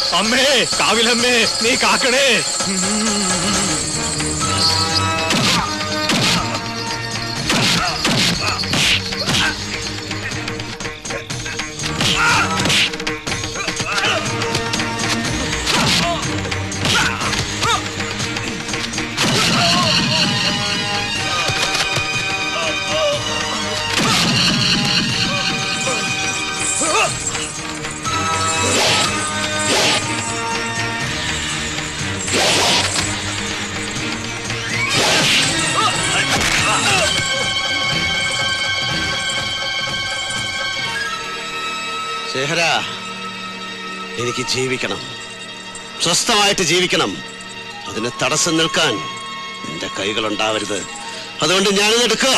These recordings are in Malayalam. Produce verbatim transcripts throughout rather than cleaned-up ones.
അമ്മേ കാവിലമ്മേ നീ കാക്കണേ. ശേഖര, എനിക്ക് ജീവിക്കണം, സ്വസ്ഥമായിട്ട് ജീവിക്കണം. അതിന് തടസ്സം നിൽക്കാൻ നിന്റെ കൈകൾ ഉണ്ടാവരുത്. അതുകൊണ്ട് ഞാനിത് എടുക്കുക.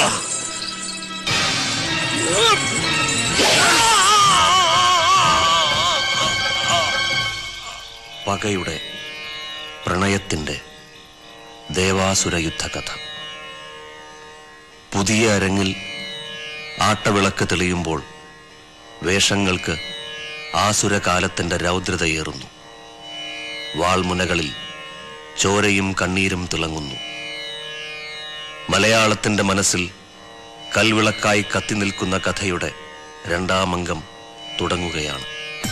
പകയുടെ പ്രണയത്തിന്റെ ദേവാസുര യുദ്ധകഥ. പുതിയ അരങ്ങിൽ ആട്ടവിളക്ക് തെളിയുമ്പോൾ വേഷങ്ങൾക്ക് ആസുരകാലത്തിന്റെ രൗദ്രതയേറുന്നു. വാൾമുനകളിൽ ചോരയും കണ്ണീരും തിളങ്ങുന്നു. മലയാളത്തിന്റെ മനസ്സിൽ കൽവിളക്കായി കത്തി നിൽക്കുന്ന കഥയുടെ രണ്ടാമംഗം തുടങ്ങുകയാണ്.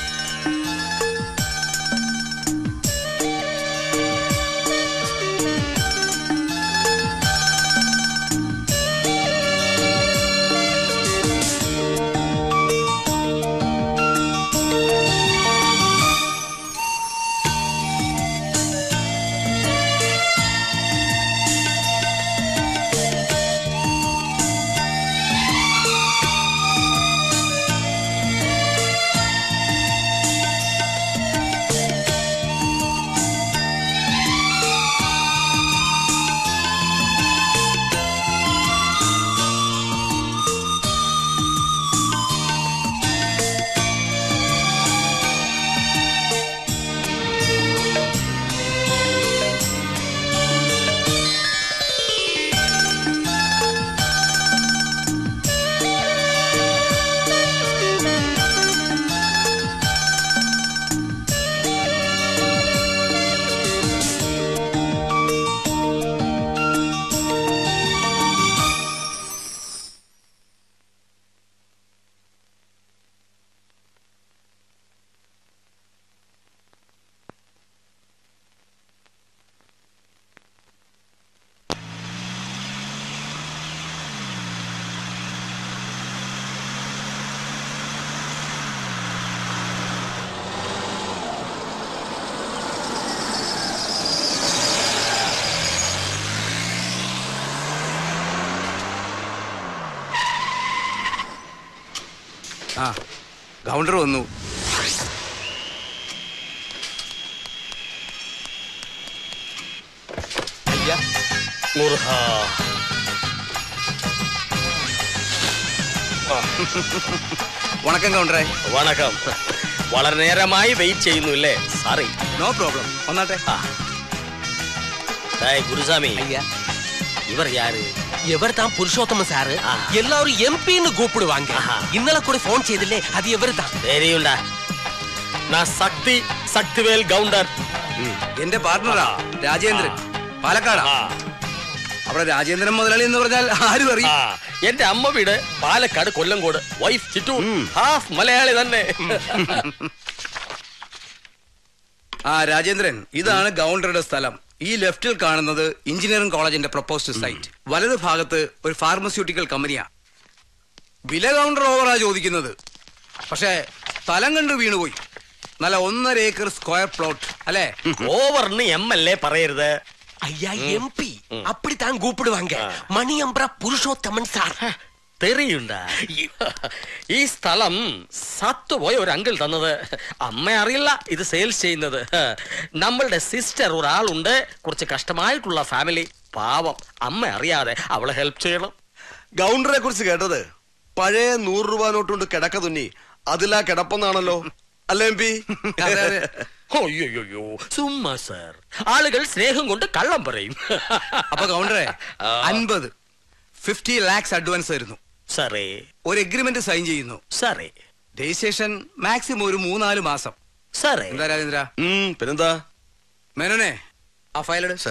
ആ ഗൗണ്ടർ വന്നു. വണക്കം ഗൗണ്ടറെ. വണക്കം. വളരെ നേരമായി വെയിറ്റ് ചെയ്യുന്നു അല്ലേ? സോറി. No problem. വന്നാട്ടെ. ഗുരുസ്വാമി, இவர் யாரு? இவர் தான் புருஷோத்தமன் சாரு. எல்லாரும் எம்பின்னு கூப்பிடுவாங்க. இன்னல கூட போன் செய்தில்லே, அது இவர் தான். தெரியும்டா. நான் சக்தி சக்திவேல் கவுண்டர். എന്റെ പാർട്ണറാ രാജേന്ദ്രൻ, പാലക്കാടാ. അവിടെ രാജേന്ദ്രൻ മുതലാളി എന്ന് പറഞ്ഞാൽ ആരും അറിയും. എന്റെ അമ്മ വീട് പാലക്കാട് കൊല്ലങ്കോട്. വൈഫ് ചിറ്റു ഹാഫ് മലയാളി തന്നെ. ആ രാജേന്ദ്രൻ, ഇതാണ് ഗൗണ്ടറുടെ സ്ഥലം. ഈ ലെഫ്റ്റിൽ കാണുന്നത് എഞ്ചിനീയറിംഗ് കോളേജിന്റെ പ്രൊപ്പോസ്ഡ് സൈറ്റ്. വലത് ഭാഗത്ത് ഒരു ഫാർമസ്യൂട്ടിക്കൽ കമ്പനിയാ. വില കൗണ്ടർ ഓവറാ ചോദിക്കുന്നത്, പക്ഷേ സ്ഥലം കണ്ട് വീണുപോയി. നല്ല ഒന്നര ഏക്കർ സ്ക്വയർ പ്ലോട്ട് അല്ലേ? ഓവർന്ന് എം എൽ എ പറയരുത്. ஐயா எம்பி அப்படித்தான் கூப்பிடுவாங்க. மணியம்பரா புருஷோத்தமன் சார். தெரியுണ്ടാ. ഈ സ്ഥലം സത്തുപോയ ഒരു അങ്കിൾ തന്നത്. അമ്മ അറിയില്ല ഇത് സെയിൽസ് ചെയ്യുന്നത്. നമ്മളുടെ സിസ്റ്റർ ഒരാളുണ്ട്, കുറച്ച് കഷ്ടമായിട്ടുള്ള ഫാമിലി. പാവം, അമ്മ അറിയാതെ അവളെ ഹെൽപ്പ് ചെയ്യണം. ഗൗണ്ടറെ കുറിച്ച് കേട്ടത് പഴയ നൂറ് രൂപ നോട്ടുകൊണ്ട് കിടക്ക തുന്നി അതിലാ കിടപ്പെന്നാണല്ലോ അല്ലേ എം പി? അയ്യോ ചുമ്മാ സാർ, ആളുകൾ സ്നേഹം കൊണ്ട് കള്ളം പറയും. അപ്പൊ ഗൗണ്ടറെ അൻപത് ഫിഫ്റ്റി ലാക്സ് അഡ്വാൻസ് ആയിരുന്നു സാറേ. ഒരു എഗ്രിമെന്റ് സൈൻ ചെയ്യുന്നു സാറേ. രജിസ്ട്രേഷൻ മാക്സിമം ഒരു മൂന്നാല് മാസം. സാറേ എന്താ രാജേന്ദ്ര? ഉം, പിന്നെന്താ മേനോനെ ആ ഫയലെട്. സാർ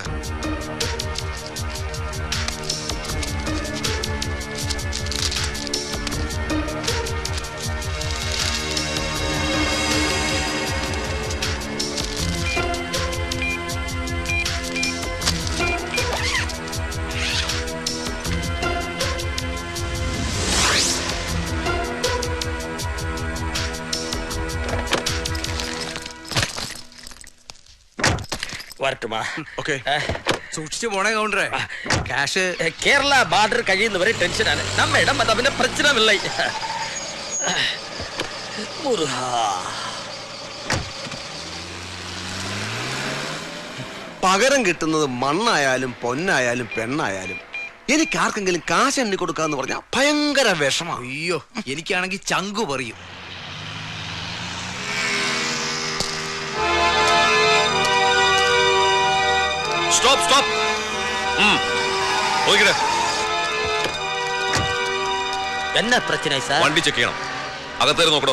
വരട്ടുമാ. ഓക്കെ. സൂക്ഷിച്ചു പോണേ കൗണ്ടറെ. ക്യാഷ് കേരള ബാർഡർ കഴിയുന്നവരെ ടെൻഷനാണ്. നമ്മ ഇടം അത് പിന്നെ പ്രശ്നമില്ല. പകരം കിട്ടുന്നത് മണ്ണായാലും പൊന്നായാലും പെണ്ണായാലും എനിക്ക് ആർക്കെങ്കിലും കാശ് എണ്ണി കൊടുക്കാന്ന് പറഞ്ഞാൽ ഭയങ്കര വിഷമാണ്. അയ്യോ, എനിക്കാണെങ്കിൽ ചങ്കു പറയും. Stop stop. എന്നാ പ്രശ്നം സാർ? വണ്ടി ചെക്ക് ചെയ്യണം. അകത്തേര് നോക്കണോ?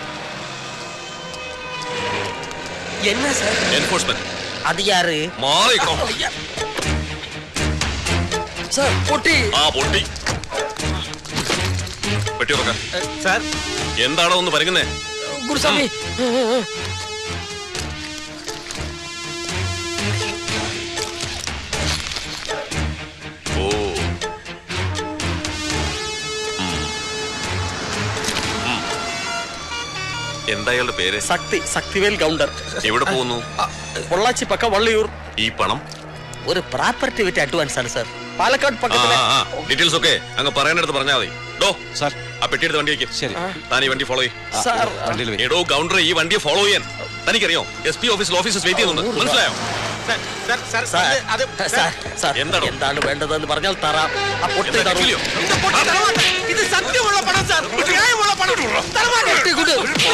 എന്നാ സാർ? എൻഫോഴ്സ്മെന്റ്. അത് യാറ്? മാറിക്കോ. സാർ പൊട്ടി. ആ പൊട്ടി. പെട്ടി തുറക്ക. സാർ എന്താണോ ഒന്ന് പറയുന്നേ? ഗുരുസ്വാമി, ഓ എന്താ അയാളുടെ പേര്? ശക്തി, ശക്തിവേൽ ഗൗണ്ടർ. എവിടെ പോകുന്നു? പൊള്ളാച്ചി പക്ക വള്ളിയൂർ. ഈ പണം ഒരു പ്രോപ്പർട്ടി വിറ്റ് അഡ്വാൻസ് ആണ് സാർ. പാലക്കാട് പക്കത്തിലെ ഡീറ്റെയിൽസ് ഒക്കെ അങ്ങ് പറയാനടുത്ത് പറഞ്ഞാൽ മതി. ഡോ സാർ, ആ പെട്ടിയെടുത്ത് വണ്ടി വയ്ക്കും. ശരി, താൻ ഈ വണ്ടി ഫോളോ ചെയ്യും. സാർ എടോ കൗണ്ടർ, ഈ വണ്ടിയെ ഫോളോ ചെയ്യാൻ തനിക്കറിയോ? എസ് പി ഓഫീസിൽ ഓഫീസേഴ്സ് വെയിറ്റ് ചെയ്യുന്നുണ്ട്. മനസ്സിലായോ? എന്താണ് എന്താണ് വേണ്ടതെന്ന് പറഞ്ഞാൽ തരാം. ആ പൊട്ടി തരൂ. ഇത് സത്യമുള്ള പണം സാർ, ന്യായമുള്ള പണം. പൊട്ടി കൊണ്ട്.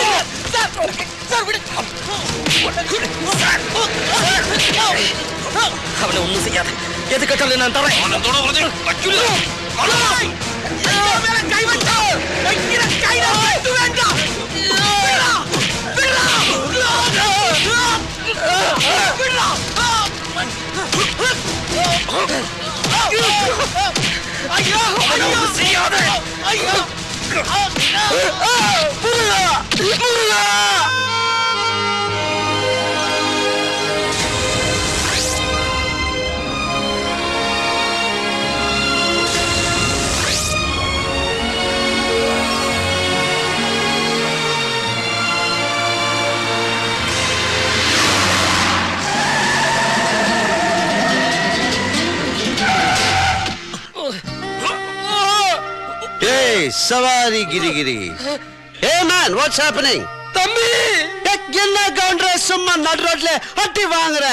അവനെ ഒന്നും ചെയ്യാതെ ഏത് കെട്ടല്ലേ ഞാൻ തറ. Savari Giri Giri. Hey man, what's happening? Thampi என்ன கவுண்டர சும்மா நடு ரோட்ல அட்டி வாங்குற?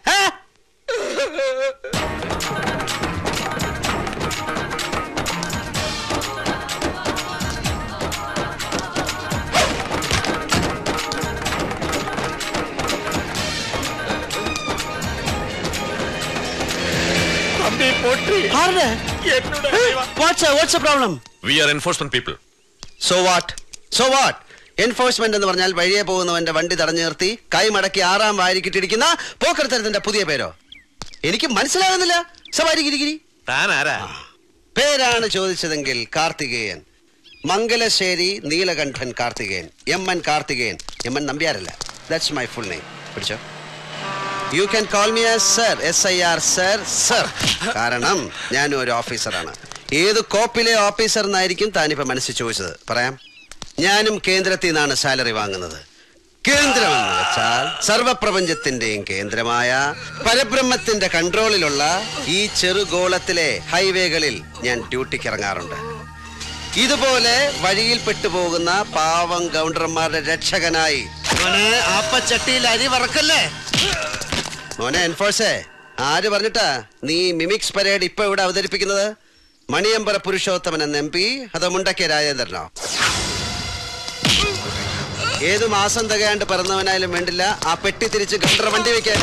തമ്പി പൊട്ടി. ஆறு. What's a, what's the problem? We are enforcement people. So what? So what? Enforcement എന്ന് പറഞ്ഞാൽ വഴിയെ പോകുന്നവന്റെ വണ്ടി തടഞ്ഞു നിർത്തി കൈമടക്കി ആറാം വാരിക്കിട്ടിരിക്കുന്ന പോക്കർത്തരത്തിന്റെ പുതിയ പേരോ? എനിക്ക് മനസ്സിലാകുന്നില്ല. സവാരി ഗിരിഗിരി പേരാണ് ചോദിച്ചതെങ്കിൽ Karthikeyan, Mangalassery Neelakantan Karthikeyan, M N Karthikeyan. M N നമ്പ്യാരല്ല. That's my full name. പിടിച്ചോ. You can call me as sir. S I R sir. Sir. കാരണം ഞാനും ഒരു ഓഫീസറാണ്. ഏത് കോപ്പിലെ ഓഫീസർ എന്നായിരിക്കും താനിപ്പോ മനസ്സിൽ ചോദിച്ചത്. പറയാം. ഞാനും കേന്ദ്രത്തിൽ നിന്നാണ് സാലറി വാങ്ങുന്നത്. കേന്ദ്രമെന്ന് വെച്ചാൽ സർവപ്രപഞ്ചത്തിന്റെയും കേന്ദ്രമായ പരബ്രഹ്മത്തിന്റെ കൺട്രോളിലുള്ള ഈ ചെറുഗോളത്തിലെ ഹൈവേകളിൽ ഞാൻ ഡ്യൂട്ടിക്ക് ഇറങ്ങാറുണ്ട്. ഇതുപോലെ വഴിയിൽ പെട്ടുപോകുന്ന പാവം ഗൗണ്ടർമാരുടെ രക്ഷകനായി. മോനെ ആപ്പച്ചട്ടിയിൽ അരി വറക്കല്ലേ മോനെ. എൻഫോഴ്സേ, ആര് പറഞ്ഞിട്ടാ നീ മിമിക്സ് പരേഡ് ഇപ്പൊ ഇവിടെ അവതരിപ്പിക്കുന്നത്? മണിയമ്പറ പുരുഷോത്തമൻ എന്ന എം പി അതോ മുണ്ടക്കേ രാജേന്ദ്രനോ? ഏതു മാസം തികയാണ്ട് പിറന്നവനായാലും വേണ്ടില്ല, ആ പെട്ടി തിരിച്ച് ഗൗണ്ടർ വണ്ടി വെക്കാൻ.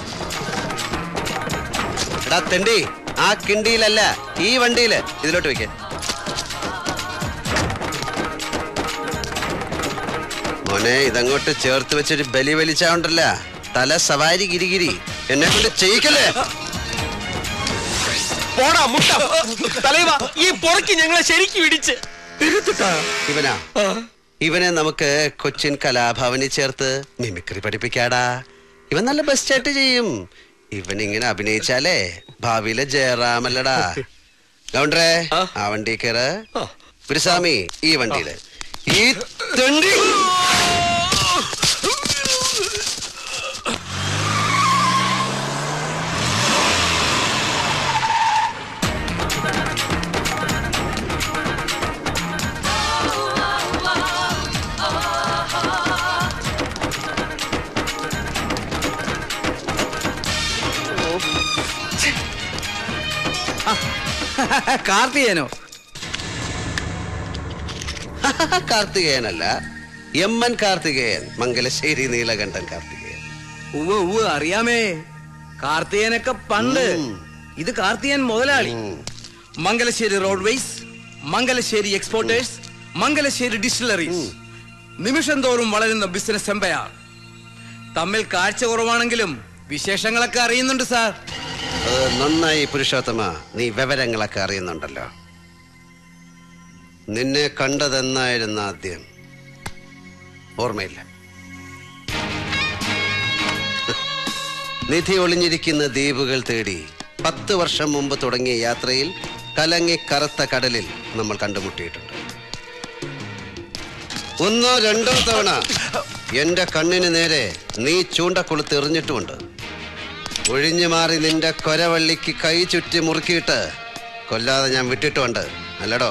എടാ തെണ്ടി, ആ കിണ്ടിയിലല്ല ഈ വണ്ടിയില് ഇതിലോട്ട് വെക്കാൻ. മോനെ ഇതങ്ങോട്ട് ചേർത്ത് വെച്ചൊരു ബലി വലിച്ചാണ്ടല്ല തല സവാരി ഗിരിഗിരി എന്നെ കൊണ്ട് ചെയ്യിക്കല്ലേ. പോടാ മുട്ട തലൈവ, ഈ പൊറക്കി ഞങ്ങളെ ശരിക്കും ഇടിച്ച് ഇവനാ ഇവനെ നമുക്ക് കൊച്ചിൻ കലാഭവനിൽ ചേർത്ത് മിമിക്രി പഠിപ്പിക്കാടാ. ഇവൻ നല്ല ബെസ്റ്റായിട്ട് ചെയ്യും. ഇവൻ ഇങ്ങനെ അഭിനയിച്ചാലേ ഭാവിയിലെ ജയറാമല്ലടാ. ഗൗണ്ടറെ ആ വണ്ടി കയറ്. ഗുരുസ്വാമി ഈ വണ്ടിയില്. ഈ തണ്ടി കാർത്തികേയനോ? കാർത്തികേയനല്ല, എം എൻ കാർത്തികേയൻ, മംഗലശ്ശേരി നീലകണ്ഠൻ കാർത്തികേയൻ. ഉവ്വ് ഉവ്വ് അറിയാമേ. കാർത്തികേയനൊക്കെ പണ്ട്. ഇത് കാർത്തികേയൻ മുതലാളി. Mangalassery roadways, Mangalassery exporters, Mangalassery distilleries, നിമിഷം തോറും വളരുന്ന ബിസിനസ് എംപയർ. തമ്മിൽ കാഴ്ച കുറവാണെങ്കിലും വിശേഷങ്ങളൊക്കെ അറിയുന്നുണ്ട് സാർ. നന്നായി പുരുഷോത്തമ, നീ വിവരങ്ങളൊക്കെ അറിയുന്നുണ്ടല്ലോ. നിന്നെ കണ്ടതെന്നായിരുന്നു ആദ്യം? ഓർമ്മയില്ല. നിധി ഒളിഞ്ഞിരിക്കുന്ന ദ്വീപുകൾ തേടി പത്ത് വർഷം മുമ്പ് തുടങ്ങിയ യാത്രയിൽ കലങ്ങി കറുത്ത കടലിൽ നമ്മൾ കണ്ടുമുട്ടിയിട്ടുണ്ട്. ഒന്നോ രണ്ടോ തവണ എന്റെ കണ്ണിന് നേരെ നീ ചൂണ്ടക്കൊളുത്ത് എറിഞ്ഞിട്ടുമുണ്ട്. ഒഴിഞ്ഞു മാറി നിന്റെ കൊരവള്ളിക്ക് കൈ ചുറ്റി മുറുക്കിയിട്ട് കൊല്ലാതെ ഞാൻ വിട്ടിട്ടുമുണ്ട്, അല്ലടോ?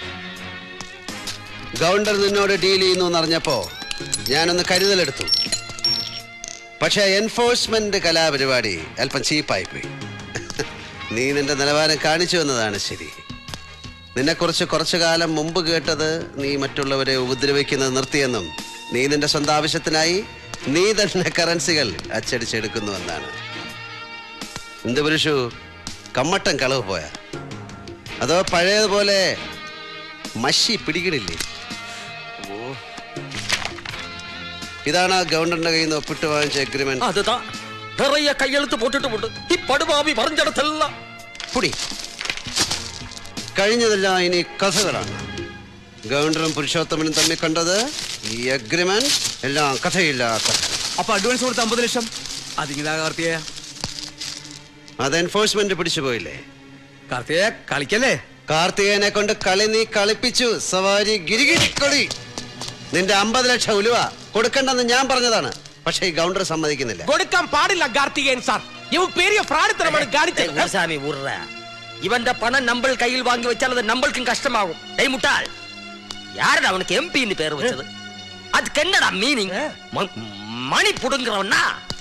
ഗൗണ്ടർ നിന്നോട് ഡീൽ ചെയ്യുന്നു എന്നറിഞ്ഞപ്പോ ഞാനൊന്ന് കരുതലെടുത്തു. പക്ഷെ എൻഫോഴ്സ്മെന്റ് കലാപരിപാടി അല്പം ചീപ്പായിപ്പോയി. നീ നിന്റെ നിലവാരം കാണിച്ചു എന്നതാണ് ശരി. നിന്നെക്കുറിച്ച് കുറച്ചു കാലം മുമ്പ് കേട്ടത് നീ മറ്റുള്ളവരെ ഉപദ്രവിക്കുന്നത് നിർത്തിയെന്നും നീ നിന്റെ സ്വന്തം ആവശ്യത്തിനായി നീ തന്നെ കറൻസികൾ അച്ചടിച്ചെടുക്കുന്നുവെന്നാണ്. എന്ത് പുരുഷു, കമ്മട്ടൻ കളവ് പോയാ? അതോ പഴയതുപോലെ മഷി പിടിക്കണില്ലേ? ഇതാണ് ഗവൺമെന്റിന്റെ കയ്യിൽ നിന്ന് ഒപ്പിട്ട് വാങ്ങിച്ച എഗ്രിമെന്റ്. அதுதான் நிறைய கையெழுத்து போட்டுட்டு ഈ പടുപാവി പറഞ്ഞിടത്തല്ല പുടി. കഴിഞ്ഞതെല്ലാം ഇനി കഥകളാണ്. ഗവർണറും പുരുഷോത്തമനും തമ്മിൽ കണ്ടത് ഈ അഗ്രിമെന്റ് എല്ലാം കഥയില്ല കഥ. അപ്പൊ അഡ്വാൻസ് കൊടുത്ത അമ്പത് ലക്ഷം അതിങ്ങതാ കാർത്തികേയ. അത് എൻഫോഴ്സ്മെന്റ് പിടിച്ചു പോയില്ലേ? കാർത്തികേയ കളിക്കല്ലേ? കാർത്തികേയനെ കൊണ്ട് കളി നീ കളിപ്പിച്ചു. സവാരി ഗിരിഗിരി കളി. നിന്റെ അമ്പത് ലക്ഷം ഉലുവ കൊടുക്കണ്ടെന്ന് ഞാൻ പറഞ്ഞതാണ്. പക്ഷെ ഈ ഗൗണ്ടർ സമ്മതിക്കുന്നില്ല. കൊടുക്കാൻ പാടില്ല കാർത്തികേയൻ സാർ. ഇവൻ പെരിയ ഫ്രാഡിത്തരമാണ് കാണിച്ചത്. ഗുരുസ്വാമി ഉറ, ഇവന്റെ പണം നമ്മൾ കയ്യിൽ വാങ്ങി വെച്ചാൽ അത് നമ്മൾക്കും കഷ്ടമാകും. ഡേയ് മുട്ടാൾ, யாரடா அவனுக்கு எம்பின்னு பேர் வச்சது? அதுக்கு என்னடா மீனிங்? மணி புடுங்குறவனா?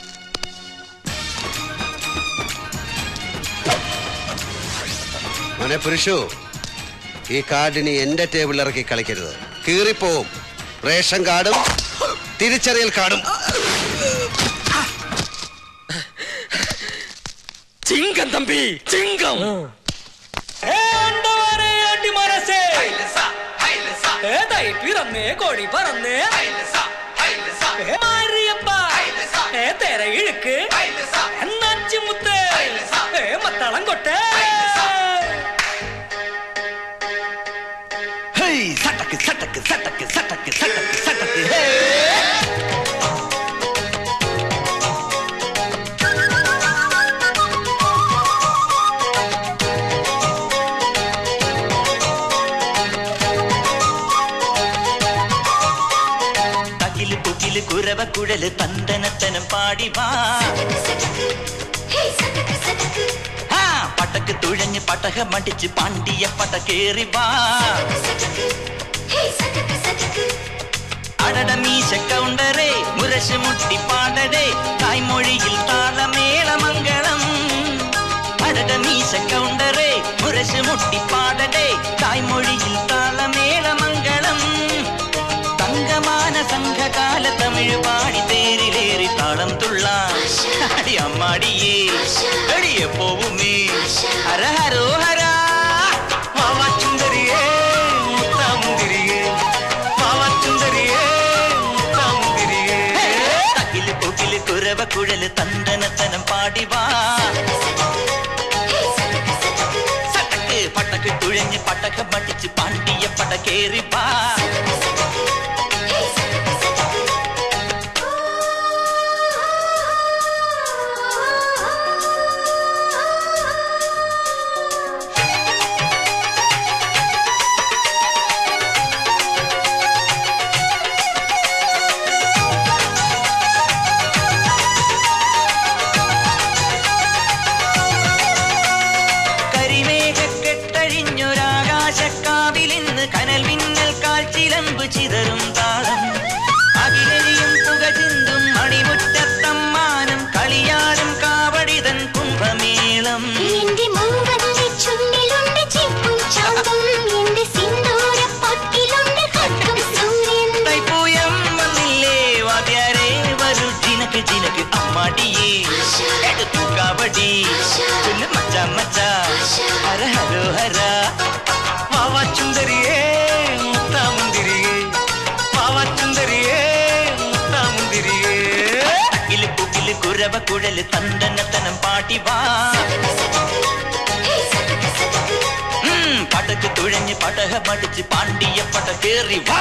മോനെ പുരുഷു, ഈ കാർഡിനി എന്റെ ടേബിളിൽ ഇറക്കി കളിക്കരുത്. കീറിപ്പോവും. റേഷൻ കാർഡും തിരിച്ചറിയൽ കാർഡും. ചിങ്കം തമ്പി, ചിങ്കം. കോടി പറന്നേ ഇഴുക്ക് മുത്ത് മത്തളം കൊട്ടേ സട്ടക്ക് സട്ടക്ക് സട്ടക്ക് സട്ടക്ക് സട്ടക്ക് സട്ടക്ക്. കുരവ കുഴല് തന്തനത്തനം പാടി വാ. പട്ടക്ക് തുഴഞ്ഞ് പട്ടക മടിച്ച് പാണ്ടിയ പട്ട കേറി വാ. അടട മീശ കൗണ്ടറേ മുരശ് മുട്ടി പാടടേ തായ്മൊഴിയിൽ താളമേളമംഗളം. അടട മീശ കൗണ്ടറേ മുരശ് മുട്ടി പാടടേ തായ്മൊഴിയിൽ താളമേളമംഗളം. തങ്കമാന സംഘകാല തമിഴ് പാടി തേരിലേറി താളം തുള്ളാം. അടി അമ്മാടിയേ അടിയെ പോവുമേ ഹര ഹരോ ഹരാ. വാവാ ചുന്ദരിയേ മുത്ത കുരവ കുഴല് തന്തനത്തനം പാടിവാ സട്ടക്ക് പട്ടക്ക് തുഴഞ്ഞ് പട്ടക മടിച്ച് പാണ്ടിയ പട കേറി വാ കനൽ മിന്നൽ കാൽച്ചിലമ്പ് ചിതറും താളം അകിലരിയും പുക ചിന്തും മണിമുറ്റത്തമ്മാനം കളിയാടും കാവടിതൻ കുംഭമേളം എന്റെ മൂവന്റെ ചുണ്ടിലുണ്ട് ചിപ്പും ചാമ്പും എന്റെ സിന്ദൂര പൊട്ടിലുണ്ട് കട്ടും സൂര്യൻ തൈപ്പൂയം വന്നില്ലേ വാദ്യാരേ വരൂ ജിനക്ക് ജിനക്ക് അമ്മാടിയേ എടുത്തു കാവടി ചൊല്ലു മച്ച മച്ച ഹര ഹരോ ഹര വാവാ ചുന്ദരിയേ മുത്താ മുന്തിരിയേ വാവാ ചുന്ദരിയേ മുത്താ മുന്തിരിയേ അകില് പുകില് കുരവ കുഴല് തന്തനത്തനം പാടി വാ പടക്ക് തുഴഞ്ഞ് പടക മടിച്ച് പാണ്ടിയ പട കേറി വാ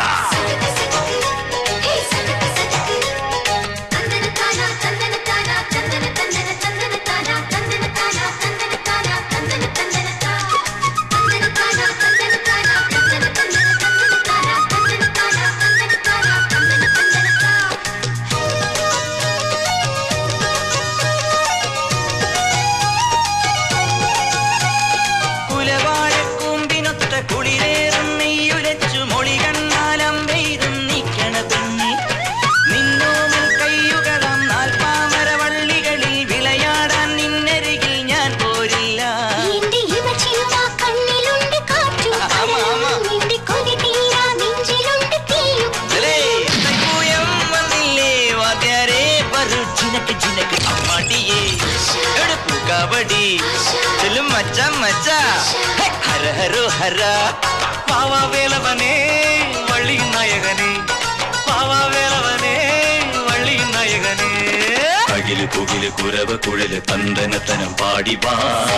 കബഡി ചൊല്ലും മച്ച മച്ച ഹര ഹരോ ഹര പാവാ വേലവനേ വള്ളി നായകനേ പാവാ വേലവനേ വള്ളി നായകനേ അകില് പുകില് കുരവ കുഴല് തന്തനത്തനം പാടി വാ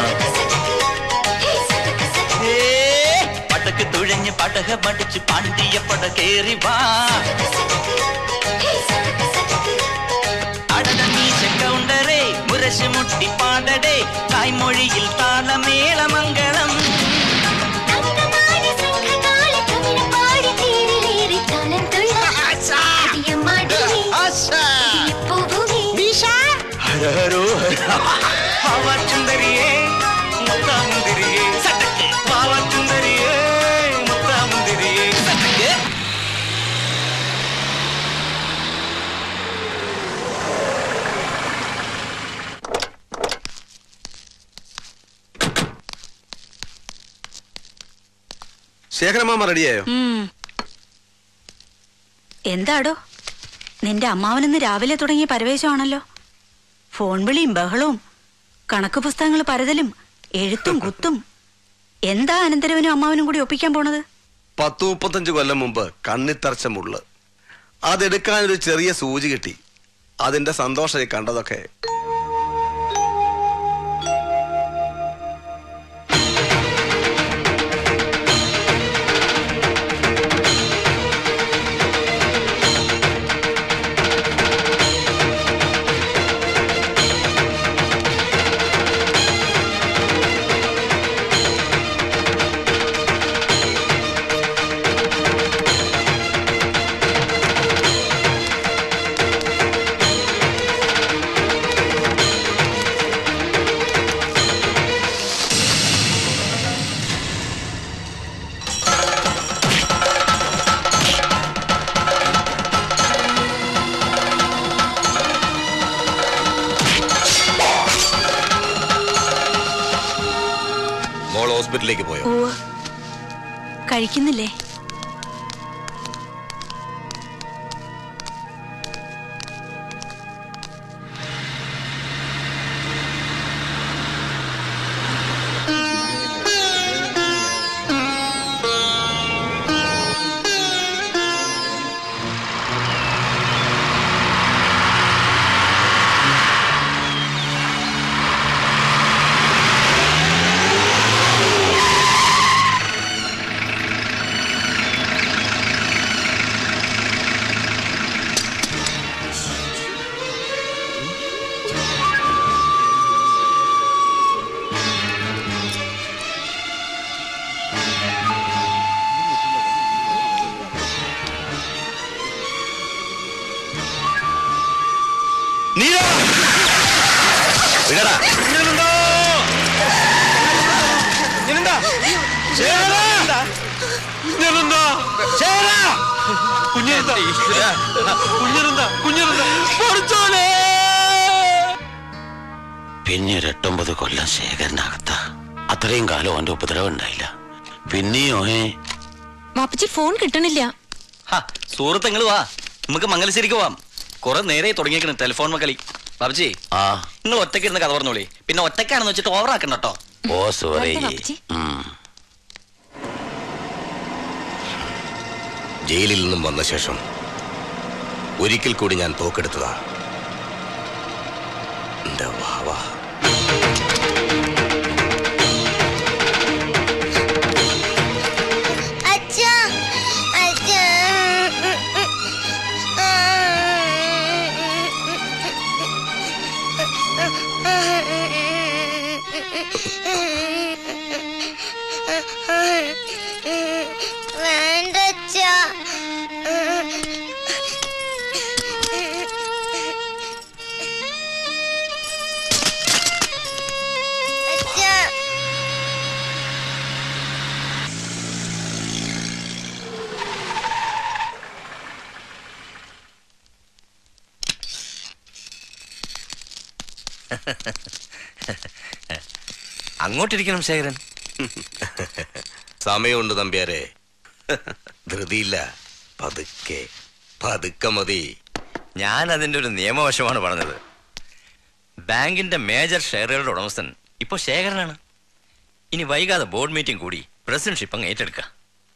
പടക്ക് തുഴഞ്ഞ് പടക മടിച്ച് പാണ്ടിയ പട കേറി വാ കൗണ്ടറേ മുരശ് മുട്ടി പാടടേ തായ്മൊഴിയിൽ താളമേളമംഗളം ചുന്ദരിയേ മുത്താ മുന്തിരിയേ സട്ടക്ക് വാവാ ചുന്ദരിയേ മുത്താ മുന്തിരിയേ സട്ടക്ക് ശേഖരമാമ റെഡിയായോ? എന്താടോ നിന്റെ അമ്മാവനെന്ന് രാവിലെ തുടങ്ങിയ പരവേശമാണല്ലോ. ഫോൺ വിളിയും ബഹളവും കണക്ക് പുസ്തകങ്ങൾ പരതലും എഴുത്തും കുത്തും. എന്താ അനന്തരവനും അമ്മാവനും കൂടി ഒപ്പിക്കാൻ പോണത്? പത്തു മുപ്പത്തഞ്ചു കൊല്ലം മുമ്പ് കണ്ണിത്തറച്ച മുള്ള് അതെടുക്കാനൊരു ചെറിയ സൂചി കിട്ടി. അതിന്റെ സന്തോഷമായി കണ്ടതൊക്കെ. ഹോസ്പിറ്റലിലേക്ക് പോയോ? കഴിക്കുന്നില്ലേ? നീല വിടടാ. പിന്നെ ഒരു എട്ടൊമ്പത് കൊല്ലം ശേഖരനകത്ത അത്രയും കാലം അവന്റെ ഉപദ്രവം ഉണ്ടായില്ല. പിന്നെയോ ഏ വാപ്പച്ചി ഫോൺ കിട്ടണില്ല. സുഹൃത്തുങ്ങൾ വാ, നമുക്ക് മംഗലശ്ശേരിക്ക് പോവാം. കുറെ നേരെ തുടങ്ങിയേക്കണ് ടെലിഫോൺ മക്കളി. ബാബുജി ആ നിങ്ങൾ ഒറ്റയ്ക്ക് ഇരുന്ന് കഥ പറഞ്ഞോളി. പിന്നെ ഒറ്റയ്ക്കാണെന്ന് വെച്ചിട്ട് ഓവർ ആക്കണ്ട കേട്ടോ. Oh sorry. ജയിലിൽ നിന്നും വന്ന ശേഷം ഒരിക്കൽ കൂടി ഞാൻ തോക്കെടുത്തതാ. എന്റെ വാവാ. അങ്ങോട്ടിരിക്കണം ശേഖരൻ. സമയമുണ്ട് നമ്പ്യാരെ, ധൃതിയില്ല. പതുക്കെ പതുക്കെ മതി. ഞാൻ അതിന്റെ ഒരു നിയമവശമാണ് പറഞ്ഞത്. ബാങ്കിന്റെ മേജർ ഷെയറുകളുടെ ഉടമസ്ഥൻ ഇപ്പൊ ശേഖരനാണ്. ഇനി വൈകാതെ ബോർഡ് മീറ്റിംഗ് കൂടി പ്രസിഡന്റ്ഷിപ്പ് അങ്ങ് ഏറ്റെടുക്കാം.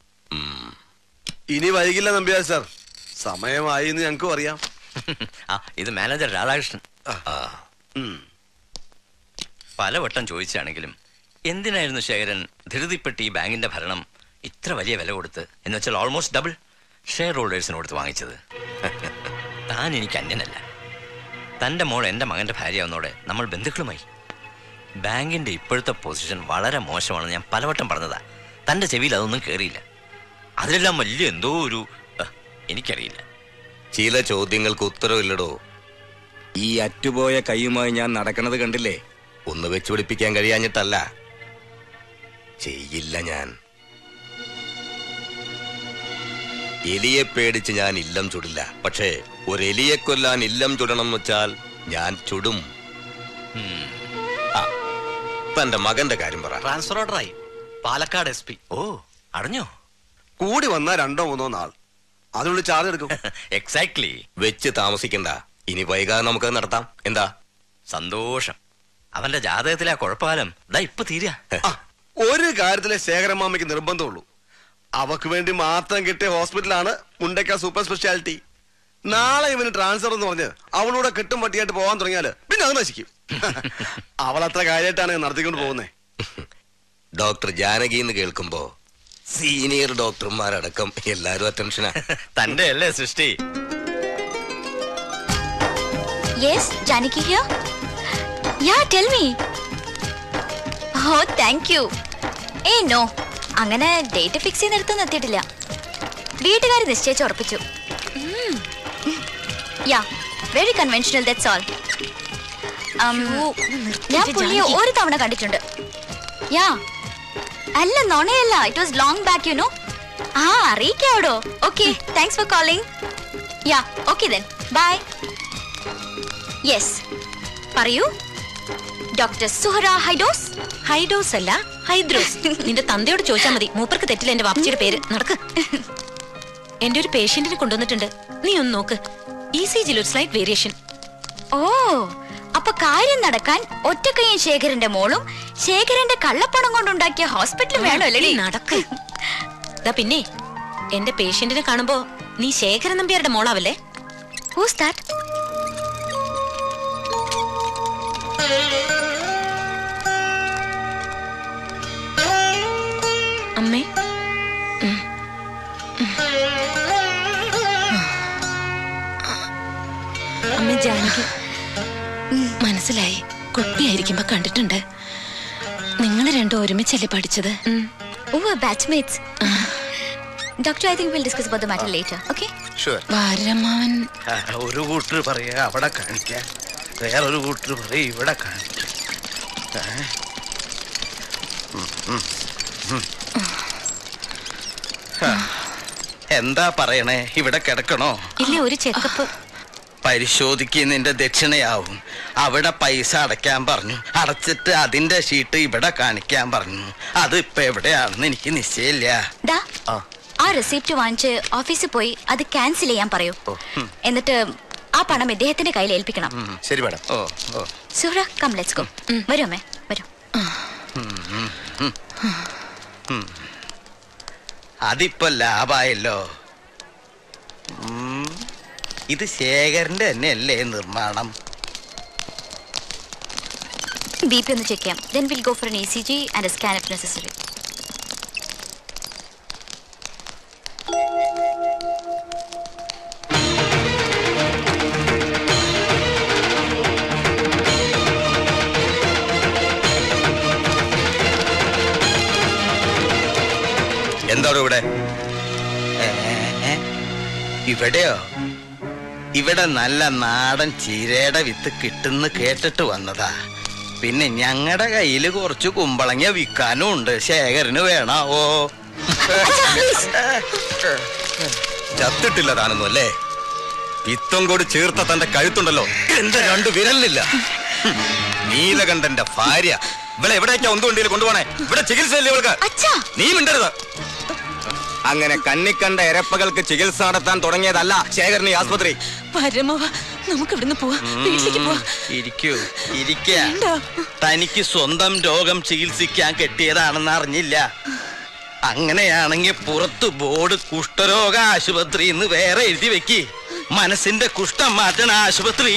ഇനി വൈകില്ല നമ്പ്യാർ സാർ, സമയമായി എന്ന് ഞങ്ങൾക്കും അറിയാം. ആ ഇത് മാനേജർ രാധാകൃഷ്ണൻ. പലവട്ടം ചോദിച്ചാണെങ്കിലും എന്തിനായിരുന്നു ശേഖരൻ ധൃതിപ്പെട്ട് ഈ ബാങ്കിന്റെ ഭരണം ഇത്ര വലിയ വില കൊടുത്ത്, എന്ന് വെച്ചാൽ ഓൾമോസ്റ്റ് ഡബിൾ ഷെയർ ഹോൾഡേഴ്സിന് കൊടുത്ത് വാങ്ങിച്ചത്? താൻ എനിക്ക് അന്യനല്ല. തൻ്റെ മോൾ എൻ്റെ മകൻ്റെ ഭാര്യയാവുന്നതോടെ നമ്മൾ ബന്ധുക്കളുമായി. ബാങ്കിന്റെ ഇപ്പോഴത്തെ പൊസിഷൻ വളരെ മോശമാണെന്ന് ഞാൻ പലവട്ടം പറഞ്ഞതാ. തൻ്റെ ചെവിയിൽ അതൊന്നും കയറിയില്ല. അതിലെല്ലാം വലിയ എന്തോ ഒരു എനിക്കറിയില്ല. ചില ചോദ്യങ്ങൾക്ക് ഉത്തരവില്ലടോ. ഈ അറ്റുപോയ കൈയുമായി ഞാൻ നടക്കണത് കണ്ടില്ലേ? ഒന്ന് വെച്ചു പിടിപ്പിക്കാൻ കഴിയാഞ്ഞിട്ടല്ല, ചെയ്യില്ല ഞാൻ. എലിയെ പേടിച്ച് ഞാൻ ഇല്ലം ചുടില്ല. പക്ഷേ ഒരു എലിയെ കൊല്ലാൻ ഇല്ലം ചുടണം എന്ന് വെച്ചാൽ ഞാൻ ചുടും. ആ തന്റെ മകന്റെ കാര്യം പറ. ട്രാൻസ്ഫർ ഓർഡറായി, പാലക്കാട് എസ് പി. ഓ അറിഞ്ഞോ? കൂടി വന്നാ രണ്ടോ മൂന്നോ നാൾ അതിനുള്ളിൽ ചാർജ് എടുക്കും. എക്സാക്ട്ലി. വെച്ച് താമസിക്കണ്ട. ഇനി വൈകാതെ നമുക്ക് നടത്താം. എന്താ? സന്തോഷം. അവന്റെ ജാതകത്തിലെ ആ കുഴപ്പകാലം ദാ ഇപ്പൊ തീരാ. ഒരു കാര്യത്തിലെ ശേഖരമാമയ്ക്ക് നിർബന്ധമുള്ളൂ. അവക്ക് വേണ്ടി മാത്രം കിട്ടിയ ഹോസ്പിറ്റലാണ് മുണ്ടക്ക സൂപ്പർ സ്പെഷ്യാലിറ്റി. നാളെ ഇവന് ട്രാൻസ്ഫർ എന്ന് പറഞ്ഞ് അവളൂടെ കെട്ടും പട്ടിയായിട്ട് പോകാൻ തുടങ്ങിയാല് പിന്നെ അത് നശിക്കും. അവൾ അത്ര കാര്യമായിട്ടാണ് നടത്തിക്കൊണ്ട് പോകുന്നത്. ഡോക്ടർ ജാനകി എന്ന് കേൾക്കുമ്പോ സീനിയർ ഡോക്ടർമാരടക്കം എല്ലാരും അറ്റൻഷനാ. തന്റെ അല്ലേ സൃഷ്ടി? Yes, Janaki here. Yeah, tell me. Oh, thank you. Eh, no. അങ്ങനെ ഡേറ്റ് ഫിക്സ് ചെയ്തെടുത്തൊന്നും എത്തിയിട്ടില്ല. വീട്ടുകാർ നിശ്ചയിച്ച് ഉറപ്പിച്ചു. Yeah very conventional, that's all. ഞാൻ പുള്ളിയെ ഒരു തവണ കണ്ടിട്ടുണ്ട്. യാ അല്ല നോണയല്ല, it was long back you know. ആ അറിയിക്കാവടോ. Okay, thanks for calling. Yeah okay then bye. Yes പറയൂ. ഡോക്ടർ സുഹറ ഹൈഡോസ്. ഹൈഡോസ് അല്ല, ഹൈദ്രോസ്. നിന്റെ തന്തയോട് ചോദിച്ചാൽ മതി, മൂപ്പർക്ക് തെറ്റില്ല എന്റെ വാപ്പച്ചിയുടെ പേര്. നടക്ക്. എന്റെ ഒരു പേഷ്യന്റിനെ കൊണ്ടുവന്നിട്ടുണ്ട്, നീ ഒന്ന് നോക്ക്. ഇ സി ജിയിൽ ഒരു സ്ലൈറ്റ് വേരിയേഷൻ. ഓ അപ്പൊ കാര്യം നടക്കാൻ ഒറ്റക്കയ്യൻ ശേഖരന്റെ മോളും ശേഖരന്റെ കള്ളപ്പണം കൊണ്ടുണ്ടാക്കിയ ഹോസ്പിറ്റലും വേണോ അല്ലേ? നടക്ക്. പിന്നെ എന്റെ പേഷ്യന്റിനെ കാണുമ്പോ നീ ശേഖരൻ നമ്പ്യാരുടെ മോളാവല്ലേ? Whose that? അമ്മേ, അമ്മ ജാനകി. മനസ്സിലായി, കുട്ടിയായിരിക്കുമ്പോ കണ്ടിട്ടുണ്ട്. നിങ്ങൾ രണ്ടും ഒരുമിച്ചല്ലേ പഠിച്ചത്? Batchmates. Doctor, I think will discuss about the matter later. Okay? Sure. വാരമാവൻ ഒരു കൂട്ടർ പറയാ അവിടെ കാണിക്കാൻ. വേറൊരു കൂട്ടർ പറയും ഇവിടെ കാണിക്കും. എന്താ പറയണേ, ഇവിടെ കിടക്കണോ? ഇല്ല, ഒരു ചെക്കപ്പ്. പരിശോധിക്കുന്നതിന്റെ ദക്ഷിണയാവും. അവിടെ പൈസ അടയ്ക്കാൻ പറഞ്ഞു. അടച്ചിട്ട് അതിന്റെ ഷീട്ട് ഇവിടെ കാണിക്കാൻ പറഞ്ഞു. അത് ഇപ്പൊ എവിടെയാണെന്ന് എനിക്ക് നിശ്ചയില്ല. ആ റെസിപ്റ്റ് വാങ്ങിച്ച് ഓഫീസിൽ പോയി അത് ക്യാൻസൽ ചെയ്യാൻ പറയൂ. എന്നിട്ട് ആ പണം ഇദ്ദേഹത്തിന്റെ കയ്യിൽ ഏൽപ്പിക്കണം. ശരി മാഡം. ഓ ഓ സുഹ്ര, കം ലെറ്റ്സ് ഗോ. വരൂ അമ്മേ, വരൂ. അതിപ്പോ ലാഭായല്ലോ. ഇത് ശേഖരന്റെ തന്നെയല്ലേ നിർമ്മാണം? ബി പി ഒന്ന് ചെക്ക് ചെയ്യാം. Then will go for an E C G and a scan if necessary. എന്താണോ ഇവിടെ? ഇവിടെയോ? ഇവിടെ നല്ല നാടൻ ചീരയുടെ വിത്ത് കിട്ടുന്ന കേട്ടിട്ട് വന്നതാ. പിന്നെ ഞങ്ങളുടെ കയ്യില് കുറച്ച് കുമ്പളങ്ങ വിൽക്കാനും ഉണ്ട്. ശേഖരന് വേണാവോ? ചത്തിട്ടില്ല താനൊന്നും അല്ലേ? വിത്തും കൂടി ചേർത്ത തന്റെ കഴുത്തുണ്ടല്ലോ, എന്റെ രണ്ടു വിരലില്ല. നീലകണ്ഠന്റെ ഭാര്യ ഇവിടെ എവിടേക്കാ ഒന്നുകൊണ്ടില്ല കൊണ്ടുപോണേ? ഇവിടെ ചികിത്സയല്ലേ ഇവൾക്ക്? നീ മിണ്ടരുത്. അങ്ങനെ കണ്ണിക്കണ്ട ഇരപ്പകൾക്ക് ചികിത്സ നടത്താൻ തുടങ്ങിയതല്ല ശേഖരന് ആസ്പത്രി. നമുക്ക് ഇവിടുന്ന് പോവാം, വീട്ടിലേക്ക് പോവാം. ഇരിക്കൂ, ഇരിക്ക. തനിക്ക് സ്വന്തം രോഗം ചികിത്സിക്കാൻ കെട്ടിയതാണെന്ന് അറിഞ്ഞില്ല. അങ്ങനെയാണെങ്കിൽ പുറത്ത് ബോർഡ് കുഷ്ഠരോഗ ആശുപത്രി എന്ന് വേറെ എഴുതി വെക്കി. മനസ്സിന്റെ കുഷ്ഠം മാറ്റണ ആശുപത്രി.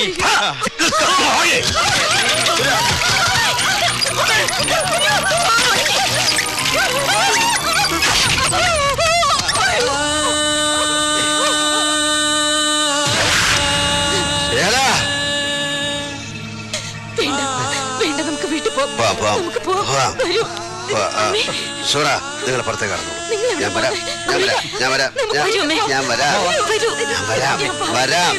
സുഹ്ര, നിങ്ങൾ പുറത്തേക്ക് കടന്നു. ഞാൻ വരാം, ഞാൻ വരാം, ഞാൻ വരാം, ഞാൻ വരാം, ഞാൻ വരാം, വരാം.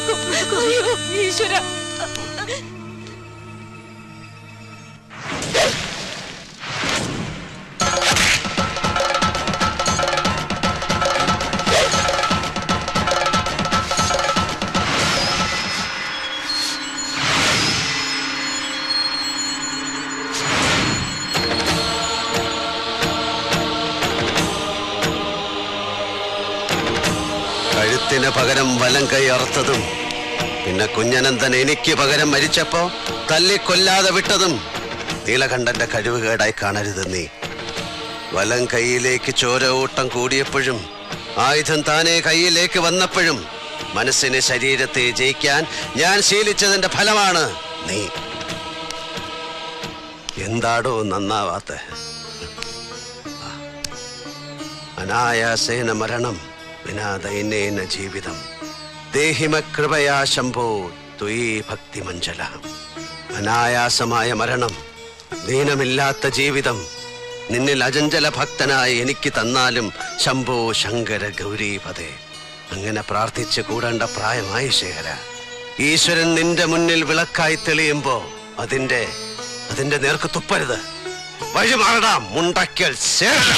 കഴുത്തിന് പകരം വലം കൈ അറുത്തതും പിന്നെ കുഞ്ഞനന്തൻ എനിക്ക് പകരം മരിച്ചപ്പോ തല്ലിക്കൊല്ലാതെ വിട്ടതും നീലകണ്ഠന്റെ കഴിവുകേടായി കാണരുത് നീ. വലം കൈയിലേക്ക് ചോര ഊട്ടം കൂടിയപ്പോഴും ആയുധം താനെ കൈയിലേക്ക് വന്നപ്പോഴും മനസ്സിനെ ശരീരത്തെ ജയിക്കാൻ ഞാൻ ശീലിച്ചതിന്റെ ഫലമാണ് നീ. എന്താടോ നന്നാവാത്ത? അനായാസേന മരണം വിനാദൈനേന ജീവിതം ദേഹിമ കൃപയാ ശംഭോ ത്വയീ ഭക്തി മഞ്ജല. അനായാസമായ മരണം, ദീനമില്ലാത്ത ജീവിതം നിന്നിൽ അചഞ്ചല ഭക്തനായി എനിക്ക് തന്നാലും ശംഭോ ശങ്കര ഗൗരീപദേ. അങ്ങനെ പ്രാർത്ഥിച്ച് കൂടേണ്ട പ്രായമായി ശേഖര. ഈശ്വരൻ നിന്റെ മുന്നിൽ വിളക്കായി തെളിയുമ്പോ അതിന്റെ അതിന്റെ നേർക്ക് തുപ്പരുത്. വഴിമാറടാ മുണ്ടക്കൽ ശേഖര.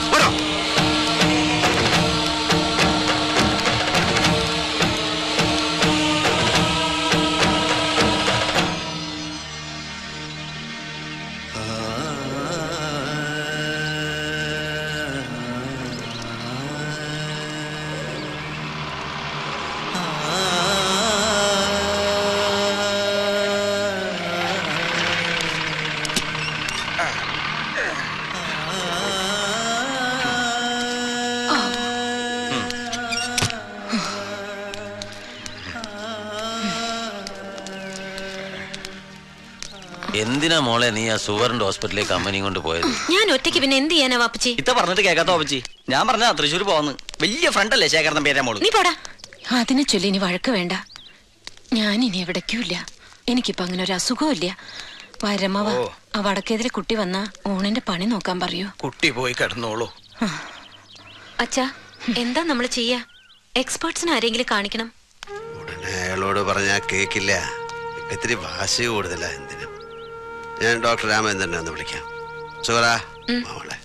എന്തിനാ മോളെ നീ ആ സുവർണ്ട് ഹോസ്പിറ്റലിലേക്ക് അമ്മനെയും കൊണ്ട് പോയത്? ഞാൻ ഒറ്റയ്ക്ക് പിന്നെ എന്ത് ചെയ്യാനാ വാപ്പച്ചി? ഇത്ത പറഞ്ഞിട്ട് കേൾക്കാത്ത വാപ്പച്ചി. ഞാൻ പറഞ്ഞ തൃശ്ശൂർ പോന്ന് വലിയ ഫ്രണ്ടല്ലേ ശേഖരൻ പേരാ മോള്. നീ പോടാ. അതിനെ ചൊല്ലി ഇനി വഴക്ക് വേണ്ട. ഞാൻ ഇനി എവിടേക്കൂല്ല. എനിക്കിപ്പോ അങ്ങനെ ഒരു അസുഖവും ഇല്ല. വരമ്മവ ആ വടക്കേതിലെ കുട്ടി വന്നാ ഊണിന്റെ പണി നോക്കാൻ പറയൂ. കുട്ടി പോയി കിടന്നോളൂ. അച്ഛാ, എന്താ നമ്മള് ചെയ്യാ? എക്സ്പേർട്സിന് ആരെങ്കിലും കാണിക്കണം. ഉടനെ അയാളോട് പറഞ്ഞാ കേക്കില്ല. ഇത്തിരി വാശി കൂടുതലാ എന്തിനും. ഞാൻ ഡോക്ടർ രാമചന്ദ്രനെ ഒന്ന് വിളിക്കാം. സുഹറാ മോളെ.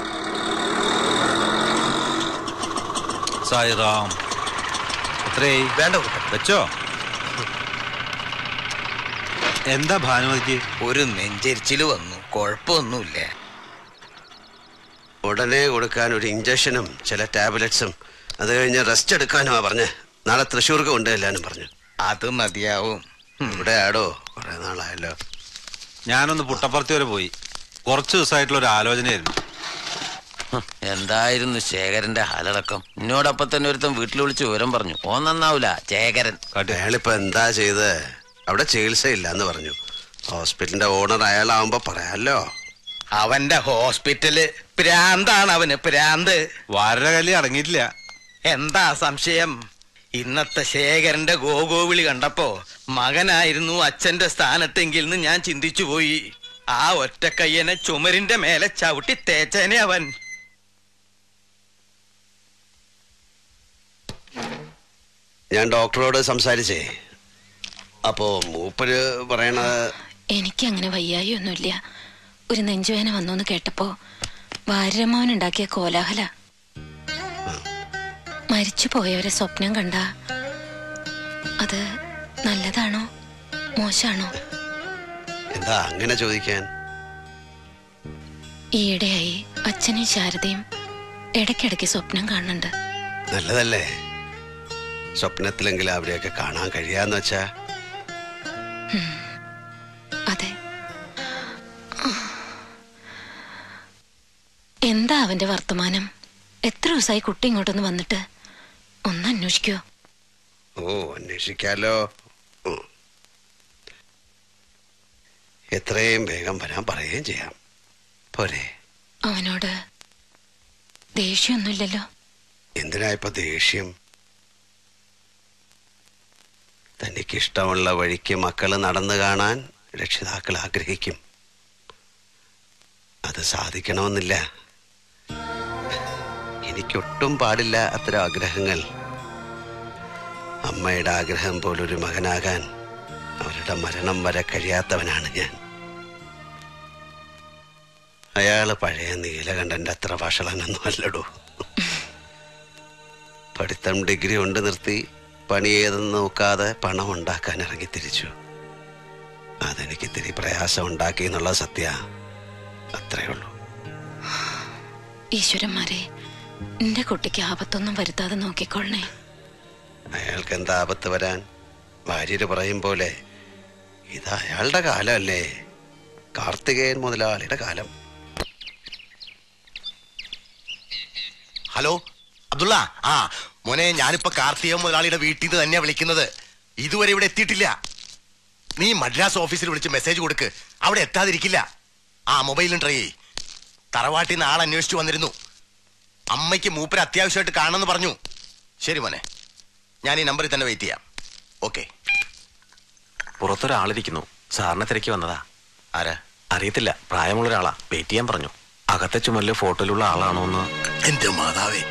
സായിറാം. എത്രയായി? വേണ്ട വെച്ചോ. എന്താ ഭാനുമതിക്ക്? ഒരു നെഞ്ചരിച്ചില് വന്നു. കുഴപ്പമൊന്നുമില്ല. ഉടനെ കൊടുക്കാൻ ഒരു ഇഞ്ചക്ഷനും ചില ടാബ്ലറ്റ്സും അത് കഴിഞ്ഞ് റെസ്റ്റ് എടുക്കാനുമാ പറഞ്ഞ്. നാളെ തൃശ്ശൂർക്ക് കൊണ്ടുവല്ലാനും പറഞ്ഞു. അത് മതിയാവും. ഇവിടെ ആടോ കുറെ നാളായല്ലോ. ഞാനൊന്ന് പുട്ടപ്പുറത്ത് വരെ പോയി. കുറച്ച് ദിവസമായിട്ടുള്ള ഒരു ആലോചനയായിരുന്നു. എന്തായിരുന്നു ശേഖരന്റെ ഹാലടക്കം? എന്നോടൊപ്പം തന്നെ ഒരുത്തൻ വീട്ടിൽ വിളിച്ച് വിവരം പറഞ്ഞു. ഓ നന്നാവൂല ശേഖരൻ. അയാളിപ്പോ എന്താ ചെയ്ത്? അവിടെ ചികിത്സയില്ല എന്ന് പറഞ്ഞു. ഹോസ്പിറ്റലിന്റെ ഓണർ അയാളാവുമ്പോ പറയാലോ. അവന്റെ ഹോസ്പിറ്റല് പ്രാന്താണ്. അവന് പ്രാന്ത്. വാരകലി അടങ്ങിയിട്ടില്ല. എന്താ സംശയം? ഇന്നത്തെ ശേഖരന്റെ ഗോഗോവിളി കണ്ടപ്പോ മകനായിരുന്നു അച്ഛന്റെ സ്ഥാനത്തെങ്കിൽ എന്ന് ഞാൻ ചിന്തിച്ചു പോയി. ആ ഒറ്റക്കയ്യനെ ചുമരിന്റെ മേലെ ചവിട്ടി തേച്ചേനെ അവൻ. ഞാൻ ഡോക്ടറോട് സംസാരിച്ചേ. അപ്പോ മൂപ്പര് പറയണത് എനിക്ക് അങ്ങനെ വയ്യായി ഒന്നുമില്ല. ഒരു നെഞ്ചുവേന വന്നോന്ന് കേട്ടപ്പോ വാര്യമാവൻ ഉണ്ടാക്കിയ കോലാഹല. മരിച്ചു പോയവരെ സ്വപ്നം കണ്ട അത് നല്ലതാണോ മോശാണോ? എന്താ അങ്ങനെ ചോദിക്കാൻ? ഈയിടെയായി അച്ഛനും ശാരദയും ഇടയ്ക്കിടയ്ക്ക് സ്വപ്നം കാണുന്നുണ്ട്. നല്ലതല്ലേ? സ്വപ്നത്തിലെങ്കിലും അവരെയൊക്കെ കാണാൻ കഴിയാന്ന് വെച്ചാ. അതെ. എന്താ അവന്റെ വർത്തമാനം? എത്ര ദിവസമായി കുട്ടി ഇങ്ങോട്ടൊന്ന് വന്നിട്ട്? ഒന്ന് അന്വേഷിക്കോ? ഓ അന്വേഷിക്കാലോ. എത്രയും വേഗം വരാൻ പറയുകയും ചെയ്യാം. പോരെ? അവനോട് ദേഷ്യമൊന്നുമില്ലല്ലോ? എന്തിനാ ഇപ്പൊ ദേഷ്യം? തനിക്കിഷ്ടമുള്ള വഴിക്ക് മക്കള് നടന്നു കാണാൻ രക്ഷിതാക്കൾ ആഗ്രഹിക്കും. അത് സാധിക്കണമെന്നില്ല. എനിക്കൊട്ടും പാടില്ല അത്തരം ആഗ്രഹങ്ങൾ. അമ്മയുടെ ആഗ്രഹം പോലൊരു മകനാകാൻ അവരുടെ മരണം വരെ കഴിയാത്തവനാണ് ഞാൻ. അയാള് പഴയ നീലകണ്ഠന്റെ അത്ര വഷളനൊന്നും അല്ലടൂ. പഠിത്തം ഡിഗ്രി കൊണ്ട് നിർത്തി പണി ഏതെന്ന് നോക്കാതെ പണം ഉണ്ടാക്കാൻ ഇറങ്ങി തിരിച്ചു. അതെനിക്ക് ഇത്തിരി പ്രയാസം ഉണ്ടാക്കി എന്നുള്ള സത്യ. അത്രേ ഉള്ളൂ. ഈശ്വരന്മാരെ, എന്റെ കുട്ടിക്ക് ആപത്തൊന്നും വരുത്താതെ നോക്കിക്കൊള്ളണേ. അയാൾക്ക് എന്താ ആപത്ത് വരാൻ? ഭാര്യര് പറയും പോലെ ഇത് അയാളുടെ കാലമല്ലേ, കാർത്തികേയൻ മുതലാളിയുടെ കാലം. ഹലോ അബ്ദുള്ള. ആ മോനെ, ഞാനിപ്പോ കാർത്തികേയൻ മുതലാളിയുടെ വീട്ടിൽ നിന്ന് തന്നെയാ വിളിക്കുന്നത്. ഇതുവരെ ഇവിടെ എത്തിയിട്ടില്ല. നീ മദ്രാസ് ഓഫീസിൽ വിളിച്ച് മെസ്സേജ് കൊടുക്ക്. അവിടെ എത്താതിരിക്കില്ല. ആ മൊബൈലും ട്രൈ ചെയ്. തറവാട്ടിൽ നിന്ന് ആൾ അന്വേഷിച്ചു വന്നിരുന്നു. അമ്മയ്ക്ക് മൂപ്പര് അത്യാവശ്യമായിട്ട് കാണണമെന്ന് പറഞ്ഞു. ശരി മോനെ, ഞാൻ ഈ നമ്പറിൽ തന്നെ വെയിറ്റ് ചെയ്യാം. ഓക്കെ. പുറത്തൊരാളിരിക്കുന്നു. സാറിനെ തിരക്കി വന്നതാ. ആരാ? അറിയത്തില്ല. പ്രായമുള്ള ഒരാളാ. വെയിറ്റ് ചെയ്യാൻ പറഞ്ഞു. അകത്തെ ചുമലില് ഫോട്ടോയിലുള്ള ആളാണോ എന്ന്. എന്റെ മാതാവേ,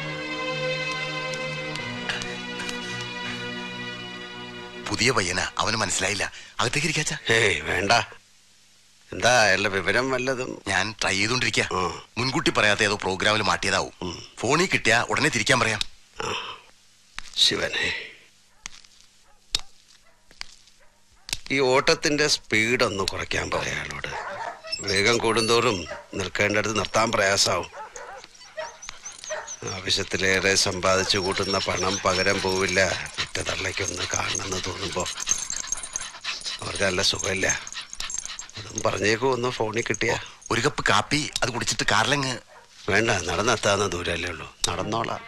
പുതിയ പയ്യനാ. അവന് മനസ്സിലായില്ല. അകത്തേക്ക് ഇരിക്കാച്ച. ഏയ് വേണ്ട. എന്താ അയാളുടെ വിവരം വല്ലതും? ഞാൻ ട്രൈ ചെയ്തോണ്ടിരിക്ക. മുൻകൂട്ടി പറയാത്ത ഏതോ പ്രോഗ്രാമിൽ മാറ്റിയതാവും. ഫോണിൽ കിട്ടിയാ ഉടനെ തിരിക്കാൻ പറയാം. ശിവനെ, ഈ ഓട്ടത്തിന്റെ സ്പീഡ് ഒന്ന് കുറയ്ക്കാൻ പറയാ അയാളോട്. വേഗം കൂടുന്തോറും നിൽക്കേണ്ടടുത്ത് നിർത്താൻ പ്രയാസാവും. ആവശ്യത്തിലേറെ സമ്പാദിച്ചു കൂട്ടുന്ന പണം പകരം പോവില്ല. ഒറ്റ തള്ളയ്ക്കൊന്ന് കാണണമെന്ന് തോന്നുമ്പോ അവർക്ക് നല്ല സുഖമില്ല. അതും പറഞ്ഞേക്കോ ഒന്ന് ഫോണിൽ കിട്ടിയ. ഒരു കപ്പ് കാപ്പി അത് കുടിച്ചിട്ട് കാറിലങ്ങ്. വേണ്ട, നടന്നെത്താവുന്ന ദൂരല്ലേ ഉള്ളൂ. നടന്നോളാം.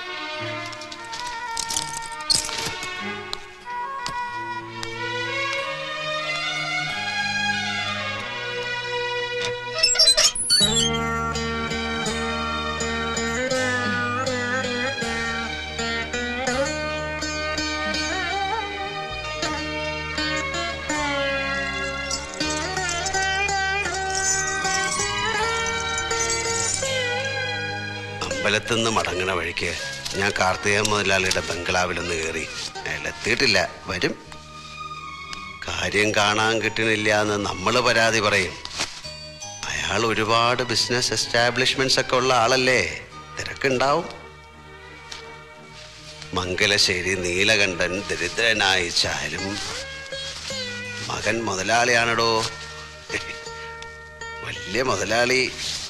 അമ്പലത്തുനിന്ന് മടങ്ങണ വഴിക്ക് ഞാൻ കാർത്തിക മുതലാളിയുടെ ബംഗ്ലാവിലൊന്ന് കയറി. അയാൾ എത്തിയിട്ടില്ല. വരും. കാര്യം കാണാൻ കിട്ടണില്ല എന്ന് നമ്മൾ പരാതി പറയും. അയാൾ ഒരുപാട് ബിസിനസ് എസ്റ്റാബ്ലിഷ്മെന്റ്സ് ഒക്കെ ഉള്ള ആളല്ലേ, തിരക്കുണ്ടാവും. മംഗലശ്ശേരി നീലകണ്ഠൻ ദരിദ്രനായിച്ചാലും മകൻ മുതലാളിയാണടോ, വലിയ മുതലാളി.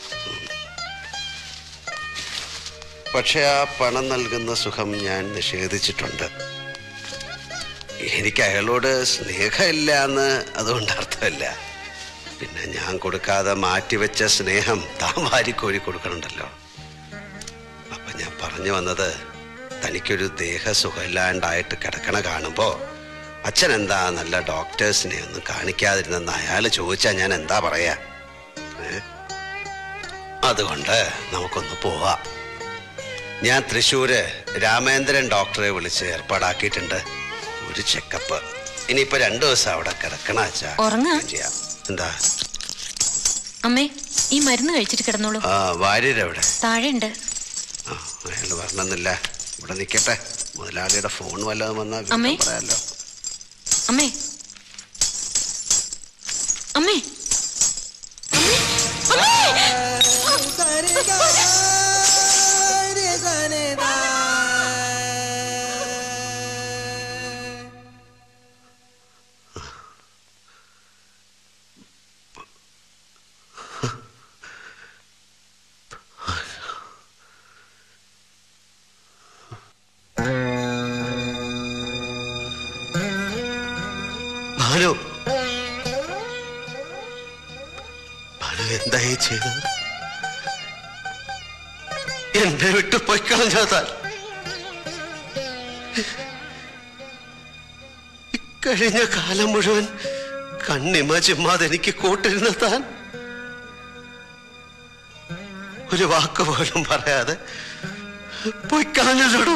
പക്ഷെ ആ പണം നൽകുന്ന സുഖം ഞാൻ നിഷേധിച്ചിട്ടുണ്ട്. എനിക്ക് അയാളോട് സ്നേഹമില്ല എന്ന് അതുകൊണ്ട് അർത്ഥമില്ല. പിന്നെ ഞാൻ കൊടുക്കാതെ മാറ്റിവെച്ച സ്നേഹം താൻ വാരിക്കോരി കൊടുക്കണുണ്ടല്ലോ. അപ്പൊ ഞാൻ പറഞ്ഞു വന്നത്, തനിക്കൊരു ദേഹസുഖമില്ലാണ്ടായിട്ട് കിടക്കണ കാണുമ്പോ അച്ഛൻ എന്താ നല്ല ഡോക്ടേഴ്സിനെ ഒന്നും കാണിക്കാതിരുന്നെന്ന് അയാൾ ചോദിച്ചാൽ ഞാൻ എന്താ പറയാ? അതുകൊണ്ട് നമുക്കൊന്ന് പോവാം. ഞാൻ തൃശ്ശൂര് രാമേന്ദ്രൻ ഡോക്ടറെ വിളിച്ച് ഏർപ്പാടാക്കിയിട്ടുണ്ട് ഒരു ചെക്കപ്പ്. ഇനിയിപ്പോ രണ്ടു ദിവസം അവിടെ കിടക്കണ അച്ഛാ. ചെയ്യാം. എന്താ അമ്മേ, ഈ മരുന്ന് കഴിച്ചിട്ട് കിടന്നോളൂ. ആ വാര്യരെവിടെ? താഴെ ഉണ്ട്. ആ അയാള് വരണമെന്നില്ല, ഇവിടെ നിക്കട്ടെ. മുതലാളിയുടെ ഫോൺ വല്ലതും വന്നാൽ അമ്മേ. പറയാലോ. അമ്മേ അമ്മേ ഭാനു, ഭാനു എന്തായി ചെയ്തത്? എന്നെ വിട്ട് പൊയ്ക്കളഞ്ഞാ താൻ. കഴിഞ്ഞ കാലം മുഴുവൻ കണ്ണിമ ചിമ്മാതെ എനിക്ക് കൂട്ടിരുന്ന താൻ ഒരു വാക്ക് പോലും പറയാതെ പൊയ്ക്കളഞ്ഞോ?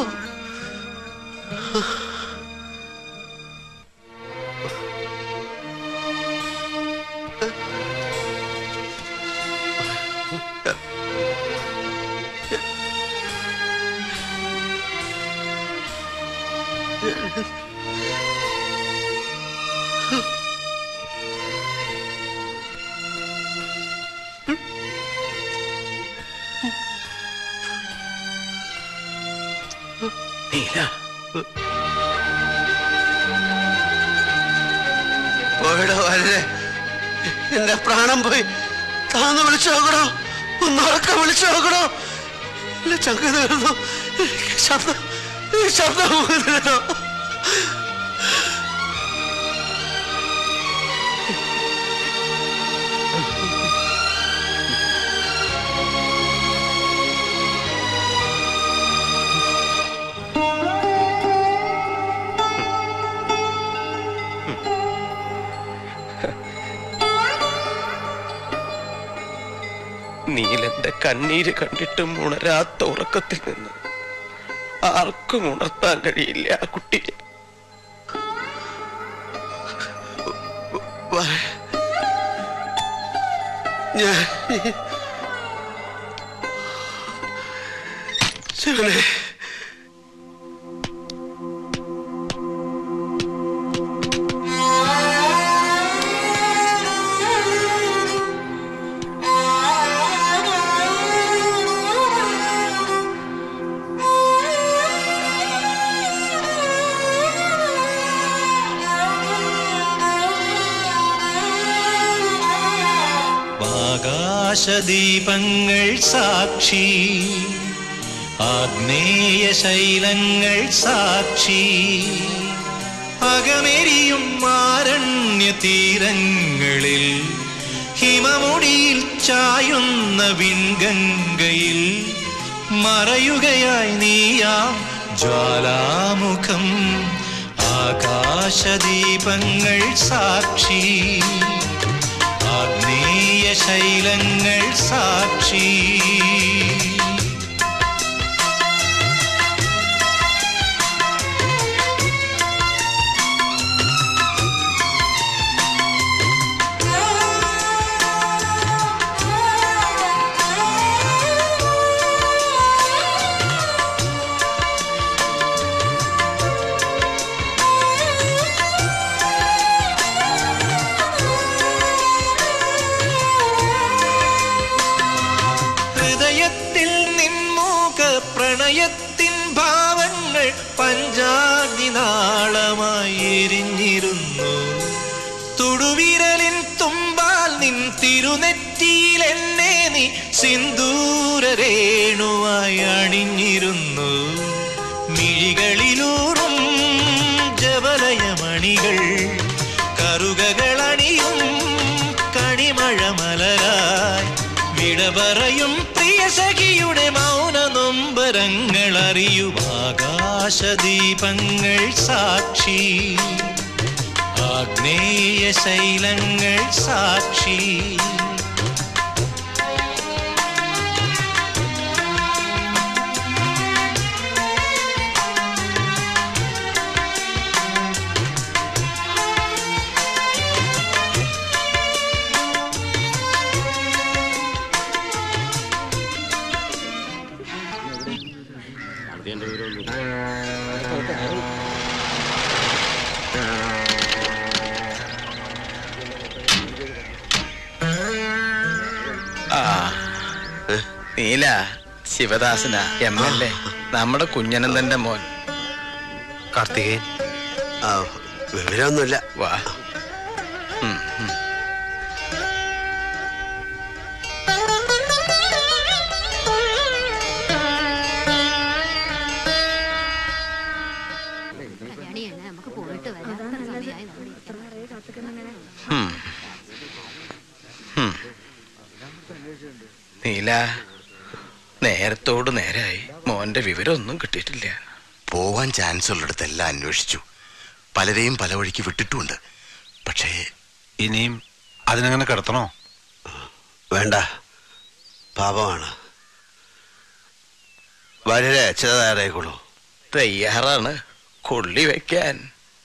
നീല പോയടോ വരെ, എന്റെ പ്രാണം പോയി. താന്ന് വിളിച്ചു നോക്കണോ, ഒന്നുറക്കം വിളിച്ചു നോക്കണോ? എന്റെ ചങ്ക തീർന്നു. ശബ്ദം ശബ്ദം പോകുന്നില്ലല്ലോ. നീലന്റെ കണ്ണീര് കണ്ടിട്ടും ഉണരാത്ത ഉറക്കത്തിൽ നിന്ന് ആർക്കും ഉണർത്താൻ കഴിയില്ല ആ കുട്ടിയെ. ഞാൻ ശിവനെ, ആകാശദീപങ്ങൾ സാക്ഷി, ആഗ്നേയ ശൈലങ്ങൾ സാക്ഷി, അകമെരിയും ആരണ്യ തീരങ്ങളിൽ ഹിമമുടിയിൽ ചായുന്ന വിൺഗംഗയിൽ മറയുകയായി നീയാം ജ്വാലാമുഖം. ആകാശദീപങ്ങൾ സാക്ഷി, ആഗ്നേയ ശൈലങ്ങൾ സാക്ഷി. പഞ്ചാഗ്നി നാളമായി എരിഞ്ഞിരുന്നു. തുടുവിരലിൻ തുമ്പാൽ നിൻ തിരുനെറ്റിയിൽ എന്നെ നീ സിന്ദൂര രേണുവായി അണിഞ്ഞിരുന്നു. മിഴികളിലൂറും ജവലയമണികൾ കറുകകളണിയും കണിമഴ മലരായി വിട പറയും പ്രിയ സഖിയുടെ മൗന നൊമ്പരങ്ങൾ അറിയും ആകാശദീപങ്ങൾ സാക്ഷി, ആഗ്നേയ ശൈലങ്ങൾ സാക്ഷി. നീല ശിവദാസന എം എൽ എ, നമ്മുടെ കുഞ്ഞനന്ദന്റെ മോൻ. കാർത്തികേയൻ വിവരമൊന്നുമില്ല. വാ. നീല, നേരത്തോട് നേരായി മോന്റെ വിവരമൊന്നും കിട്ടിയിട്ടില്ല. പോവാൻ ചാൻസ് ഉള്ളിടത്തെല്ലാം അന്വേഷിച്ചു, പലരെയും പല വഴിക്ക് വിട്ടിട്ടുമുണ്ട്. പക്ഷേ ഇനിയും അതിനങ്ങനെ കിടത്തണോ? വേണ്ട, പാപമാണ്. വളരെ ചെറുതായിക്കോളൂ. തയ്യാറാണ് കൊള്ളി വെക്കാൻ.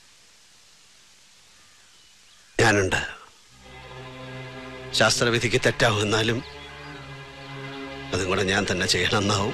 ഞാനുണ്ട്. ശാസ്ത്രവിധിക്ക് തെറ്റാവുന്നാലും അതും കൂടെ ഞാൻ തന്നെ ചെയ്യണമെന്നാവും.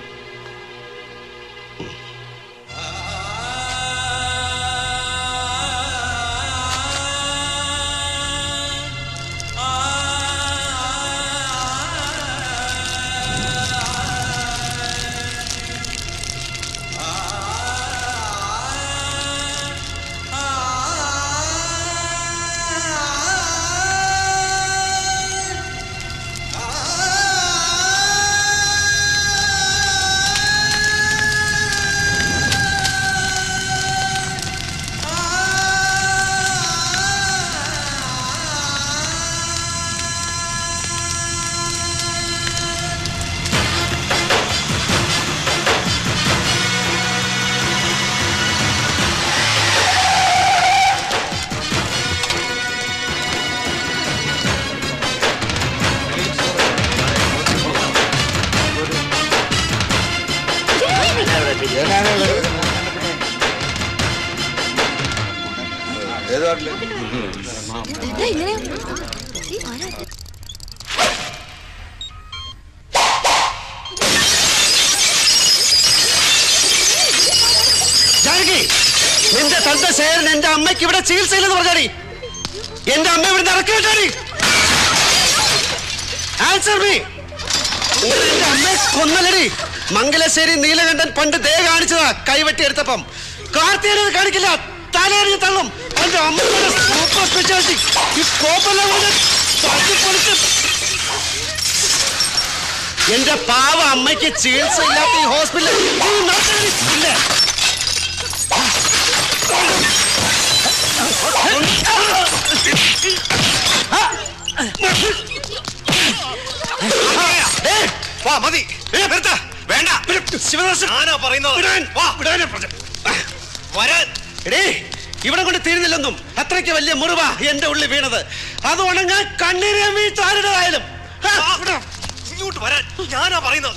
നിന്റെ തന്റെ ശേരൻ എന്റെ അമ്മയ്ക്ക് ഇവിടെ ചികിത്സയില്ലെന്ന് പറഞ്ഞാടി. എന്റെ അമ്മ ഇവിടെ ഇറക്കിയിട്ടാടി. Answer me. എന്റെ അമ്മയെ കൊന്നലടി. മംഗലശ്ശേരി നീലകണ്ഠൻ പണ്ട് ദേ കാണിച്ചതാ കൈവെട്ടി എടുത്തപ്പം. കാർത്തികേയൻ കാണിക്കില്ല, തലയെറിഞ്ഞ് തള്ളും. എന്റെ അമ്മയുടെ സൂപ്പർ സ്പെഷ്യാലിറ്റി ഈ കോപ്പെല്ലാം തട്ടിപ്പൊളിച്ച്. എന്റെ പാവ അമ്മയ്ക്ക് ചികിത്സ ഇല്ലാത്ത ഈ ഹോസ്പിറ്റലിൽ ഇല്ലേ? മതി, വേണ്ട. ഞാനാ പറയുന്നത്. ഇവിടെ കൊണ്ട് തീരുന്നില്ലെന്നും അത്രയ്ക്ക് വലിയ മുറിവ എന്റെ ഉള്ളിൽ വീണത്. അത് ഉണങ്ങാൻ കണ്ണീരെ വീഴ്ത്താരുടേതായാലും ഇങ്ങോട്ട് വരാൻ ഞാനാ പറയുന്നത്.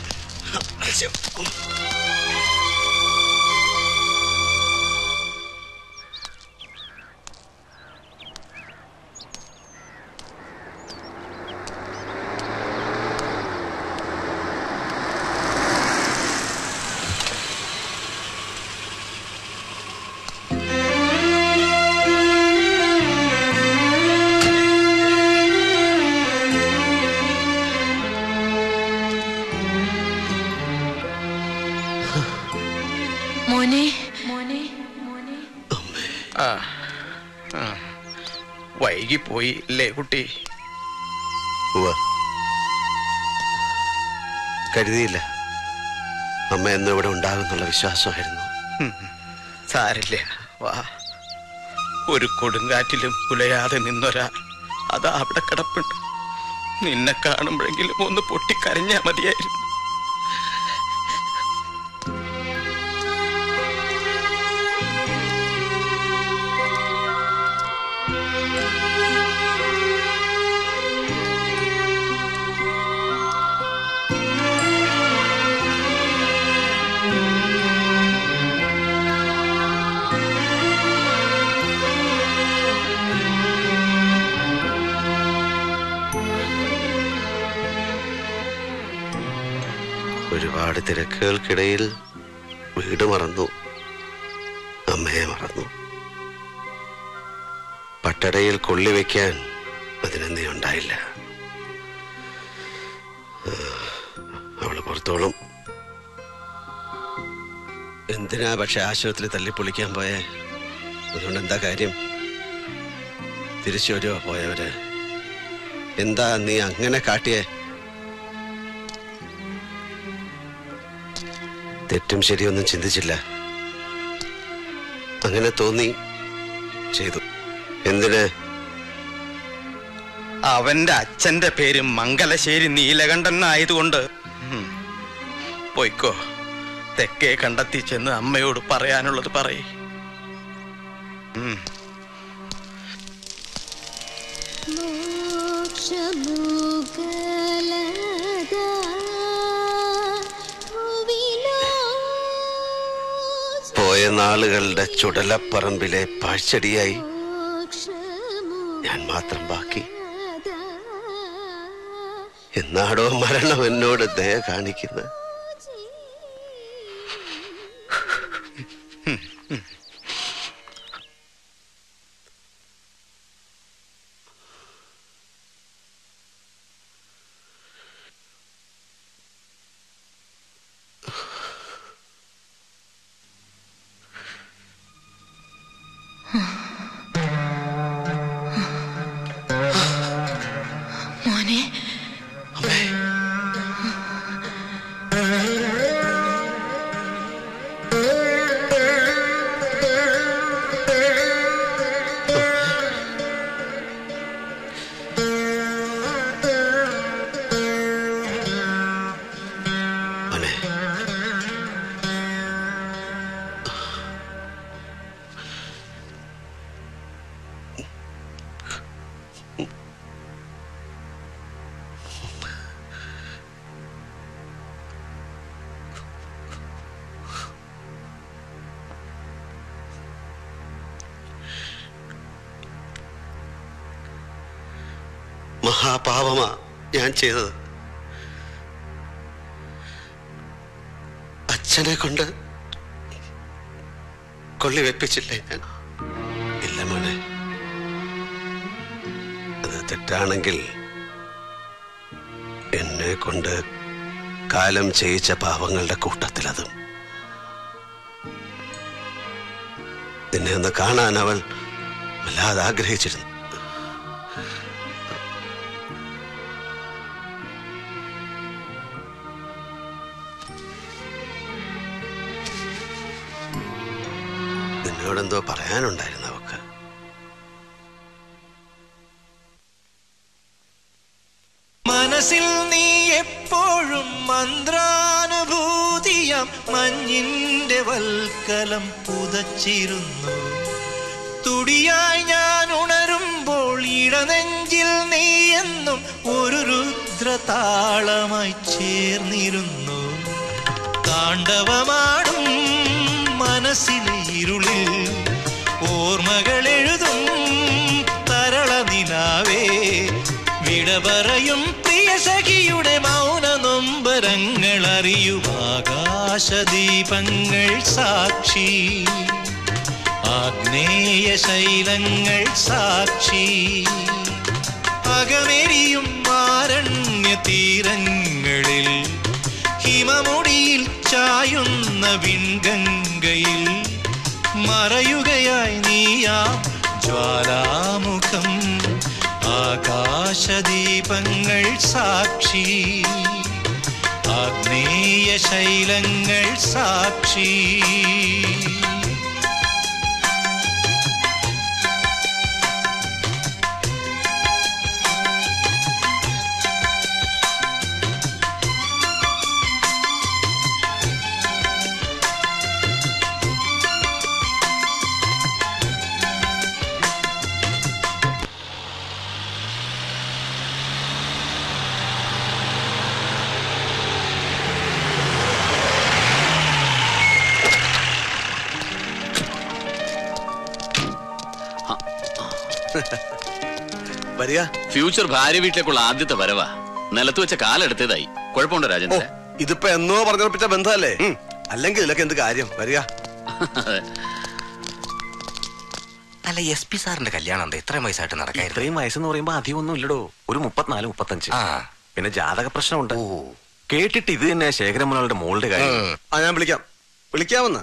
മോനെ, ആ ആ. വൈകിപ്പോയി അല്ലേ കുട്ടി? കരുതിയില്ല അമ്മ എന്നും ഇവിടെ ഉണ്ടാകുന്നുള്ള വിശ്വാസമായിരുന്നു. സാരില്ല, വാ. ഒരു കൊടുങ്കാറ്റിലും പുലയാതെ നിന്നൊരാ അതാ അവിടെ കിടപ്പുണ്ട്. നിന്നെ കാണുമ്പോഴെങ്കിലും ഒന്ന് പൊട്ടിക്കരഞ്ഞാ മതിയായിരുന്നു. ഒരുപാട് തിരക്കുകൾക്കിടയിൽ വീട് മറന്നു, അമ്മയെ മറന്നു. പട്ടടയിൽ കൊള്ളിവെക്കാൻ അതിനെന്തേ ഉണ്ടായില്ല. അവള് പുറത്തോളം. എന്തിനാ പക്ഷെ ആശുപത്രി തല്ലിപ്പൊളിക്കാൻ പോയേ? അതുകൊണ്ട് എന്താ കാര്യം? തിരിച്ചു വരുവോ പോയവര്? എന്താ നീ അങ്ങനെ കാട്ടിയേ? തെറ്റും ശരിയൊന്നും ചിന്തിച്ചില്ല. അങ്ങനെ തോന്നി ചെയ്തു. എന്തിന്? അവന്റെ അച്ഛന്റെ പേര് മംഗലശ്ശേരി നീലകണ്ഠൻ ആയതുകൊണ്ട്. പോയിക്കോ, തെക്കേ കണ്ടെത്തി ചെന്ന് അമ്മയോട് പറയാനുള്ളത് പറയ്. പോയ നാളുകളുടെ ചുടലപ്പറമ്പിലെ പാഴ്ചെടിയായി ഞാൻ മാത്രം ബാക്കി. എന്നാടോ മരണം എന്നോട് ദയ കാണിക്കുന്നത്? മോനെ, മഹാപാപമാ ഞാൻ ചെയ്തത്. അച്ഛനെ കൊണ്ട് കൊള്ളി വെപ്പിച്ചില്ലേ ഞാൻ? ഇല്ല മോനെ, അത് തെറ്റാണെങ്കിൽ എന്നെ കൊണ്ട് കാലം ചെയ്യിച്ച പാവങ്ങളുടെ കൂട്ടത്തിലതും. നിന്നെ ഒന്ന് കാണാൻ അവൾ വല്ലാതെ ആഗ്രഹിച്ചിരുന്നു. നിന്നോടെന്തോ പറയാനുണ്ടായിരുന്നു അവക്ക്. മനസ്സിൽ നീ എപ്പോഴും മന്ത്രാനുഭൂതിയാം മഞ്ഞിന്റെ വൽക്കലം പുതച്ചിരുന്നു. തുടിയായി ഞാൻ ഉണരുമ്പോൾ ഇടനെഞ്ചിൽ നീ എന്നും ഒരു രുദ്രതാളമായി ചേർന്നിരുന്നു. താണ്ഡവമാടും മനസ്സിലെ ഇരുളിൽ ഓർമ്മകൾ എഴുതും തരള നിലാവേ. വിട പറയും പ്രിയ സഖിയുടെ മൗന നൊമ്പരങ്ങൾ അറിയും ആകാശദീപങ്ങൾ സാക്ഷി. ആഗ്നേയ ശൈലങ്ങൾ സാക്ഷി. അകമെരിയും ആരണ്യ തീരങ്ങളിൽ ഹിമമുടിയിൽ ചായുന്ന വിൺഗംഗയിൽ മറയുകയായി നീയാ ജ്വാലാമുഖം ആകാശദീപങ്ങൾ സാക്ഷി ആഗ്നേയ ശൈലങ്ങൾ സാക്ഷി വരിക. ഫ്യൂച്ചർ ഭാര്യ വീട്ടിലേക്കുള്ള ആദ്യത്തെ വരവാ. നിലത്ത് വെച്ച കാലെടുത്തതായി. കുഴപ്പമുണ്ടോ രാജേന്ദ്ര? ഇതിപ്പോ എന്നോ പറഞ്ഞുറപ്പിച്ച ബന്ധമല്ലേ? അല്ലെങ്കിൽ ഇതിലൊക്കെ എന്ത് കാര്യം? വരിക. അല്ല, എസ് പി സാറിന്റെ കല്യാണം എന്താ ഇത്രയും വയസ്സായിട്ട് നടക്കാൻ? ഇത്രയും വയസ്സെന്ന് പറയുമ്പോ അധികം ഒന്നും ഇല്ലടോ. ഒരു മുപ്പത്തിനാല് മുപ്പത്തഞ്ച്. പിന്നെ ജാതക പ്രശ്നമുണ്ട്. കേട്ടിട്ട് ഇത് തന്നെ ശേഖരമുനാളുടെ മോളുടെ കാര്യം. ആ, ഞാൻ വിളിക്കാം. വിളിക്കാമെന്ന്.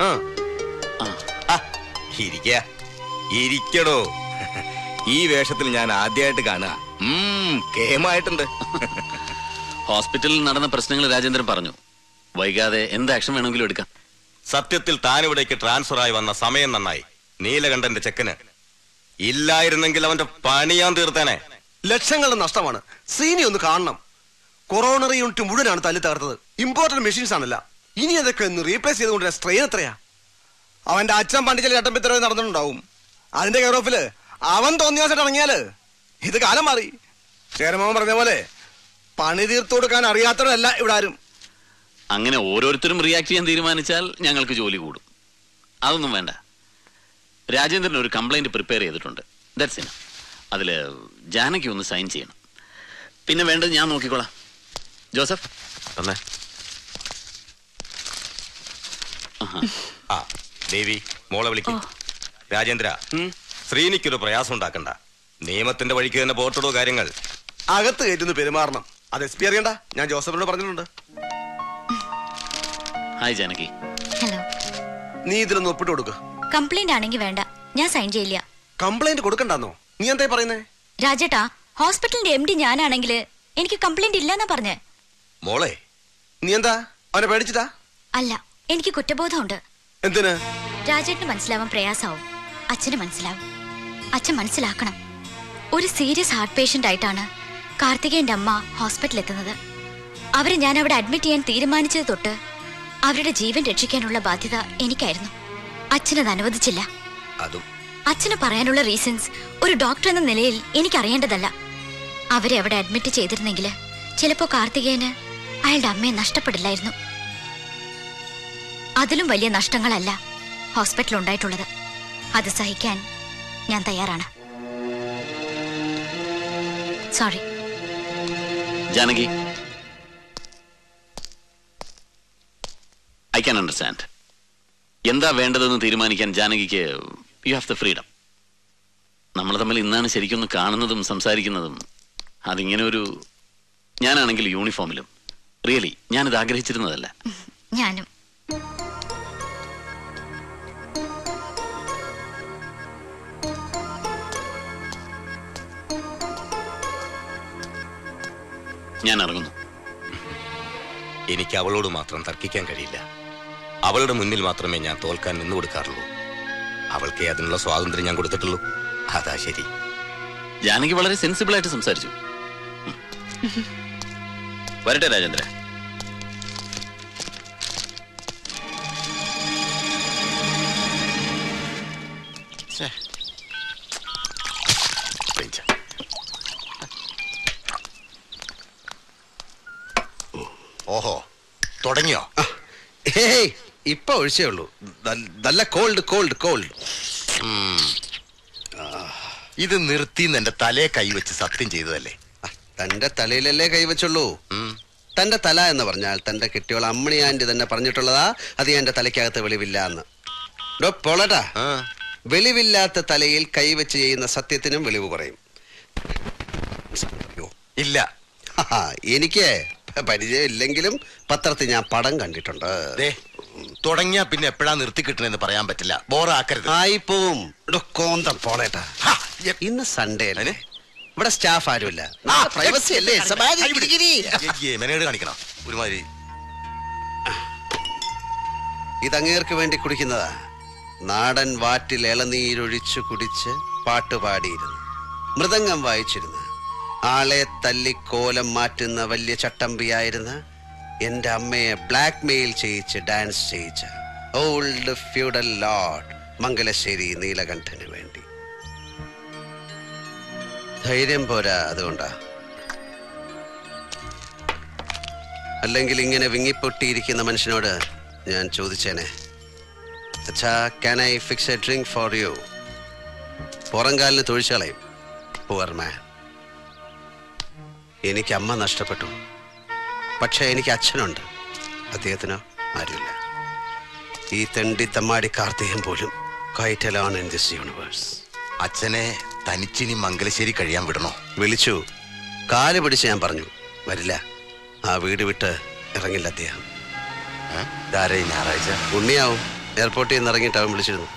ഇരിക്ക ഇരിക്കടോ. ഈ വേഷത്തിൽ ഞാൻ ആദ്യമായിട്ട് കാണുക. കേമായിട്ടുണ്ട്. ഹോസ്പിറ്റലിൽ നടന്ന പ്രശ്നങ്ങൾ രാജേന്ദ്രൻ പറഞ്ഞു. വൈകാതെ എന്ത് ആക്ഷൻ വേണമെങ്കിലും എടുക്കാം. സത്യത്തിൽ താനിവിടേക്ക് ട്രാൻസ്ഫർ ആയി വന്ന സമയം നന്നായി. നീലകണ്ഠന്റെ ചെക്കന് ഇല്ലായിരുന്നെങ്കിൽ അവന്റെ പണിയാൻ തീർത്തേനെ. ലക്ഷങ്ങളുടെ നഷ്ടമാണ്. സീനി ഒന്ന് കാണണം. കൊറോണറി യൂണിറ്റ് മുഴുവനാണ് തല്ലി തകർത്തത്. ഇമ്പോർട്ടന്റ് മെഷീൻസ് ആണല്ല. ഇനി അതൊക്കെ ഒന്ന് റീപ്ലേസ് ചെയ്തുകൊണ്ട് സ്ട്രെയിൻ എത്രയാ? അവന്റെ അച്ഛൻ പണ്ടിച്ചൽ ചട്ടമ്പിത്തരവ് നടന്നിട്ടുണ്ടാവും. അതിന്റെ കെയർ ഓഫില് അവൻ തോന്നിയാസായിട്ട് ഇറങ്ങിയാല് ഇത് കാലം മാറി. ചേരമാവൻ പറഞ്ഞ പോലെ പണി തീർത്തു കൊടുക്കാൻ അറിയാത്തവരല്ല ഇവിടെ ആരും. അങ്ങനെ ഓരോരുത്തരും റിയാക്ട് ചെയ്യാൻ തീരുമാനിച്ചാൽ ഞങ്ങൾക്ക് ജോലി കൂടും. അതൊന്നും വേണ്ട. രാജേന്ദ്രൻ ഒരു കംപ്ലൈന്റ് പ്രിപ്പയർ ചെയ്തിട്ടുണ്ട്. That's enough. അതില് ജാനകി ഒന്ന് സൈൻ ചെയ്യണം. പിന്നെ വേണ്ടത് ഞാൻ നോക്കിക്കോളാം. ജോസഫ് തന്നെ. ആ ദേവി, മോളെ വിളിക്കും. രാജേന്ദ്ര, ശ്രീനിക്കൊരു പ്രയാസം ഉണ്ടാക്കണ്ട. നിയമത്തിന്റെ വഴിക്ക് തന്നെ പോർട്ടിടോ കാര്യങ്ങൾ. അകത്ത് കയറ്റുന്നു പെരുമാറണം. അത് എസ് പി അറിയണ്ട. ഞാൻ ജോസഫിനോട് പറഞ്ഞിട്ടുണ്ട്. ഹായ് ജാനകി. ഹലോ. നീ ഇതിലൊന്ന് ഒപ്പിട്ട് കൊടുക്ക. കംപ്ലൈന്റ് ആണെങ്കിൽ വേണ്ട, ഞാൻ സൈൻ ചെയ്യില്ല. കംപ്ലൈന്റ് കൊടുക്കണ്ടെന്നോ? നീ എന്തായി പറയുന്നേ? രാജേട്ടാ, ഹോസ്പിറ്റലിന്റെ എം ഡി ഞാനാണെങ്കിൽ എനിക്ക് കംപ്ലൈന്റ് ഇല്ലെന്നാ പറഞ്ഞേ. മോളെ, നീ എന്താ അവനെ പേടിച്ചിട്ടാ? അല്ല, എനിക്ക് കുറ്റബോധമുണ്ട്. എന്തിന്? രാജേട്ടന് മനസ്സിലാവാൻ പ്രയാസാവും. അച്ഛന് മനസ്സിലാവും. അച്ഛൻ മനസ്സിലാക്കണം. ഒരു സീരിയസ് ഹാർട്ട് പേഷ്യന്റ് ആയിട്ടാണ് കാർത്തികേയന്റെ അമ്മ ഹോസ്പിറ്റലിൽ എത്തുന്നത്. അവരെ ഞാൻ അവിടെ അഡ്മിറ്റ് ചെയ്യാൻ തീരുമാനിച്ചത് തൊട്ട് അവരുടെ ജീവൻ രക്ഷിക്കാനുള്ള ബാധ്യത എനിക്കായിരുന്നു. അച്ഛനത് അനുവദിച്ചില്ല. അച്ഛന് പറയാനുള്ള റീസൺസ് ഒരു ഡോക്ടർ എന്ന നിലയിൽ എനിക്കറിയേണ്ടതല്ല. അവരെ അവിടെ അഡ്മിറ്റ് ചെയ്തിരുന്നെങ്കിൽ ചിലപ്പോ കാർത്തികേയന് അയാളുടെ അമ്മയെ നഷ്ടപ്പെടില്ലായിരുന്നു. അതിലും വലിയ നഷ്ടങ്ങളല്ല ഹോസ്പിറ്റലിൽ ഉണ്ടായിട്ടുള്ളത്. അത് സഹിക്കാൻ ഞാൻ തയ്യാറാണ്. Sorry. Janaki, I can understand. എന്താ വേണ്ടതെന്ന് തീരുമാനിക്കാൻ ജാനകിക്ക് യു ഹാവ് ദ ഫ്രീഡം. നമ്മൾ തമ്മിൽ ഇന്നാണ് ശരിക്കൊന്ന് കാണുന്നതും സംസാരിക്കുന്നതും. അതിങ്ങനെ ഒരു ഞാനാണെങ്കിൽ യൂണിഫോമിലും. റിയലി ഞാനിത് ആഗ്രഹിച്ചിരുന്നതല്ല. ഞാനും. ഞാൻ ഇറങ്ങുന്നു. എനിക്ക് അവളോട് മാത്രം തർക്കിക്കാൻ കഴിയില്ല. അവളുടെ മുന്നിൽ മാത്രമേ ഞാൻ തോൽക്കാൻ നിന്നു കൊടുക്കാറുള്ളൂ. അവൾക്ക് അതിനുള്ള സ്വാതന്ത്ര്യം ഞാൻ കൊടുത്തിട്ടുള്ളൂ. അതാ ശരി. ജാനകി വളരെ സെൻസിബിൾ ആയിട്ട് സംസാരിച്ചു. വരട്ടെ രാജേന്ദ്ര. ഓഹോ, തുടങ്ങിയോ? ഏയ്, ഇപ്പൊ ഒഴിച്ചേ ഉള്ളൂ. നല്ല കോൾഡ് കോൾഡ് കോൾഡ്. ഇത് നിർത്തിന്ന് എന്റെ തലയെ കൈവച്ച് സത്യം ചെയ്തതല്ലേ? തന്റെ തലയിലല്ലേ കൈവച്ചുള്ളൂ. തന്റെ തല എന്ന് പറഞ്ഞാൽ തന്റെ കെട്ടിയോൾ അമ്മണി ആന്റി തന്നെ പറഞ്ഞിട്ടുള്ളതാ. അത് എന്റെ തലയ്ക്കകത്ത് വെളിവില്ല എന്ന്. ഡോ പോളട്ടാ, വെളിവില്ലാത്ത തലയിൽ കൈവച്ച് ചെയ്യുന്ന സത്യത്തിനും വെളിവ് പറയും. ഇല്ല, എനിക്ക് പരിചയം ഇല്ലെങ്കിലും പത്രത്തിൽ ഞാൻ പടം കണ്ടിട്ടുണ്ട്. തുടങ്ങിയാ പിന്നെ എപ്പോഴാ നിർത്തി കിട്ടണെന്ന് പറയാൻ പറ്റില്ല. ബോറാക്കരുത്. ആയിപ്പോവും. കോന്തം പോളേട്ടാ, ഇന്ന് സൺഡേ അല്ലേ, ഇവിടെ സ്റ്റാഫ് ആരുമില്ല. പ്രൈവസി അല്ലേ? മെനേഡ് കാണിക്കണം ഒരുമാതിരി. ഇതങ്ങേർക്ക് വേണ്ടി കുടിക്കുന്നതാ. നാടൻ വാറ്റിൽ ഇളനീരൊഴിച്ചു കുടിച്ച് പാട്ടുപാടിയിരുന്നു, മൃദംഗം വായിച്ചിരുന്നു, ആളെ തല്ലി കോലം മാറ്റുന്ന വലിയ ചട്ടമ്പിയായിരുന്ന എന്റെ അമ്മയെ ബ്ലാക്ക് മെയിൽ ചെയ്യിച്ച് ഡാൻസ് ചെയ്യിച്ച ഓൾഡ് ഫ്യൂഡൽ ലോർഡ് മംഗലശ്ശേരി നീലകണ്ഠന് വേണ്ടി. ധൈര്യം പോരാ, അതുകൊണ്ടാ. അല്ലെങ്കിൽ ഇങ്ങനെ വിങ്ങിപ്പൊട്ടിയിരിക്കുന്ന മനുഷ്യനോട് ഞാൻ ചോദിച്ചേനെ, അച്ഛാ can I fix a drink for you? പുറംകാലിന് തൊഴിച്ചളയും. Poor man. എനിക്ക് അമ്മ നഷ്ടപ്പെട്ടു, പക്ഷെ എനിക്ക് അച്ഛനുണ്ട്. അദ്ദേഹത്തിനോ ആരുമില്ല. ഈ തെണ്ടി തമ്മാടി കാർത്തികൻ പോലും quite alone in this universe. അച്ഛനെ തനിച്ചിനി മംഗലശ്ശേരി കഴിയാൻ വിടണോ? വിളിച്ചു, കാല് പിടിച്ച് ഞാൻ പറഞ്ഞു വരില്ല. ആ വീട് വിട്ട് ഇറങ്ങില്ല അദ്ദേഹം. ഞായറാഴ്ച ഉണ്ണിയാവും. എയർപോർട്ടിൽ നിന്ന് ഇറങ്ങിയിട്ട് അവൻ വിളിച്ചിരുന്നു.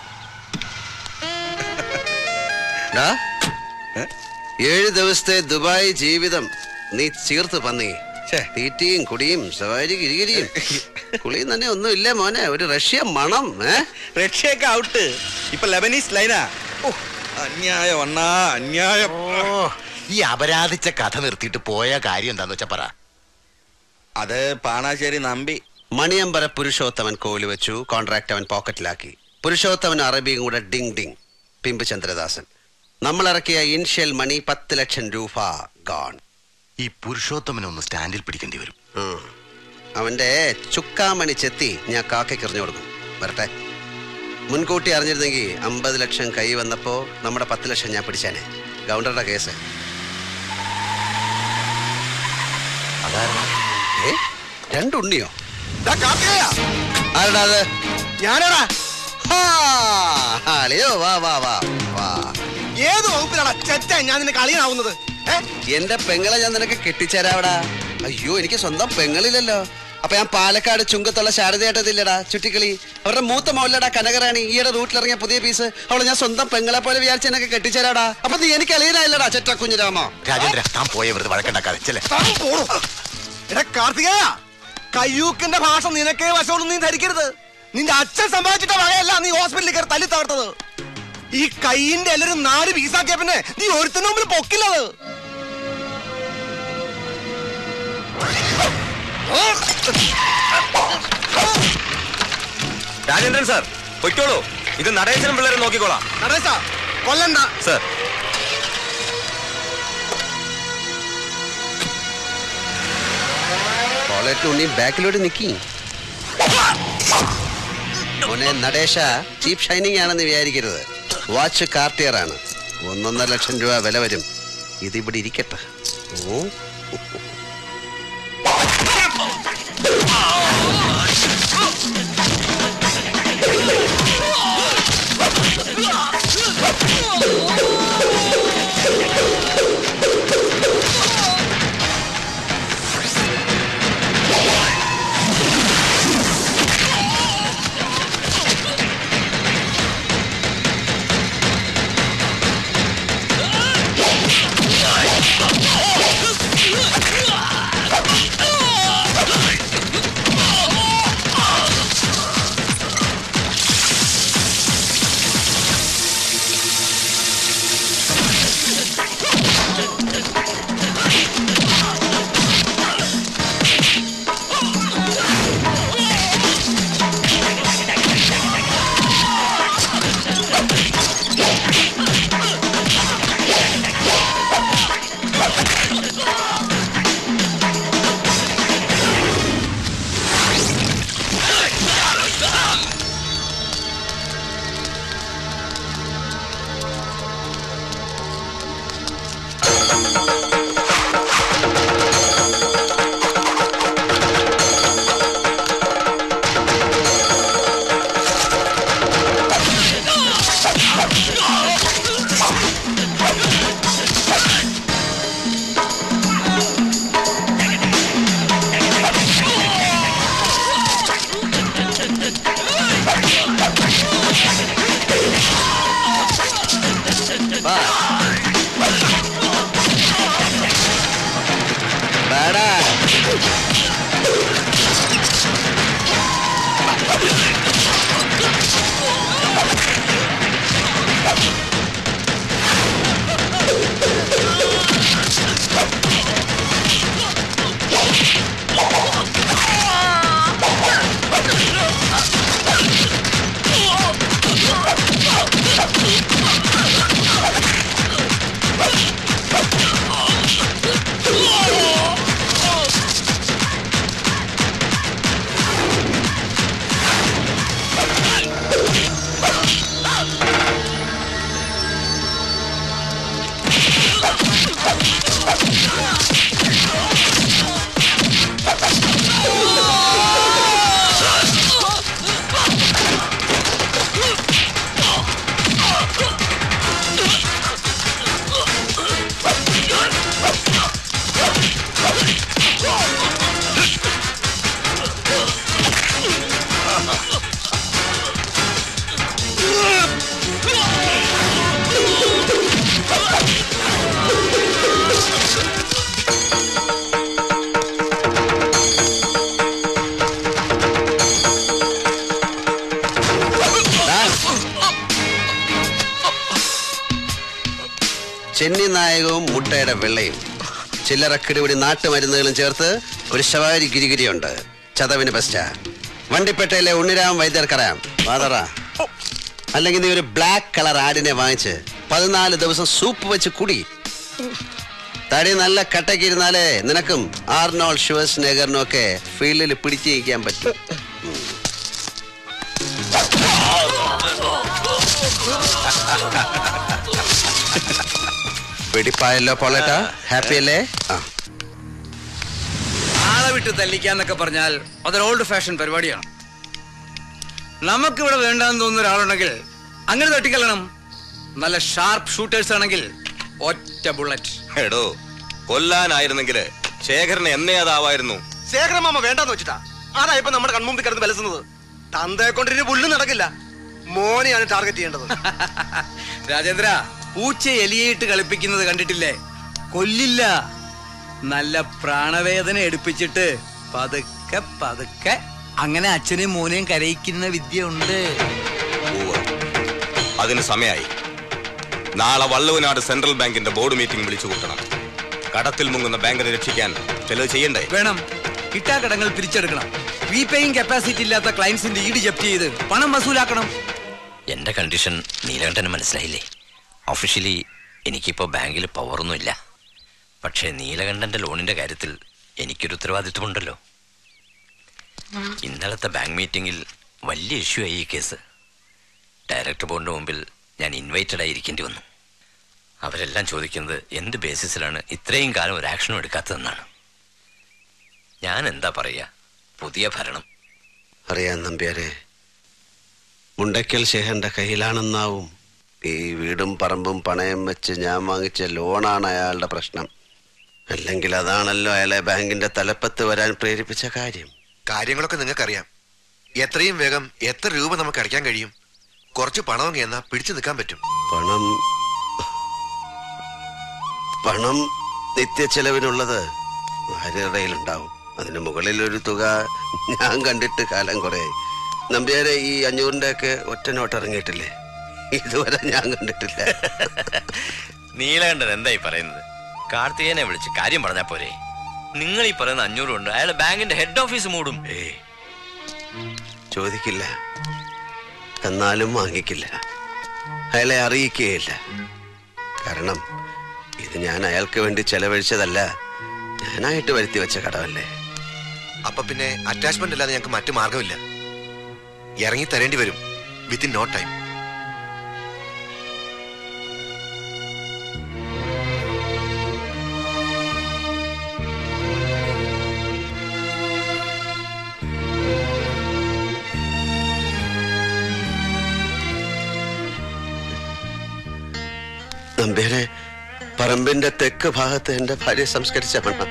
ഏഴ് ദിവസത്തെ ദുബായ് ജീവിതം നീ ചീർത്ത് പന്നി. തീറ്റിയും കുടിയും സവാരി ഗിരിഗിരിയും കുളിയും തന്നെ ഒന്നും ഇല്ല മോനെ. ഒരു റഷ്യ മണം. റഷ്യയൊക്കെ ഔട്ട്. ഇപ്പൊ ലെബനീസ് ലൈനാ. അന്യായം അണ്ണാ, അന്യായം. ഈ അപരാധിച്ച കഥ നിർത്തിയിട്ട് പോയ കാര്യം എന്താന്ന് വെച്ചാ പറ. അത് പാണാശ്ശേരി നമ്പി. മണിയമ്പര പുരുഷോത്തമൻ കോല് വെച്ചു, കോൺട്രാക്ട് അവൻ പോക്കറ്റിലാക്കി. പുരുഷോത്തമൻ അറബിയും കൂടെ ഡിങ് ഡിങ്. പിമ്പ് ചന്ദ്രദാസൻ. നമ്മൾ ഇറക്കിയ ഇൻഷ്യൽ മണി പത്ത് ലക്ഷം രൂപ ഗോൺ. ഈ പുരുഷോത്തമനെ ഒന്ന് സ്റ്റാൻഡിൽ പിടിക്കേണ്ടി വരും. അവന്റെ ചുക്കാമണി ചെത്തി ഞാൻ കാക്കയ്ക്ക് എറിഞ്ഞു കൊടുക്കും. വരട്ടെ. മുൻകൂട്ടി അറിഞ്ഞിരുന്നെങ്കിൽ അമ്പത് ലക്ഷം കൈ വന്നപ്പോ നമ്മുടെ പത്ത് ലക്ഷം ഞാൻ പിടിച്ചേനെ. ഗവർണറുടെ കേസ്. ഏ രണ്ടുണ്ണിയോ? ആരടാ അത്? ഞാനാടാ. അളിയോ വാ വാ വാ വാ. ഏത് വകുപ്പിലാടാ ചെറ്റ ഞാൻ നിനക്ക് അളിയനാവുന്നത്? എന്റെ പെങ്ങളെ ഞാൻ നിനക്ക് കെട്ടിച്ചേരാവടാ. അയ്യോ എനിക്ക് സ്വന്തം പെങ്ങളില്ലല്ലോ. അപ്പൊ ഞാൻ പാലക്കാട് ചുങ്കത്തുള്ള ശാരദയായിട്ടതില്ലടാ ചുറ്റിക്കളി. അവരുടെ മൂത്ത മോളിലടാ കനകറാണി. ഈയുടെ റൂട്ടിലിറങ്ങിയ പുതിയ പീസ്. അവളെ ഞാൻ സ്വന്തം പെങ്ങളെ പോലെ വിചാരിച്ച് എന്നൊക്കെ കെട്ടിച്ചേരാടാ. അപ്പൊ നീ എനിക്ക് അളിയനായില്ലടാ ചെറ്റ കുഞ്ഞിരാമ. രാജേന്ദ്ര താൻ പോയ വെറുതെ വഴക്കണ്ടാക്കാതെ. കാർത്തികേയ, കയ്യൂക്കിന്റെ ഭാഷ നിനക്കേ വശമുള്ളൂ. നീ ധരിക്കരുത്. നിന്റെ അച്ഛൻ സമ്പാദിച്ചിട്ട വകയല്ല നീ ഹോസ്പിറ്റലിൽ കയറി തല്ലി തകർത്തത്. ഈ കൈയിന്റെ എല്ലാരും നാല് പീസാക്കിയ പിന്നെ നീ ഒരുത്തിന് മുമ്പിൽ പൊക്കില്ലത്. രാജേന്ദ്രൻ സാർ പൊയ്ക്കോളൂ. ഇത് നടേശനും പിള്ളേരെ നോക്കിക്കോളാം. നടേശ കൊല്ലണ്ട സാർ. ഉണ്ണി ബാക്കിലോട്ട് നിക്കി. മോനെ നടേശ ചീപ്പ് ഷൈനിങ് ആണെന്ന് വിചാരിക്കരുത്. വാച്ച് കാർട്ടിയർ ആണ്. ഒന്നൊന്നര ലക്ഷം രൂപ വില വരും. ഇതിവിടെ ഇരിക്കട്ടെ. ഓ ചെന്നി നായകവും മുട്ടയുടെ വെള്ളയും ചില്ലറക്കിടിപിടി നാട്ടുമരുന്നുകളും ചേർത്ത് ഒരു ശവാരി ഗിരിഗിരിയുണ്ട്. ചതവിന് ബെസ്റ്റാ. വണ്ടിപ്പേട്ടയിലെ ഉണ്ണിരാം വൈദ്യർക്കറിയാം. വാതറ. അല്ലെങ്കിൽ നീ ഒരു ബ്ലാക്ക് കളർ ആടിനെ വാങ്ങിച്ച് പതിനാല് ദിവസം സൂപ്പ് വെച്ച് കുടി. തടി നല്ല കട്ടയ്ക്ക് ഇരുന്നാലേ നിനക്കും ആർണോൾഡ് ഷ്വാസ്നെഗറിനും ഒക്കെ ഫീൽഡിൽ പിടിച്ചു നിൽക്കാൻ പറ്റും. വെടിപ്പായല്ലോ പോളേട്ടാ, ഹാപ്പി അല്ലേ? ആളെ വിട്ട് തല്ലിക്കാന്നൊക്കെ പറഞ്ഞാൽ അതൊരു ഓൾഡ് ഫാഷൻ പരിപാടിയാണ്. നമുക്കിവിടെ വേണ്ടാന്ന് തോന്നുന്ന ഒരാളുണ്ടെങ്കിൽ അങ്ങനെ തട്ടിക്കല്ലണം. നല്ല ഷാർപ്പ് ഷൂട്ടേഴ്സ് ആണെങ്കിൽ ഒറ്റ ബുള്ളറ്റ്. എടോ, കൊല്ലാനായിരുന്നെങ്കിൽ ശേഖരന് എന്നേ അതാവായിരുന്നു. ശേഖരൻ മാമ വേണ്ടാന്ന് വെച്ചിട്ടാ ആരാ ഇപ്പൊ നമ്മുടെ കൺമുമ്പിൽ കിടന്ന് വിലസുന്നത്? തന്തയെ കൊണ്ടിന് പുല്ല് നടക്കില്ല, മോനെയാണ് ടാർഗറ്റ് ചെയ്യേണ്ടത്. രാജേന്ദ്ര, പൂച്ച എലിയിട്ട് കളിപ്പിക്കുന്നത് കണ്ടിട്ടില്ലേ? കൊല്ലില്ല, നല്ല പ്രാണവേദന എടുപ്പിച്ചിട്ട് പതുക്കെ പതുക്കെ അങ്ങനെ അച്ഛനെയും മോനെയും കരയിക്കുന്ന വിദ്യ ഉണ്ട്. അതിന് സമയമായി. നാളെ വള്ളുവനാട് സെൻട്രൽ ബാങ്കിന്റെ ബോർഡ് മീറ്റിംഗ് വിളിച്ചു കൂട്ടണം. കടത്തിൽ മുങ്ങുന്ന ബാങ്കിനെ രക്ഷിക്കാൻ ചിലത് ചെയ്യണ്ടേ? വേണം. കിട്ടാക്കടങ്ങൾ പിരിച്ചെടുക്കണം. റീപേയിങ് കപ്പാസിറ്റി ഇല്ലാത്ത ക്ലയൻസിന്റെ ഈട് ജപ്തി ചെയ്ത് പണം വസൂലാക്കണം. എന്റെ കണ്ടീഷൻ നീലകണ്ഠന് മനസ്സിലായില്ലേ? ഒഫീഷ്യലി എനിക്കിപ്പോ ബാങ്കിൽ പവറൊന്നുമില്ല. പക്ഷേ നീലകണ്ഠന്റെ ലോണിന്റെ കാര്യത്തിൽ എനിക്കൊരു ഉത്തരവാദിത്വമുണ്ടല്ലോ. ഇന്നലത്തെ ബാങ്ക് മീറ്റിംഗിൽ വലിയ ഇഷ്യൂ ആയി ഈ കേസ്. ഡയറക്ടർ ബോർഡിന്റെ മുമ്പിൽ ഞാൻ ഇൻവൈറ്റഡ് ആയിരിക്കേണ്ടി വന്നു. അവരെല്ലാം ചോദിക്കുന്നത് എന്ത് ബേസിസിലാണ് ഇത്രയും കാലം ഒരു ആക്ഷനും എടുക്കാത്തതെന്നാണ്. ഞാൻ എന്താ പറയാ, പുതിയ ഭരണം. അറിയാൻ നമ്പ്യാരെ, മുണ്ടയ്ക്കൽ ശേഖരന്റെ കയ്യിലാണെന്നാവും ഈ വീടും പറമ്പും പണയം വെച്ച് ഞാൻ വാങ്ങിച്ച ലോണാണ് അയാളുടെ പ്രശ്നം. അല്ലെങ്കിൽ അതാണല്ലോ അയാളെ ബാങ്കിന്റെ തലപ്പത്ത് വരാൻ പ്രേരിപ്പിച്ച കാര്യം. കാര്യങ്ങളൊക്കെ നിങ്ങൾക്കറിയാം. എത്രയും വേഗം എത്ര രൂപ നമുക്ക് അടയ്ക്കാൻ കഴിയും? കുറച്ച് പണം എന്നാ പിടിച്ചു നിൽക്കാൻ പറ്റും. പണം പണം നിത്യ ചെലവിനുള്ളത് ഭാര്യയുടെയിലുണ്ടാവും. അതിന് മുകളിൽ ഒരു തുക ഞാൻ കണ്ടിട്ട് കാലം കുറയായി. നമ്പ്യാരെ, ഈ അഞ്ഞൂറിന്റെ ഒക്കെ ഒറ്റ നോട്ട് ഇറങ്ങിയിട്ടില്ലേ? ഇതുവരെ ഞാൻ കണ്ടിട്ടില്ല. നീലകണ്ഠൻ എന്തായി പറയുന്നത്? കാർത്തികനെ വിളിച്ച് കാര്യം പറഞ്ഞാ പോരെ? നിങ്ങൾ ഈ പറയുന്ന അഞ്ഞൂറ് കൊണ്ട് അയാൾ ബാങ്കിന്റെ ഹെഡ് ഓഫീസ് മൂടും. ഏ ചോദിക്കില്ല, തന്നാലും വാങ്ങിക്കില്ല, അയാളെ അറിയിക്കുകയില്ല. കാരണം ഇത് ഞാൻ അയാൾക്ക് വേണ്ടി ചെലവഴിച്ചതല്ല, ഞാനായിട്ട് വരുത്തി വെച്ച കടമല്ലേ. അപ്പൊ പിന്നെ അറ്റാച്ച്മെന്റ് അല്ലാതെ ഞങ്ങൾക്ക് മറ്റു മാർഗമില്ല. ഇറങ്ങി തരേണ്ടി വരും വിത്തിൻ നോ ടൈം. നമ്പ്യാരെ, പറമ്പിന്റെ തെക്ക് ഭാഗത്ത് എന്റെ ഭാര്യ സംസ്കരിച്ച മണ്ണ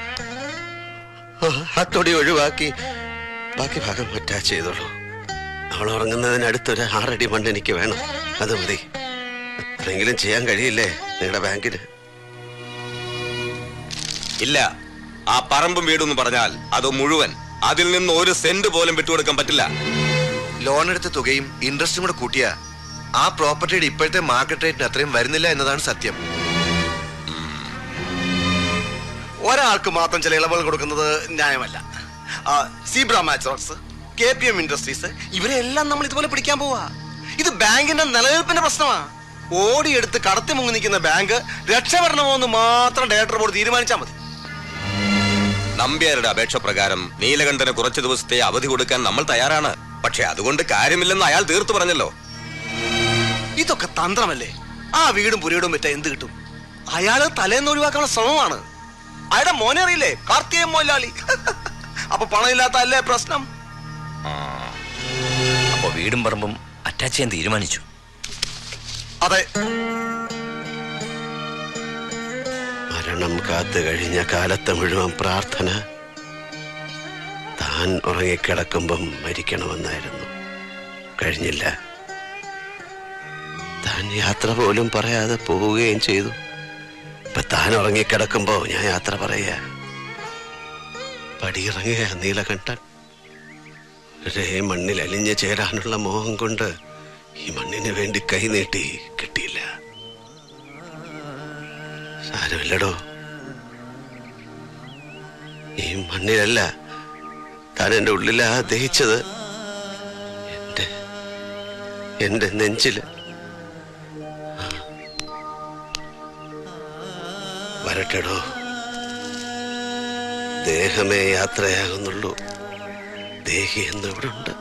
അത്തൊടി ഒഴിവാക്കി ബാക്കി ഭാഗം അറ്റാച്ച് ചെയ്തോളൂ. അവൾ ഉറങ്ങുന്നതിനടുത്തൊരു ആറടി മണ്ണ് എനിക്ക് വേണം. അത് മതി. അത്രയെങ്കിലും ചെയ്യാൻ കഴിയില്ലേ നിങ്ങളുടെ ബാങ്കിന്? ഇല്ല, ആ പറമ്പും വീടെന്ന് പറഞ്ഞാൽ അത് മുഴുവൻ, അതിൽ നിന്ന് ഒരു സെന്റ് പോലും വിട്ടുകൊടുക്കാൻ പറ്റില്ല. ലോൺ എടുത്ത തുകയും ഇൻട്രസ്റ്റും കൂടെ കൂട്ടിയ ആ പ്രോപ്പർട്ടിയുടെ ഇപ്പോഴത്തെ മാർക്കറ്റ് റേറ്റിന് അത്രയും വരുന്നില്ല എന്നതാണ് സത്യം. ഒരാൾക്ക് മാത്രം ചില ഇളവുകൾ കൊടുക്കുന്നത് ന്യായമല്ല. Zebra matches, K P M industries, ഇവരെല്ലാം നമ്മൾ ഇതുപോലെ പിടിക്കാൻ പോവാ. ഇത് ബാങ്കിന്റെ നിലനിൽപ്പിന്റെ പ്രശ്നമാ. ഓടിയെടുത്ത് കടത്തി മുങ്ങി നിൽക്കുന്ന ബാങ്ക് രക്ഷപ്പെടണമോ എന്ന് മാത്രം ഡയറക്ടർ ബോർഡ് തീരുമാനിച്ചാൽ മതി. നമ്പ്യാരുടെ അപേക്ഷ പ്രകാരം നീലകണ്ഠന് കുറച്ചു ദിവസത്തെ അവധി കൊടുക്കാൻ നമ്മൾ തയ്യാറാണ്. പക്ഷെ അതുകൊണ്ട് കാര്യമില്ലെന്ന് അയാൾ തീർത്തു പറഞ്ഞല്ലോ. ഇതൊക്കെ തന്ത്രമല്ലേ? ആ വീടും പുരയിടും പറ്റാ എന്ത് കിട്ടും? അയാള് തലേന്ന് ഒഴിവാക്കാനുള്ള ശ്രമമാണ്. അയാളുടെ മോനെ അറിയില്ലേ, കാർത്തികൻ മൊല്ലാളി. അപ്പൊ പണമില്ലാത്ത അല്ലേ പ്രശ്നം? അപ്പൊ വീടും പറമ്പും അറ്റാച്ച് ചെയ്യാൻ തീരുമാനിച്ചു. അതെ. മരണം കാത്തു കഴിഞ്ഞ കാലത്ത് മുഴുവൻ പ്രാർത്ഥന താൻ ഉറങ്ങിക്കിടക്കുമ്പം മരിക്കണമെന്നായിരുന്നു. കഴിഞ്ഞില്ല. താൻ യാത്ര പോലും പറയാതെ പോവുകയും ചെയ്തു. ഇപ്പൊ താൻ ഉറങ്ങിക്കിടക്കുമ്പോ ഞാൻ യാത്ര പറയുക. പടിയിറങ്ങുക നീലകണ്ഠൻ. ഒരേ മണ്ണിൽ അലിഞ്ഞു ചേരാനുള്ള മോഹം കൊണ്ട് ഈ മണ്ണിന് വേണ്ടി കൈനീട്ടി കിട്ടിയില്ല. സാരമില്ലടോ, ഈ മണ്ണിലല്ല താൻ എന്റെ ഉള്ളിലാ ദഹിച്ചത്, എന്റെ എന്റെ നെഞ്ചില്. വരട്ടെടോ, ദേഹമേ യാത്രയാകുന്നുള്ളൂ, ദേഹി എന്നിവിടെ ഉണ്ട്.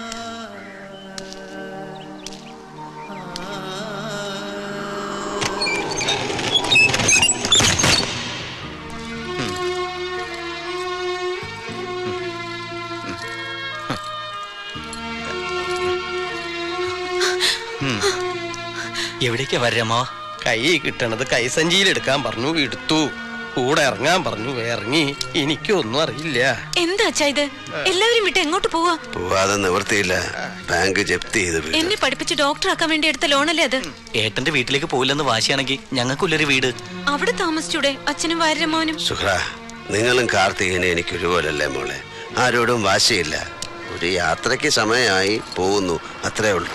എവിടേക്കാ വരാമോ? കൈ കിട്ടണത് കൈസഞ്ചിയിൽ എടുക്കാൻ പറഞ്ഞു, എടുത്തു. കൂടെ ഇറങ്ങാൻ പറഞ്ഞു, ഇറങ്ങി. എനിക്കൊന്നും അറിയില്ല. എന്താ അച്ഛാ ഇത്? എല്ലാവരും വിട്ട് എങ്ങോട്ട് പോവാ? പോവാതെ നിവർത്തിയില്ല, ബാങ്ക് ജപ്തി ചെയ്ത്. എന്നെ പഠിപ്പിച്ച് ഡോക്ടർ ആക്കാൻ വേണ്ടി എടുത്ത ലോണല്ലേ അത്? ഏട്ടന്റെ വീട്ടിലേക്ക് പോയില്ലെന്ന് വാശിയാണെങ്കിൽ ഞങ്ങൾക്കുള്ളൊരു വീട് അവിടെ താമസിച്ചൂടെ അച്ഛനും വാര്യരമോനും? സുഹ്ര, നിങ്ങളും കാർത്തികനെ എനിക്ക് ഒരുപോലല്ലേ മോളെ, ആരോടും വാശിയില്ല. ഒരു യാത്രയ്ക്ക് സമയമായി പോകുന്നു, അത്രേ ഉള്ളൂ.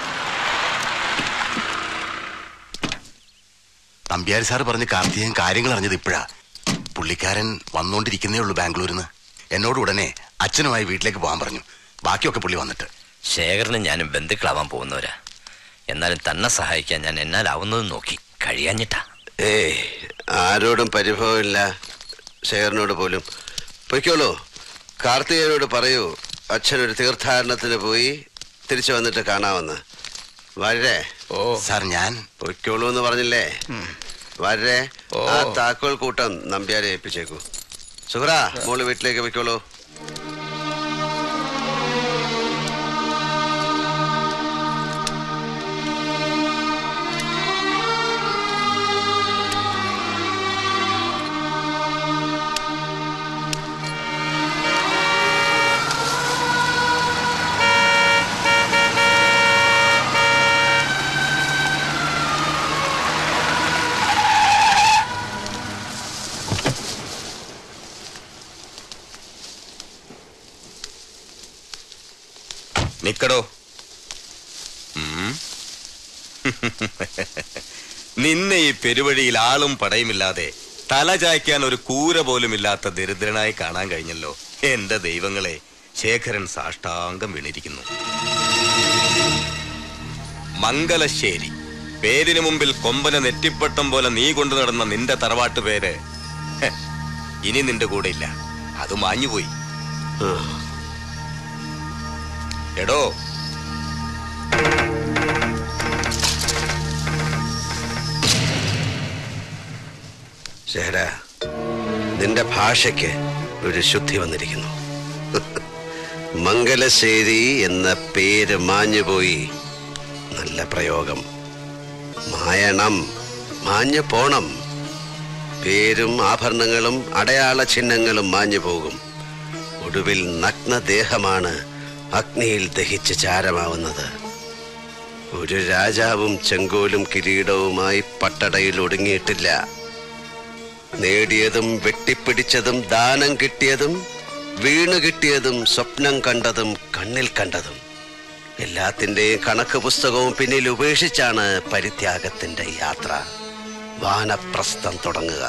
നമ്പ്യാർ സാർ പറഞ്ഞ് കാർത്തികൻ കാര്യങ്ങൾ അറിഞ്ഞത് ഇപ്പോഴാ. പുള്ളിക്കാരൻ വന്നുകൊണ്ടിരിക്കുന്നേ ഉള്ളൂ ബാംഗ്ലൂരിൽ നിന്ന്. എന്നോട് ഉടനെ അച്ഛനുമായി വീട്ടിലേക്ക് പോകാൻ പറഞ്ഞു. ബാക്കിയൊക്കെ പുള്ളി വന്നിട്ട്. ശേഖരനും ഞാനും ബന്ധുക്കളാവാൻ പോകുന്നവരാ. എന്നാലും തന്നെ സഹായിക്കാൻ ഞാൻ എന്നാലാവുന്നത് നോക്കി, കഴിയാഞ്ഞിട്ടാ. ഏയ്, ആരോടും പരിഭവമില്ല, ശേഖരനോട് പോലും. പൊയ്ക്കോളൂ, കാർത്തികനോട് പറയൂ അച്ഛനൊരു തീർത്ഥാടനത്തിന് പോയി തിരിച്ചു വന്നിട്ട് കാണാമെന്ന്. വരേ. ഓ സാർ, ഞാൻ പൊയ്ക്കോളൂ എന്ന് പറഞ്ഞില്ലേ? വരേ. ആ താക്കോൽ കൂട്ടം നമ്പ്യാരെ ഏൽപ്പിച്ചേക്കൂ. സുഹ്ര, മോള് വീട്ടിലേക്ക് പൊയ്ക്കോളൂ. നിക്കടോ. നിന്നെ ഈ പെരുവഴിയിൽ ആളും പടയുമില്ലാതെ തല ചായ്ക്കാൻ ഒരു കൂര പോലും ഇല്ലാത്ത ദരിദ്രനായി കാണാൻ കഴിഞ്ഞല്ലോ. എന്റെ ദൈവങ്ങളെ, ശേഖരൻ സാഷ്ടാംഗം വീണിരിക്കുന്നു. മംഗലശ്ശേരി, പേരിന് മുമ്പിൽ കൊമ്പനെ നെറ്റിപ്പട്ടം പോലെ നീ കൊണ്ടു നടന്ന നിന്റെ തറവാട്ട് പേര് ഇനി നിന്റെ കൂടെ ഇല്ല, അത് മാഞ്ഞുപോയി. എടോ, ശേഖര, നിന്റെ ഭാഷയ്ക്ക് ഒരു ശുദ്ധി വന്നിരിക്കുന്നു. മംഗലശ്ശേരി എന്ന പേര് മാഞ്ഞുപോയി. നല്ല പ്രയോഗം. മായണം, മാഞ്ഞു പോണം. പേരും ആഭരണങ്ങളും അടയാള ചിഹ്നങ്ങളും മാഞ്ഞു പോകും. ഒടുവിൽ നഗ്നദേഹമാണ് അഗ്നിയിൽ ദഹിച്ച് ചാരമാവുന്നത്. ഒരു രാജാവും ചെങ്കോലും കിരീടവുമായി പട്ടടയിൽ ഒടുങ്ങിയിട്ടില്ല. നേടിയതും വെട്ടിപ്പിടിച്ചതും ദാനം കിട്ടിയതും വീണു കിട്ടിയതും സ്വപ്നം കണ്ടതും കണ്ണിൽ കണ്ടതും എല്ലാത്തിന്റെയും കണക്ക് പുസ്തകവും പിന്നിൽ ഉപേക്ഷിച്ചാണ് പരിത്യാഗത്തിന്റെ യാത്ര, വാനപ്രസ്ഥം തുടങ്ങുക.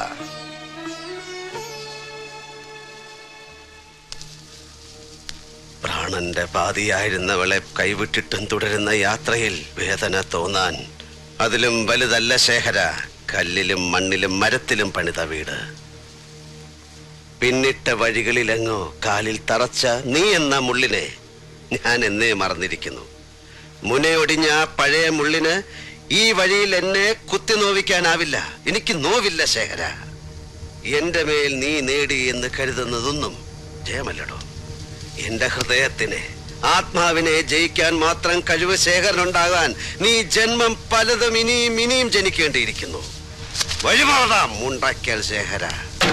പ്രാണന്റെ പാതിയായിരുന്നവളെ കൈവിട്ടിട്ടും തുടരുന്ന യാത്രയിൽ വേദന തോന്നാൻ അതിലും വലുതല്ല ശേഖര കല്ലിലും മണ്ണിലും മരത്തിലും പണിത വീട്. പിന്നിട്ട വഴികളിലെങ്ങോ കാലിൽ തറച്ച നീ എന്ന മുള്ളിനെ ഞാൻ എന്നേ മറന്നിരിക്കുന്നു. മുനയൊടിഞ്ഞ പഴയ മുള്ളിന് ഈ വഴിയിൽ എന്നെ കുത്തി നോവിക്കാനാവില്ല. എനിക്ക് നോവില്ല ശേഖര. എന്റെ മേൽ നീ നേടി എന്ന് കരുതുന്നതൊന്നും ജയമല്ലടോ. എന്റെ ഹൃദയത്തിനെ, ആത്മാവിനെ ജയിക്കാൻ മാത്രം കഴിവ് ശേഖരനുണ്ടാകാൻ നീ ജന്മം പലതും ഇനിയും ഇനിയും ജനിക്കേണ്ടിയിരിക്കുന്നു. വഴിമാറാം മുണ്ടാക്കിയാൽ ശേഖര.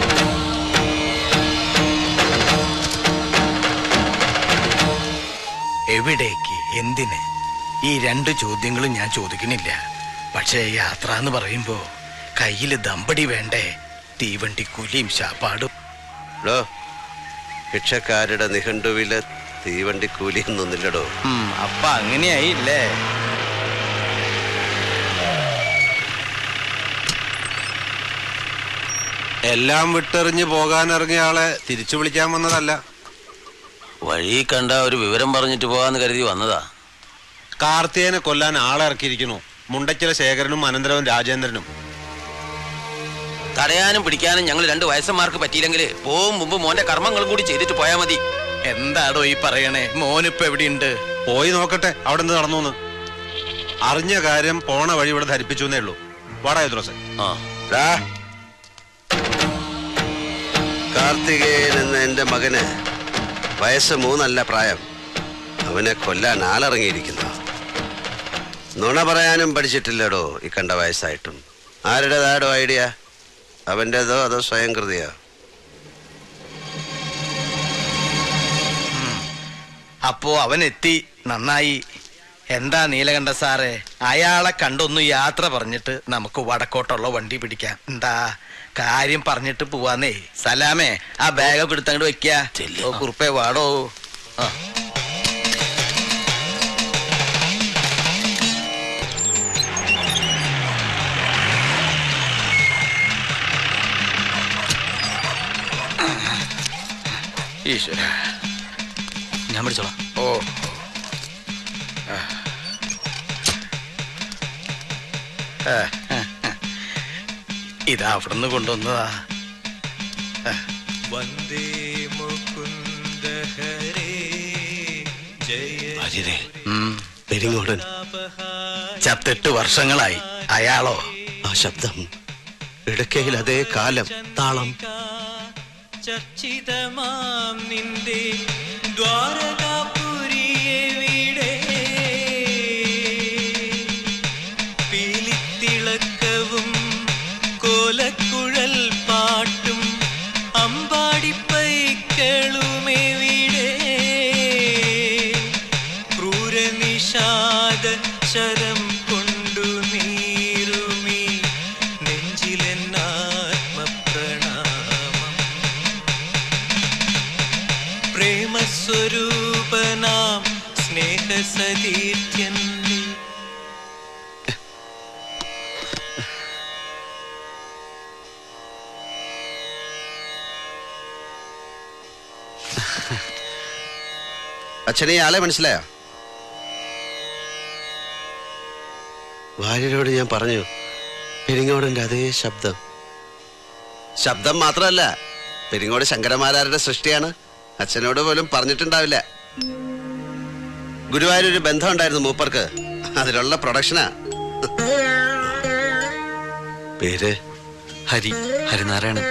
എവിടേക്ക്, എന്തിന്? ഈ രണ്ട് ചോദ്യങ്ങളും ഞാൻ ചോദിക്കുന്നില്ല. പക്ഷേ യാത്ര എന്ന് പറയുമ്പോ കയ്യില് ദമ്പടി വേണ്ടേ? തീവണ്ടി കൂലിയും ശാപ്പാടും. ഭിക്ഷക്കാരുടെ നിഘണ്ടുവില് തീവണ്ടി കൂലിയൊന്നുമില്ലടോ. അപ്പൊ അങ്ങനെയായില്ലേ? എല്ലാം വിട്ടെറിഞ്ഞ് പോകാൻ ഇറങ്ങിയ ആളെ തിരിച്ചു വിളിക്കാൻ വന്നതല്ല. വഴി കണ്ട ഒരു വിവരം പറഞ്ഞിട്ട് പോകാന്ന് കരുതി വന്നതാ. കാർത്തികനെ കൊല്ലാൻ ആളെ ഇറക്കിയിരിക്കുന്നു. മുണ്ടച്ചില ശേഖരനും അനന്തരവൻ രാജേന്ദ്രനും. തടയാനും പിടിക്കാനും ഞങ്ങൾ രണ്ട് വയസ്സന്മാർക്ക് പറ്റിയില്ലെങ്കിൽ പോവും മുമ്പ് മോന്റെ കർമ്മങ്ങളും കൂടി ചെയ്തിട്ട് പോയാ മതി. എന്താടോ ഈ പറയണേ? മോനിപ്പോ എവിടെയുണ്ട്? പോയി നോക്കട്ടെ അവിടെ എന്ത് നടന്നു. അറിഞ്ഞ കാര്യം പോണ വഴി ഇവിടെ ധരിപ്പിച്ചു എന്നേ ഉള്ളൂ. വാടാ ദ്രോസെ. കാർത്തികേയൻ എന്ന എന്റെ മകന് വയസ്സ് മൂന്നല്ല പ്രായം. അവനെ കൊല്ലാൻ ആളിറങ്ങിയിരിക്കുന്നു. നുണ പറയാനും പഠിച്ചിട്ടില്ലടോ ഈ കണ്ട വയസ്സായിട്ടും. ആരുടേതാടോ ഐഡിയ? അവൻ്റെതോ അതോ സ്വയം കൃതിയോ? അപ്പോ അവൻ എത്തി, നന്നായി. എന്താ നീലകണ്ഠ സാറേ, അയാളെ കണ്ടൊന്ന് യാത്ര പറഞ്ഞിട്ട് നമുക്ക് വടക്കോട്ടുള്ള വണ്ടി പിടിക്കാം. എന്താ കാര്യം പറഞ്ഞിട്ട് പോവാന്നേ. സലാമേ, ആ ബാഗൊക്കെ എടുത്തങ്ങോട്ട് വെക്ക. കുറുപ്പേ വാടോ. ആ ഈശ്വര, ഞാൻ പിടിച്ചോളാം. ഓ ഇതാ അവിടുന്ന് കൊണ്ടുവന്നതാ. വന്ദേ മുകുന്ദ ഹരേ ജയ പെരിങ്ങോടൻ ചത്തെട്ട് വർഷങ്ങളായി. അയാളോ? ആ ശബ്ദം, ഇടയ്ക്കയിൽ അതേ കാലം, താളം. ചർച്ചിതമാം നിന്റെ ദ്വാരകാപുരിയെ വിടെ പീലിത്തിളക്കവും കോലക്കുഴൽ പാട്ടും അമ്പാടിപ്പൈക്കളുമെവിടെ ക്രൂരനിഷാദ ശരം കൊണ്ടു നീറുമീ നെഞ്ചിലെന്നാത്മപ്രണാമം പ്രേമസ്വരൂപനാം സ്നേഹസതീർത്ഥ്യൻ. അച്ഛനെ ആളെ മനസ്സിലായോ? ഭാര്യയോട് ഞാൻ പറഞ്ഞു, പെരിങ്ങോടന്റെ അതേ ശബ്ദം. ശബ്ദം മാത്രമല്ല, പെരിങ്ങോട് ശങ്കരമാരാരുടെ സൃഷ്ടിയാണ്. അച്ഛനോട് പോലും പറഞ്ഞിട്ടുണ്ടാവില്ല. ഗുരുവായൂരൊരു ബന്ധം ഉണ്ടായിരുന്നു മൂപ്പർക്ക്, അതിലുള്ള പ്രൊഡക്ഷനാ. പേര് ഹരി, ഹരിനാരായണൻ.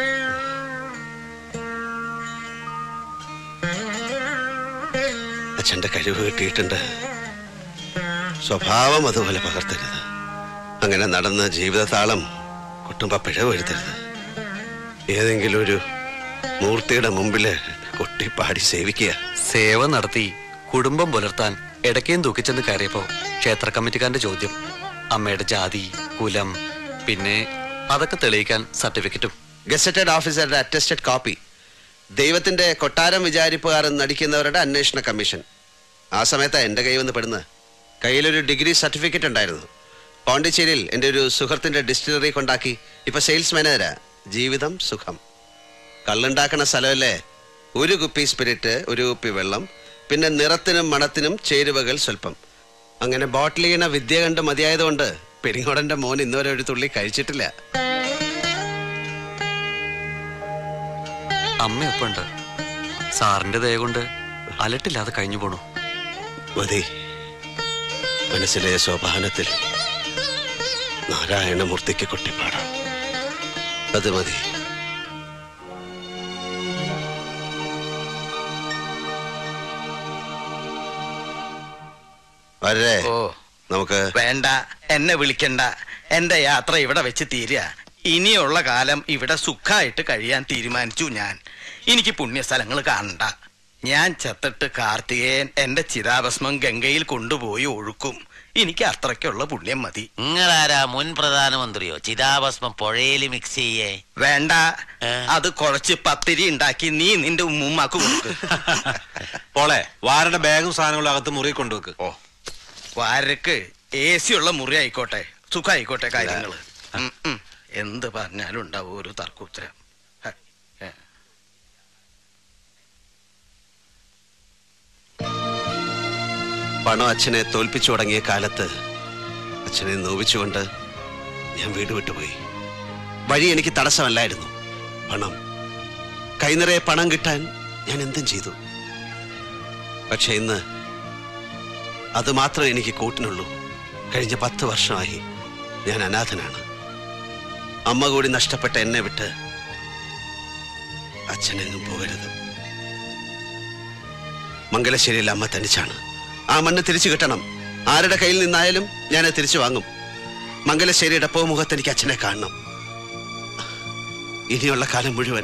അച്ഛന്റെ കഴിവ് കിട്ടിയിട്ടുണ്ട്. സ്വഭാവം അതുപോലെ പകർത്തരുത്. അങ്ങനെ നടന്ന ജീവിതതാളം കുട്ടുമ്പ പിഴവ് വരുത്തരുത്. ഏതെങ്കിലും ഒരു മൂർത്തിയുടെ മുമ്പില് കൊട്ടിപ്പാടി സേവിക്കുക. സേവ നടത്തി കുടുംബം പുലർത്താൻ ഇടയ്ക്കേം തൂക്കിച്ചെന്ന് കയറിയപ്പോ ക്ഷേത്ര കമ്മിറ്റിക്കാരന്റെ ചോദ്യം, അമ്മയുടെ ജാതി, കുലം, പിന്നെ അതൊക്കെ തെളിയിക്കാൻ സർട്ടിഫിക്കറ്റും. ഗസറ്റഡ് ഓഫീസറുടെ അറ്റസ്റ്റഡ് കോപ്പി, ദൈവത്തിന്റെ കൊട്ടാരം വിചാരിപ്പുകാരൻ നടിക്കുന്നവരുടെ അന്വേഷണ കമ്മീഷൻ. ആ സമയത്താ എന്റെ കൈ വന്ന് പെടുന്നത്. കയ്യിലൊരു ഡിഗ്രി സർട്ടിഫിക്കറ്റ് ഉണ്ടായിരുന്നു. പോണ്ടിച്ചേരിയിൽ എൻ്റെ ഒരു സുഹൃത്തിന്റെ ഡിസ്റ്റിലറി കൊണ്ടാക്കി ഇപ്പൊ സെയിൽസ് മാനേജരാ. ജീവിതം സുഖം. കള്ളുണ്ടാക്കണ സ്ഥലമല്ലേ. ഒരു കുപ്പി സ്പിരിറ്റ്, ഒരു കുപ്പി വെള്ളം, പിന്നെ നിറത്തിനും മണത്തിനും ചേരുവകൾ സ്വല്പം. അങ്ങനെ ബോട്ടിൽ ചെയ്യണ വിദ്യ കണ്ട് മതിയായതുകൊണ്ട് പെരിങ്ങോടന്റെ മോൻ ഇന്നുവരെ ഒരു തുള്ളി കഴിച്ചിട്ടില്ല. അമ്മയൊപ്പുണ്ട്. സാറിന്റെ ദയ കൊണ്ട് അലട്ടില്ലാതെ കഴിഞ്ഞു പോണു. മതി. മനസ്സിലെ സോപാനത്തിൽ നാരായണമൂർത്തിക്ക് കൊട്ടിപ്പാടാം. അത് മതി. വരേ. ഓ നമുക്ക് വേണ്ട, എന്നെ വിളിക്കണ്ട. എന്റെ യാത്ര ഇവിടെ വെച്ച് തീരുക. ഇനിയുള്ള കാലം ഇവിടെ സുഖമായിട്ട് കഴിയാൻ തീരുമാനിച്ചു ഞാൻ. എനിക്ക് പുണ്യസ്ഥലങ്ങൾ കാണണ്ട. ഞാൻ ചത്തിട്ട് കാർത്തികേയൻ എന്റെ ചിതാഭസ്മം ഗംഗയിൽ കൊണ്ടുപോയി ഒഴുക്കും. എനിക്ക് അത്രയ്ക്കുള്ള പുണ്യം മതി. നിങ്ങളാരാ, മുൻ പ്രധാനമന്ത്രിയോ? ചിതാഭസ്മം പുഴയിൽ മിക്സ് ചെയ്യേ? വേണ്ട, അത് കുറച്ച് പത്തിരി ഉണ്ടാക്കി നീ നിന്റെ ഉമ്മുമ്മാക്ക് കൊടുക്ക്. പോളെ, വാരുടെ ബാഗും സാധനങ്ങളും അകത്ത് മുറി കൊണ്ടുവെക്ക്. ഓ, വാരക്ക് എ സി ഉള്ള മുറി ആയിക്കോട്ടെ, സുഖമായിക്കോട്ടെ കാര്യങ്ങള്. എന്ത് പറഞ്ഞാലും ഉണ്ടാവും ഒരു തർക്കുത്തരം. പണം അച്ഛനെ തോൽപ്പിച്ചു തുടങ്ങിയ കാലത്ത് അച്ഛനെ നോവിച്ചുകൊണ്ട് ഞാൻ വീട് വിട്ടുപോയി. വഴി എനിക്ക് തടസ്സമല്ലായിരുന്നു, പണം. കൈനിറയെ പണം കിട്ടാൻ ഞാൻ എന്തും ചെയ്തു. പക്ഷെ ഇന്ന് അത് മാത്രമേ എനിക്ക് കൂട്ടിനുള്ളൂ. കഴിഞ്ഞ പത്ത് വർഷമായി ഞാൻ അനാഥനാണ്. അമ്മ കൂടി നഷ്ടപ്പെട്ട എന്നെ വിട്ട് അച്ഛനെങ്ങും പോകരുത്. മംഗലശ്ശേരിയിൽ അമ്മ തനിച്ചാണ്. ആ മണ്ണ് തിരിച്ചു കിട്ടണം. ആരുടെ കയ്യിൽ നിന്നായാലും ഞാനത് തിരിച്ചു വാങ്ങും. മംഗലശ്ശേരിയുടെ പോമുഖത്ത് എനിക്ക് അച്ഛനെ കാണണം. ഇനിയുള്ള കാലം മുഴുവൻ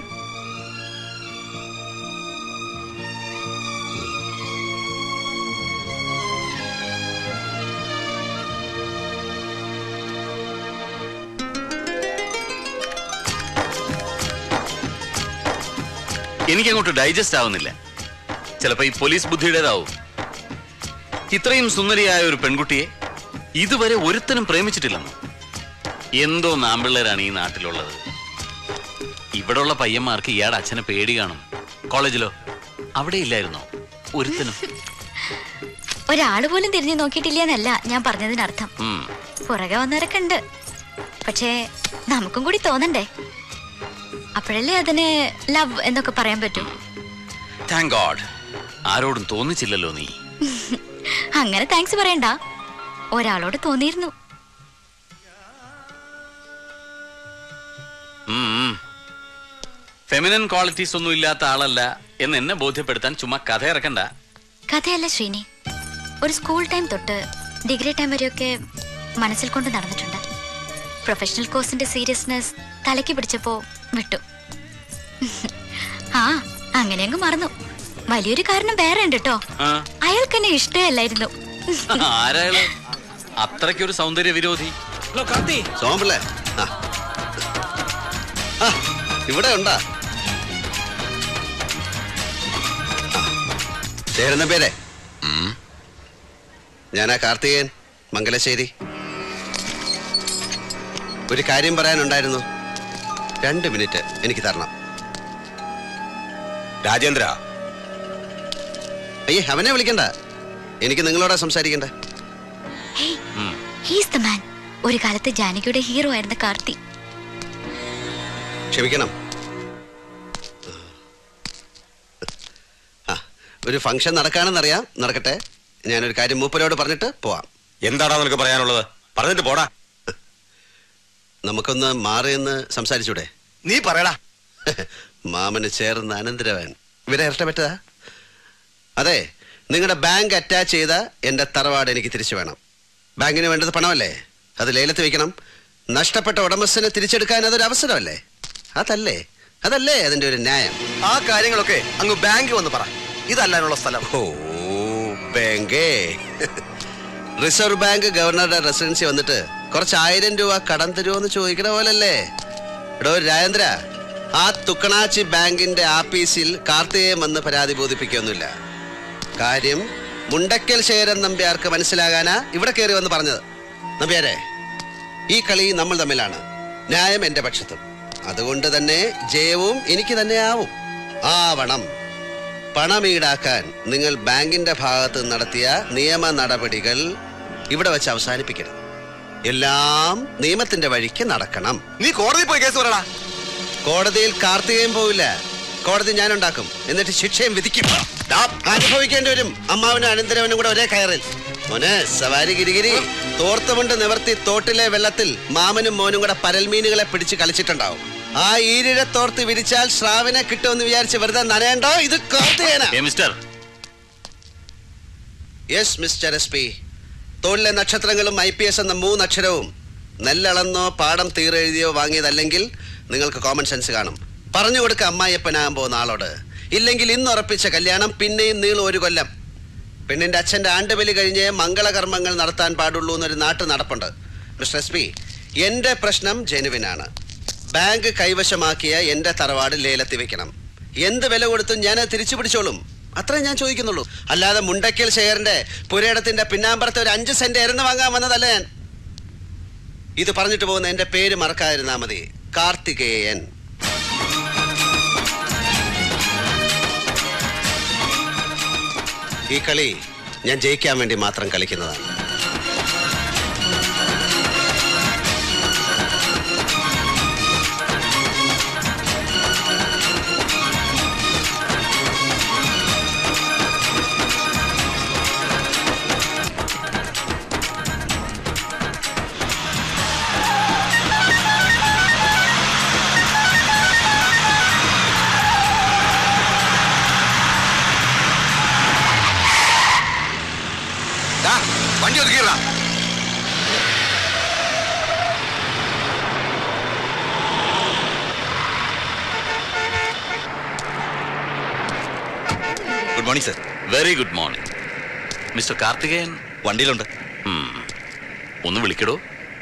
എനിക്കങ്ങോട്ട് ഡൈജസ്റ്റ് ആവുന്നില്ല. ചിലപ്പോ ഈ പോലീസ് ബുദ്ധിയുടേതാവും. ഇത്രയും സുന്ദരിയായ ഒരു പെൺകുട്ടിയെ ഇതുവരെ ഒരുത്തനും പ്രേമിച്ചിട്ടില്ലെന്നോ? എന്തോ നാമ്പിള്ളേരാണ് ഈ നാട്ടിലുള്ളത്. ഇവിടെയുള്ള പയ്യന്മാർക്ക് ഇയാടെ അച്ഛനെ പേടി കാണും. കോളേജിലോ അവിടെ ഇല്ലായിരുന്നോ ഒരുത്തനും? ഒരാള് പോലും തിരിഞ്ഞു നോക്കിയിട്ടില്ലെന്നല്ല ഞാൻ പറഞ്ഞതിനർത്ഥം. ഉം. പുറകെ വന്നവരൊക്കെ ഉണ്ട്. പക്ഷേ നമുക്കും കൂടി തോന്നണ്ടേ? അപ്പോഴല്ലേ അതിന് ലവ് എന്നൊക്കെ പറയാൻ പറ്റൂ. താങ്ക് ഗോഡ്, ആരോടും തോന്നിച്ചില്ലല്ലോ നീ. അങ്ങനെ താങ്ക്സ് പറയണ്ട, ഒരാളോട് തോന്നിയിരുന്നു. ഫെമിനൻ ക്വാളിറ്റീസ് ഒന്നും ഇല്ലാത്ത ആളല്ല എന്ന് എന്നെ ബോധ്യപ്പെടുത്താൻ ചുമ്മാ കഥ ഇറക്കണ്ട. കഥയല്ല ശ്രീനി, ഒരു സ്കൂൾ ടൈം തൊട്ട് ഡിഗ്രി ടൈം വരെയൊക്കെ മനസ്സിൽ കൊണ്ട് നടന്നിട്ടുണ്ട്. പ്രൊഫഷണൽ കോഴ്സിന്റെ സീരിയസ്നെസ് തലയ്ക്ക് പിടിച്ചപ്പോ വിട്ടു. ആ അങ്ങനെ അങ്ങ് മറന്നു. വലിയൊരു കാരണം വേറെ ഉണ്ട് കേട്ടോ. അയാൾക്ക് എന്നെ ഇഷ്ടമല്ലായിരുന്നു. ആരാള് അത്രയ്ക്കൊരു സൗന്ദര്യ വിരോധി? സോമപിള്ളേ, ഇവിടെ ഉണ്ടാ ചേരുന്ന പേരെ? ഞാനാ കാർത്തികേയൻ, മംഗലശ്ശേരി. ഒരു കാര്യം പറയാനുണ്ടായിരുന്നു. രണ്ട് മിനിറ്റ് എനിക്ക് തരണം. രാജേന്ദ്ര. അയ്യേ, അവനെ വിളിക്കണ്ട. എനിക്ക് നിങ്ങളോടാ സംസാരിക്കണ്ടേ. ഒരു കാലത്ത് ജാനകിയുടെ ഹീറോ ആയിരുന്ന കാർത്തി. ക്ഷമിക്കണം. ആ ഒരു ഫംഗ്ഷൻ നടക്കാണെന്നറിയാം. നടക്കട്ടെ. ഞാനൊരു കാര്യം മൂപ്പരോട് പറഞ്ഞിട്ട് പോവാം. എന്താടാ നിനക്ക് പറയാനുള്ളത്? പറഞ്ഞിട്ട് പോടാ. നമുക്കൊന്ന് മാറിയെന്ന് സംസാരിച്ചൂടെ? നീ പറയടാ. മാമന് ചേർന്ന അനന്തരവൻ ഇവരെ ഇഷ്ടപ്പെട്ടതാ. അതെ, നിങ്ങളുടെ ബാങ്ക് അറ്റാച്ച് ചെയ്ത എന്റെ തറവാട് എനിക്ക് തിരിച്ചു വേണം. ബാങ്കിന് വേണ്ടത് പണമല്ലേ? അത് ലേലത്ത് വെക്കണം. നഷ്ടപ്പെട്ട ഉടമസ്ഥനെ തിരിച്ചെടുക്കാൻ അതൊരു അവസരമല്ലേ? അതല്ലേ അതല്ലേ അതിന്റെ ഒരു ന്യായം? ആ കാര്യങ്ങളൊക്കെ അങ്ങ് ബാങ്ക് വന്ന് പറ. ഇതല്ലാനുള്ള സ്ഥലം. ഓ ബാങ്കേ. റിസർവ് ബാങ്ക് ഗവർണറുടെ റെസിഡൻസി വന്നിട്ട് കുറച്ച് ആയിരം രൂപ കടം തരുമോന്ന് ചോദിക്കണ പോലല്ലേ? എടോ രാജേന്ദ്ര, ആ തുക്കണാച്ചി ബാങ്കിന്റെ ആഫീസിൽ കാർത്തികേയൻ വന്ന് പരാതി ബോധിപ്പിക്കൊന്നുമില്ല. കാര്യം മുണ്ടക്കൽ ശേഖരൻ നമ്പ്യാർക്ക് മനസ്സിലാകാനാ ഇവിടെ കയറി വന്ന് പറഞ്ഞത്. നമ്പ്യാരെ, ഈ കളി നമ്മൾ തമ്മിലാണ്. ന്യായം എന്റെ പക്ഷത്തും. അതുകൊണ്ട് തന്നെ ജയവും എനിക്ക് തന്നെ ആവും. ആവണം. പണം ഈടാക്കാൻ നിങ്ങൾ ബാങ്കിന്റെ ഭാഗത്ത് നടത്തിയ നിയമ നടപടികൾ ഇവിടെ വെച്ച് അവസാനിപ്പിക്കണം. എല്ലാം നിയമത്തിന്റെ വഴിക്ക് നടക്കണം. നീ കോടതി പോയി കേസ് പറയടാ. കോടതിയിൽ കാർത്തികേയൻ പോവില്ല. കോടതി ഞാൻ ഉണ്ടാക്കും. എന്നിട്ട് ശിക്ഷയും വിധിക്കും. അനുഭവിക്കേണ്ടി വരും അമ്മാവനും അനന്തരവനും കൂടെ ഒരേ കയറിൽ. മോനെ സവാരി ഗിരിഗിരി, തോർത്തുമുണ്ട് നിവർത്തി തോട്ടിലെ വെള്ളത്തിൽ മാമനും മോനും കൂടെ പരൽമീനുകളെ പിടിച്ച് കളിച്ചിട്ടുണ്ടാവും. ആ ഈരിഴ തോർത്ത് വിരിച്ചാൽ ശ്രാവിനെ കിട്ടുമെന്ന് വിചാരിച്ച് വെറുതെ നനയണ്ടോ? ഇത് കാർത്തികേയനാ. Yes mister S P. തോളിലെ നക്ഷത്രങ്ങളും ഐ പി എസ് എന്ന മൂന്നക്ഷരവും നെല്ലളന്നോ പാടം തീരെഴുതിയോ വാങ്ങിയതല്ലെങ്കിൽ നിങ്ങൾക്ക് കോമൺ സെൻസ് കാണും. പറഞ്ഞു കൊടുക്ക അമ്മായിയപ്പനാകാൻ പോകുന്ന ആളോട്. ഇല്ലെങ്കിൽ ഇന്ന് ഉറപ്പിച്ച കല്യാണം പിന്നെയും നീളും ഒരു കൊല്ലം. പെണ്ണിന്റെ അച്ഛന്റെ ആണ്ടുബലി കഴിഞ്ഞ് മംഗളകർമ്മങ്ങൾ നടത്താൻ പാടുള്ളൂ എന്നൊരു നാട്ടു നടപ്പുണ്ട്. മിസ്റ്റർ എസ് പി, എന്റെ പ്രശ്നം ജെനുവിനാണ്. ബാങ്ക് കൈവശമാക്കിയ എന്റെ തറവാട് ലേലത്തി വെക്കണം. എന്ത് വില കൊടുത്തും ഞാൻ തിരിച്ചു പിടിച്ചോളും. അത്രേ ഞാൻ ചോദിക്കുന്നുള്ളൂ. അല്ലാതെ മുണ്ടക്കൽ ശേഖരന്റെ പുരയിടത്തിന്റെ പിന്നാമ്പറത്തെ ഒരു അഞ്ച് സെന്റ് എരന്ന് വാങ്ങാൻ വന്നതല്ല ഞാൻ. ഇത് പറഞ്ഞിട്ട് പോകുന്ന എന്റെ പേര് മറക്കാതിരുന്നാ മതി. കാർത്തികേയൻ. ഈ കളി ഞാൻ ജയിക്കാൻ വേണ്ടി മാത്രം കളിക്കുന്നതാണ്. വണ്ടി ഒതുക്കിയിട. Good morning sir. Very good morning. Mister Karthikeyan വണ്ടിയിലുണ്ട്. ഒന്ന് വിളിക്കടോ.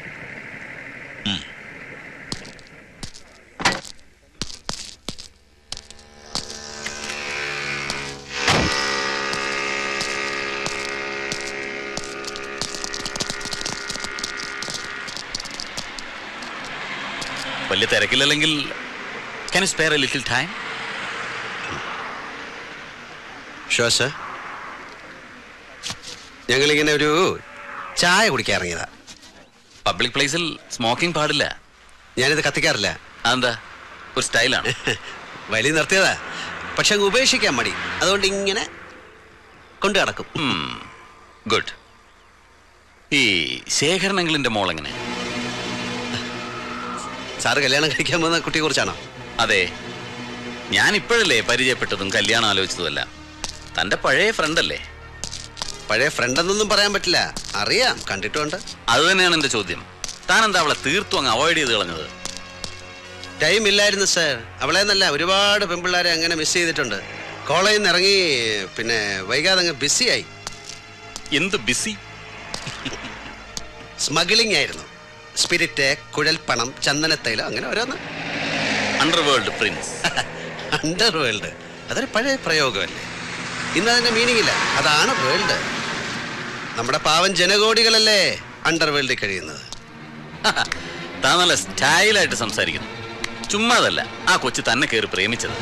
വലിയ തിരക്കില്ലെങ്കിൽ can you spare a little time? Sure sir. ഞങ്ങളിങ്ങനെ ഒരു ചായ കുടിക്കാൻ ഇറങ്ങിയതാ. പബ്ലിക് പ്ലേസിൽ സ്മോക്കിംഗ് പാടില്ല. ഞാനിത് കത്തിക്കാറില്ല. അതെന്താ? ഒരു സ്റ്റൈലാണ്. വലിയ നിർത്തിയതാ, പക്ഷെ അങ്ങ് ഉപേക്ഷിക്കാൻ മടി. അതുകൊണ്ട് ഇങ്ങനെ കൊണ്ടു നടക്കും. ഗുഡ്. ഈ ശേഖരനങ്ങളിന്റെ മോളെങ്ങനെ? സാറ് കല്യാണം കഴിക്കാൻ പോകുന്ന കുട്ടിയെ കുറിച്ചാണോ? അതെ, ഞാൻ ഇപ്പോഴല്ലേ പരിചയപ്പെട്ടതും കല്യാണം ആലോചിച്ചതുമല്ല. തന്റെ പഴയ ഫ്രണ്ടല്ലേ? പഴയ ഫ്രണ്ടെന്നൊന്നും പറയാൻ പറ്റില്ല, അറിയാം, കണ്ടിട്ടുണ്ട്. അത് തന്നെയാണ് എന്റെ ചോദ്യം. താൻ എന്താ അവളെ തീർത്തും അങ്ങ് അവോയ്ഡ് ചെയ്ത് കളഞ്ഞത്? ടൈം ഇല്ലായിരുന്നു സാർ. അവളെ എന്നല്ല, ഒരുപാട് പെൺപിള്ളേരെ അങ്ങനെ മിസ് ചെയ്തിട്ടുണ്ട്. കോളേജിൽ നിന്ന് ഇറങ്ങി പിന്നെ വൈകാതെ അങ്ങ് ബിസിയായി. എന്ത് ബിസി? സ്മഗ്ലിംഗ് ആയിരുന്നു. സ്പിരിറ്റ്, കുഴൽപ്പണം, ചന്ദനത്തൈലം, അങ്ങനെ ഓരോന്ന്. Underworld Prince. അണ്ടർവേൾഡ് അതൊരു പഴയ പ്രയോഗമല്ലേ? ഇന്ന് അതിന്റെ മീനിങ് ഇല്ല. അതാണ് വേൾഡ്. നമ്മുടെ പാവം ജനകോടികളല്ലേ അണ്ടർവേൾഡിൽ കഴിയുന്നത്. താൻ നല്ല സ്റ്റൈലായിട്ട് സംസാരിക്കുന്നു. ചുമ്മാതല്ല ആ കൊച്ചു തന്നെ കയറി പ്രേമിച്ചത്.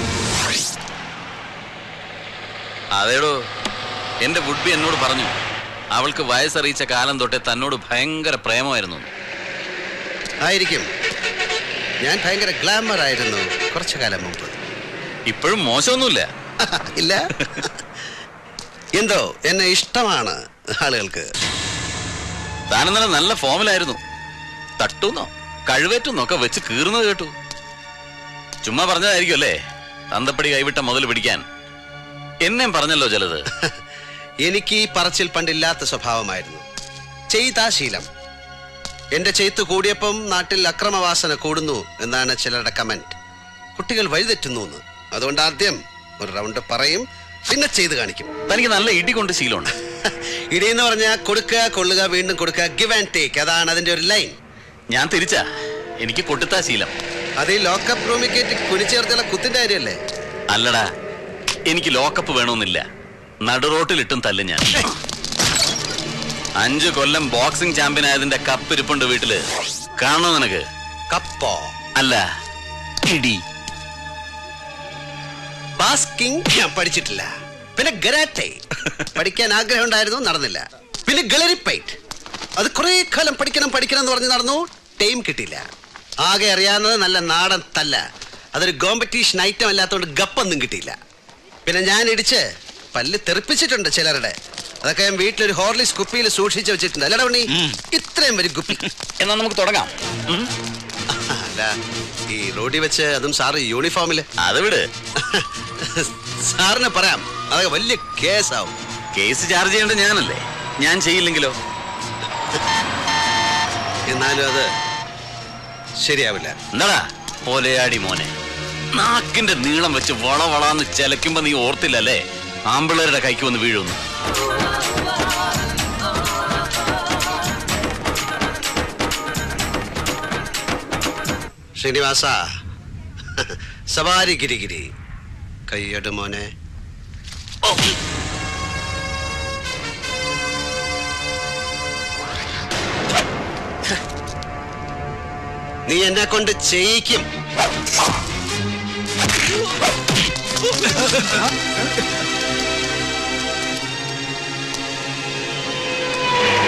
അതേടോ, എന്റെ വുഡ്ബി എന്നോട് പറഞ്ഞു അവൾക്ക് വയസ്സറിയിച്ച കാലം തൊട്ടേ തന്നോട് ഭയങ്കര പ്രേമമായിരുന്നു. ആയിരിക്കും. ഞാൻ ഭയങ്കര ഗ്ലാമർ ആയിരുന്നു കുറച്ചു കാലം മുമ്പ്. ഇപ്പോഴും മോശമൊന്നുമില്ല. ഇല്ല, എന്തോ എന്നെ ഇഷ്ടമാണ് ആളുകൾക്ക്. താനെന്നല്ല നല്ല ഫോമിലായിരുന്നു. തട്ടുന്നോ കഴിവേറ്റുന്നോ ഒക്കെ വെച്ച് കീറുന്നത് കേട്ടു. ചുമ്മാ പറഞ്ഞതായിരിക്കും അല്ലേ തന്തപ്പടി കൈവിട്ട മുതൽ പിടിക്കാൻ? എന്നെ പറഞ്ഞല്ലോ ചിലത്. എനിക്ക് ഈ പറച്ചിൽ പണ്ടില്ലാത്ത സ്വഭാവമായിരുന്നു. ചെയ്താ ശീലം. എന്റെ ചെയ്ത്ത് കൂടിയപ്പം നാട്ടിൽ അക്രമവാസന കൂടുന്നു എന്നാണ് ചിലരുടെ കമന്റ്. കുട്ടികൾ വഴിതെറ്റുന്നു എന്ന്. അതുകൊണ്ട് ആദ്യം ഒരു റൗണ്ട് പറയും, പിന്നെ ചെയ്ത് കാണിക്കും. തനിക്ക് നല്ല ഇടി കൊണ്ട് ശീലമുണ്ട്. ഇടി എന്ന് പറഞ്ഞാൽ കൊടുക്കുക, കൊള്ളുക, വീണ്ടും കൊടുക്കുക, ഗിവ് ആൻഡ് ടേക്ക്. അതാണ് അതിന്റെ ഒരു ലൈൻ. ഞാൻ തിരിച്ചാ, എനിക്ക് കൊട്ടുത്താ ശീലം. അത് ഈ ലോക്കപ്പ് റൂമിൽ കയറ്റി കുനിച്ചേർത്തുള്ള കുത്തിന്റെ കാര്യമല്ലേ? അല്ലടാ, എനിക്ക് ലോക്കപ്പ് വേണമെന്നില്ല. നടുറോട്ടിലിട്ടും തല്ലും ഞാൻ. അഞ്ചു കൊല്ലം ബോക്സിംഗ് ചാമ്പ്യൻ ആയതിന്റെ കപ്പ് ഇരിപ്പുണ്ട് വീട്ടില്. കാണോ നിനക്ക്? കപ്പോ? അല്ല, ഇടി. ബാസ്കിംഗ് ഞാൻ പഠിച്ചിട്ടില്ല. പിന്നെ ഗരാട്ടെ പഠിക്കാൻ ആഗ്രഹം ഉണ്ടായിരുന്നു, നടന്നില്ല. പിന്നെ ഗളരിപ്പൈറ്റ്, അത് കുറെ കാലം പഠിക്കണം പഠിക്കണം എന്ന് പറഞ്ഞ് നടന്നു, ടൈം കിട്ടിയില്ല. ആകെ അറിയാവുന്നത് നല്ല നാടൻ തല്ല. അതൊരു കോമ്പറ്റീഷൻ ഐറ്റം അല്ലാത്തതുകൊണ്ട് ഗപ്പൊന്നും കിട്ടിയില്ല. പിന്നെ ഞാൻ ഇടിച്ച് പല്ല് തെറിപ്പിച്ചിട്ടുണ്ട് ചിലരുടെ. അതൊക്കെ ഞാൻ വീട്ടിലൊരു ഹോർലിക്സ് കുപ്പിയിൽ സൂക്ഷിച്ച് വെച്ചിട്ടുണ്ട്. അല്ലടാ ഉണ്ണി, ഇത്രയും വരും കുപ്പി. എന്നാ നമുക്ക് തുടങ്ങാം. അല്ല, ഈ റോഡിൽ വെച്ച്, അതും സാറ് യൂണിഫോമില്. അത് വിട്. സാറിന് പറയാം, അതൊക്കെ വലിയ കേസാവും. കേസ് ചാർജ് ചെയ്യേണ്ടത് ഞാനല്ലേ? ഞാൻ ചെയ്യില്ലെങ്കിലോ? എന്നാലും അത് ശരിയാവില്ല. എന്താടാ പോലെയാടി മോനെ, നാക്കിന്റെ നീളം വെച്ച് വള വളാന്ന് ചെലക്കുമ്പോ നീ ഓർത്തില്ലല്ലേ ആമ്പിള്ളേരുടെ കൈക്ക് വന്ന് വീഴുന്നു? ശ്രീനിവാസ, സവാരി ഗിരിഗിരി, കയ്യട് മോനെ. നീ എന്നെ കൊണ്ട് ചെയ്യിക്കും.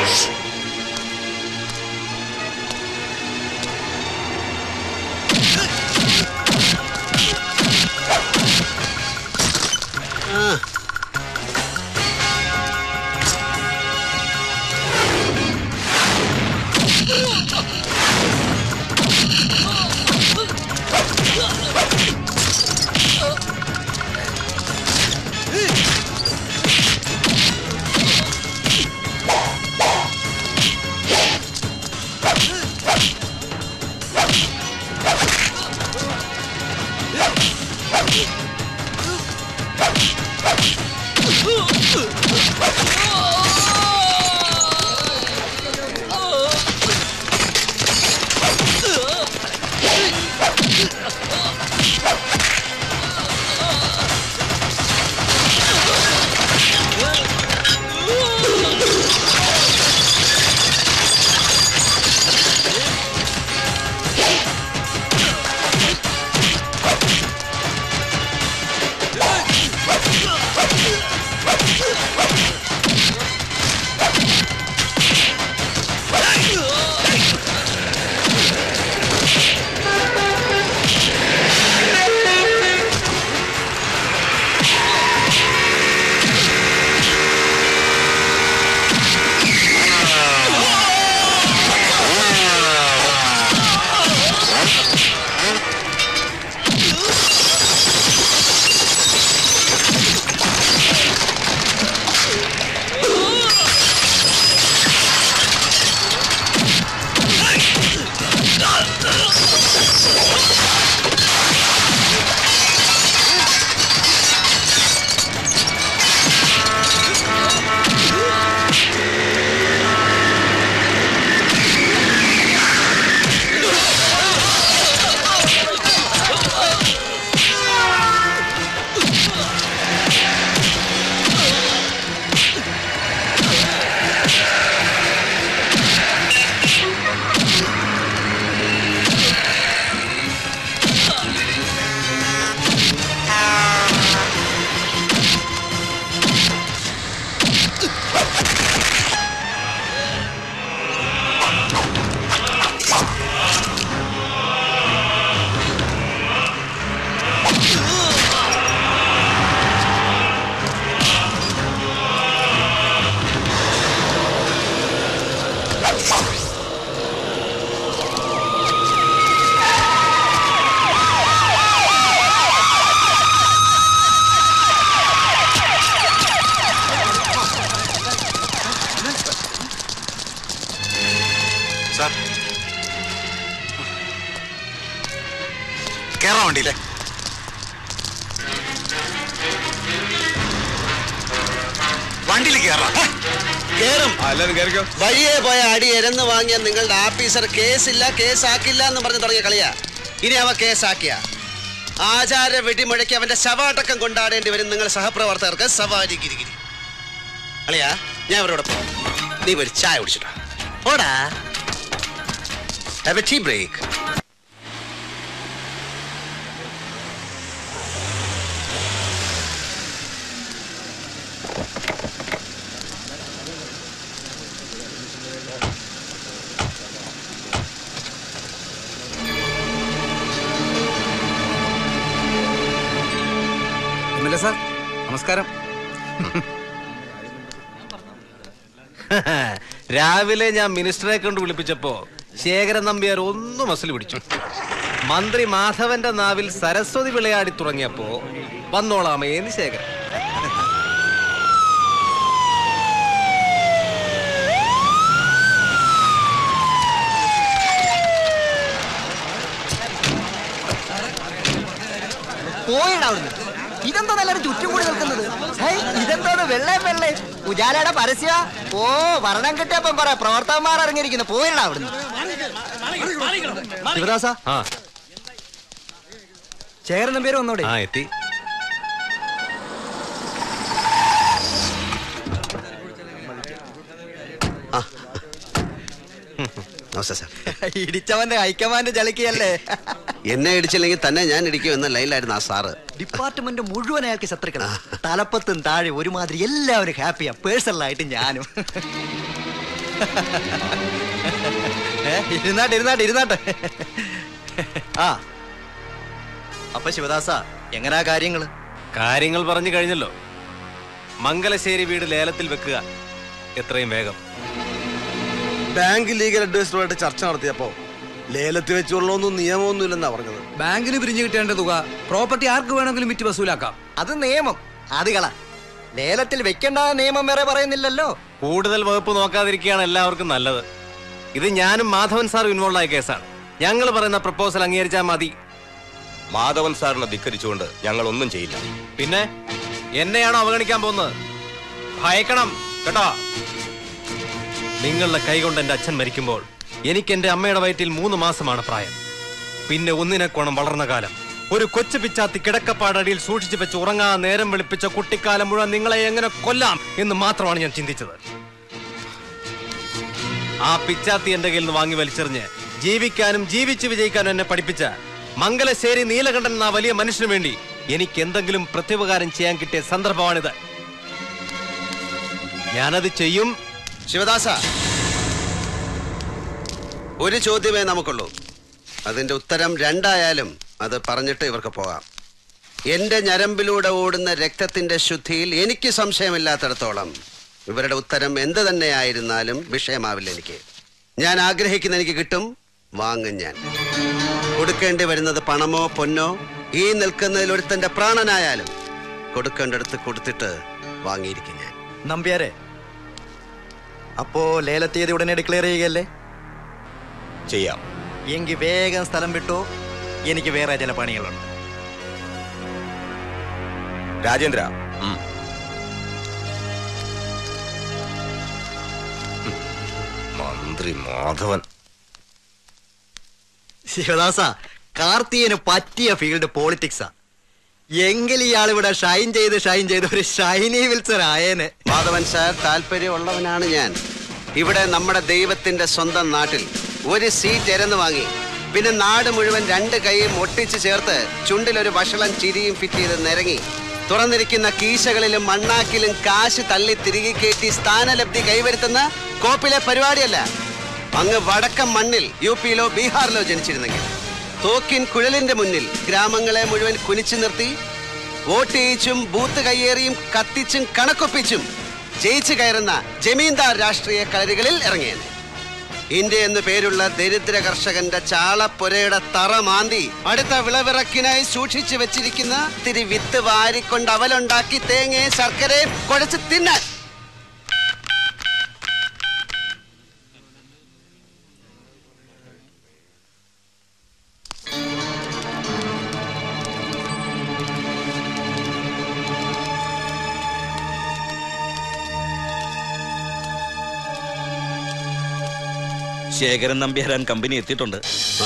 കേറാൻ വണ്ടിയില്ലേ? വണ്ടിയിൽ കേറാം. കേറും. വഴിയെ പോയ അടി എരന്ന് വാങ്ങിയ നിങ്ങളുടെ ആഫീസർ കേസില്ല കേസാക്കില്ല എന്ന് പറഞ്ഞ് തുടങ്ങിയ കളിയാ. ഇനി അവ കേസാക്കിയ ആചാര വെടിമുഴക്കി അവന്റെ ശവാടക്കം കൊണ്ടാടേണ്ടി വരും നിങ്ങൾ സഹപ്രവർത്തകർക്ക്. സവാരി ഗിരിഗിരി അളിയാ, ഞാൻ അവരോട് പോ. നീ ഒരു ചായ കുടിച്ചിട്ടോ. ഓടാ. Have a tea break. Sir നമസ്കാരം. രാവിലെ ഞാൻ മിനിസ്റ്ററെ കൊണ്ട് വിളിപ്പിച്ചപ്പോ ശേഖരൻ നമ്പ്യാർ ഒന്നും മസിൽ പിടിച്ചു. മന്ത്രി മാധവന്റെ നാവിൽ സരസ്വതി വിളയാടി തുടങ്ങിയപ്പോ വന്നോളാമേന്ന് ശേഖരൻ. പോയിടാവുന്നു. ഇതെന്താ എല്ലാരും ചുറ്റും കൂടി നിൽക്കുന്നത്? ഇതെന്താണ് വെള്ളേ വെള്ളേ ഉജാലയുടെ പരസ്യ? ഓ, ഭരണം കിട്ടിയപ്പം കുറെ പ്രവർത്തകന്മാർ ഇറങ്ങിയിരിക്കുന്നു. പോയിടാ അവിടുന്ന്. ശിവദാസ, ശേഖരൻ നമ്പ്യാർ വന്നോടെ? ആ, എത്തി. ഇടിച്ചവന്റെ ഹൈക്കമാൻഡ് ചളിക്കല്ലേ? എന്നെ ഇടിച്ചില്ലെങ്കിൽ തന്നെ ഞാൻ ഇടിക്കും എന്ന ലൈനിലായിരുന്നു ആ സാറ്. ഡിപ്പാർട്ട്മെന്റ് മുഴുവൻ അയാൾക്ക് ശത്രുക്കളാ. തലപ്പത്തും താഴെ ഒരുമാതിരി എല്ലാവരും ഹാപ്പിയാ. പേഴ്സണലായിട്ട് ഞാനും. ഇരുന്നാട്ടെ ഇരുന്നാട്ടെ ഇരുന്നാട്ടെ. ആ അപ്പൊ ശിവദാസ എങ്ങനാ കാര്യങ്ങള്? കാര്യങ്ങൾ പറഞ്ഞു കഴിഞ്ഞല്ലോ. മംഗലശ്ശേരി വീട് ലേലത്തിൽ വെക്കുക എത്രയും വേഗം. ബാങ്ക് ലീഗൽ അഡ്വൈസറുമായിട്ട് ചർച്ച നടത്തിയപ്പോ ലേലത്തിൽ വെച്ചുള്ളൊന്നും നിയമമൊന്നും ഇല്ലെന്നാ പറഞ്ഞത്. ബാങ്കിന് പിരിഞ്ഞു കിട്ടേണ്ട തുക പ്രോപ്പർട്ടി ആർക്ക് വേണമെങ്കിലും വിറ്റ് വസൂലാക്കാം. അത് നിയമം. അത് കള ലേലത്തിൽ വെക്കേണ്ട നിയമം വേറെ പറയുന്നില്ലല്ലോ. കൂടുതൽ വകുപ്പ് നോക്കാതിരിക്കുകയാണ് എല്ലാവർക്കും നല്ലത്. ഇത് ഞാനും മാധവൻ സാറും ഇൻവോൾവ് ആയ കേസാണ്. ഞങ്ങൾ പറയുന്ന പ്രപ്പോസൽ അംഗീകരിച്ചാൽ മതി. മാധവൻ സാറിനെ ധിക്കരിച്ചുകൊണ്ട് ഞങ്ങൾ ഒന്നും ചെയ്യില്ല. പിന്നെ എന്നെയാണോ അവഗണിക്കാൻ പോകുന്നത്? ഭയക്കണം കേട്ടോ. നിങ്ങളുടെ കൈകൊണ്ട് എന്റെ അച്ഛൻ മരിക്കുമ്പോൾ എനിക്ക് എന്റെ അമ്മയുടെ വയറ്റിൽ മൂന്ന് മാസമാണ് പ്രായം. പിന്നെ ഒന്നിനെക്കോണം വളർന്ന കാലം. ഒരു കൊച്ചു പിച്ചാത്തി കിടക്കപ്പാടടിയിൽ സൂക്ഷിച്ചു വെച്ച് ഉറങ്ങാ നേരം വെളുപ്പിച്ച കുട്ടിക്കാലം മുഴുവൻ നിങ്ങളെ എങ്ങനെ കൊല്ലാം എന്ന് മാത്രമാണ് ഞാൻ ചിന്തിച്ചത്. ആ പിച്ചാത്തി എന്റെ കയ്യിൽ നിന്ന് വാങ്ങി വലിച്ചെറിഞ്ഞ് ജീവിക്കാനും ജീവിച്ചു വിജയിക്കാനും എന്നെ പഠിപ്പിച്ച മംഗലശ്ശേരി നീലകണ്ഠൻ എന്ന വലിയ മനുഷ്യന് വേണ്ടി എനിക്ക് എന്തെങ്കിലും പ്രത്യുപകാരം ചെയ്യാൻ കിട്ടിയ സന്ദർഭമാണിത്. ഞാനത് ചെയ്യും. ശിവദാസ, ഒരു ചോദ്യമേ നമുക്കുള്ളൂ. അതിന്റെ ഉത്തരം രണ്ടായാലും അത് പറഞ്ഞിട്ട് ഇവർക്ക് പോകാം. എന്റെ ഞരമ്പിലൂടെ ഓടുന്ന രക്തത്തിന്റെ ശുദ്ധിയിൽ എനിക്ക് സംശയമില്ലാത്തിടത്തോളം ഇവരുടെ ഉത്തരം എന്ത് തന്നെയായിരുന്നാലും വിഷയമാവില്ല. എനിക്ക് ഞാൻ ആഗ്രഹിക്കുന്ന എനിക്ക് കിട്ടും, വാങ്ങും. ഞാൻ കൊടുക്കേണ്ടി വരുന്നത് പണമോ പൊന്നോ, ഈ നിൽക്കുന്നതിൽ ഒരുത്തന്റെ പ്രാണനായാലും കൊടുക്കേണ്ടടുത്ത് കൊടുത്തിട്ട് വാങ്ങിയിരിക്കും ഞാൻ. നമ്പ്യാരെ, അപ്പോ ലേലത്തീയതി ഉടനെ ഡിക്ലെയർ ചെയ്യുകയല്ലേ? ചെയ്യാം. എങ്കിൽ വേഗം സ്ഥലം വിട്ടോ, എനിക്ക് വേറെ ചില പണികളുണ്ട്. രാജേന്ദ്ര, മന്ത്രി മാധവൻ. ശിവദാസ, കാർത്തിയന് പറ്റിയ ഫീൽഡ് പോളിറ്റിക്സാ. എങ്കിൽ ഇയാൾ ഇവിടെ ഷൈൻ ചെയ്ത് ഷൈൻ ചെയ്ത് ഒരു ഷൈനി വിൽസർ ആയേനെ. മാധവൻ സാർ, താല്പര്യമുള്ളവനാണ് ഞാൻ. ഇവിടെ നമ്മുടെ ദൈവത്തിന്റെ സ്വന്തം നാട്ടിൽ ഒരു സീറ്റ് എരന്ന് വാങ്ങി, പിന്നെ നാട് മുഴുവൻ രണ്ട് കൈയും ഒട്ടിച്ചു ചേർത്ത് ചുണ്ടിലൊരു വഷളം ചിരിയും ഫിറ്റ് ചെയ്ത് നിരങ്ങി തുറന്നിരിക്കുന്ന കീശകളിലും മണ്ണാക്കിലും കാശ് തള്ളി തിരികെ കയറ്റി സ്ഥാനലബ്ധി കൈവരുത്തുന്ന കോപ്പിലെ പരിപാടിയല്ല. അങ്ങ് വടക്കൻ മണ്ണിൽ യു പിയിലോ ബീഹാറിലോ ജനിച്ചിരുന്നെങ്കിൽ തോക്കിൻ കുഴലിന്റെ മുന്നിൽ ഗ്രാമങ്ങളെ മുഴുവൻ കുനിച്ചു നിർത്തി വോട്ട് ചെയ്യിച്ചും ബൂത്ത് കയ്യേറിയും കത്തിച്ചും കണക്കൊപ്പിച്ചും ജയിച്ചു കയറുന്ന ജമീന്ദാർ രാഷ്ട്രീയ കളരികളിൽ ഇറങ്ങിയത്. ഇന്ത്യ എന്നു പേരുള്ള ദരിദ്ര കർഷകന്റെ ചാളപ്പൊരയുടെ തറ മാന്തി അടുത്ത വിളവിറക്കിനായി സൂക്ഷിച്ചു വെച്ചിരിക്കുന്ന തിരി വിത്ത് വാരിക്കൊണ്ട് അവലുണ്ടാക്കി തേങ്ങയും ശർക്കരയും കുഴച്ച് തിന്നാൻ. ശേഖരൻ നമ്പ്യാരാൻ കമ്പനി എത്തിയിട്ടുണ്ട്.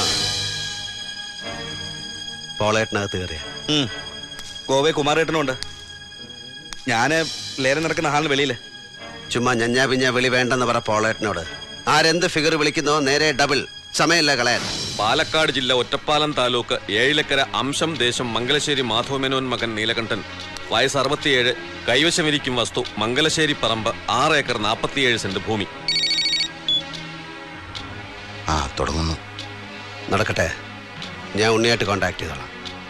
പോളേട്ടനകത്ത് കയറിയ ഗോവെ കുമാരേട്ടനുണ്ട്. ഞാന് ലേലം നടക്കുന്ന ഹാളിന് വെളിയില്. ചുമ്മാ ഞഞ്ഞാ പിഞ്ഞ വിളി വേണ്ടെന്ന് പറ പോളേട്ടനോട്. ആരെന്ത് ഫിഗർ വിളിക്കുന്നോ നേരെ ഡബിൾ. സമയമില്ല കളയാൻ. പാലക്കാട് ജില്ല ഒറ്റപ്പാലം താലൂക്ക് ഏഴിലക്കര അംശം ദേശം മംഗലശ്ശേരി മാധവമേനോൻ മകൻ നീലകണ്ഠൻ, വയസ്സ് അറുപത്തിയേഴ്, കൈവശമിരിക്കും വസ്തു മംഗലശ്ശേരി പറമ്പ്, ആറ് ഏക്കർ നാൽപ്പത്തിയേഴ് സെന്റ് ഭൂമി. ആ തുടങ്ങുന്നു. നടക്കട്ടെ, ഞാൻ ഉണ്ണിയായിട്ട് കോണ്ടാക്ട് ചെയ്തോളാം.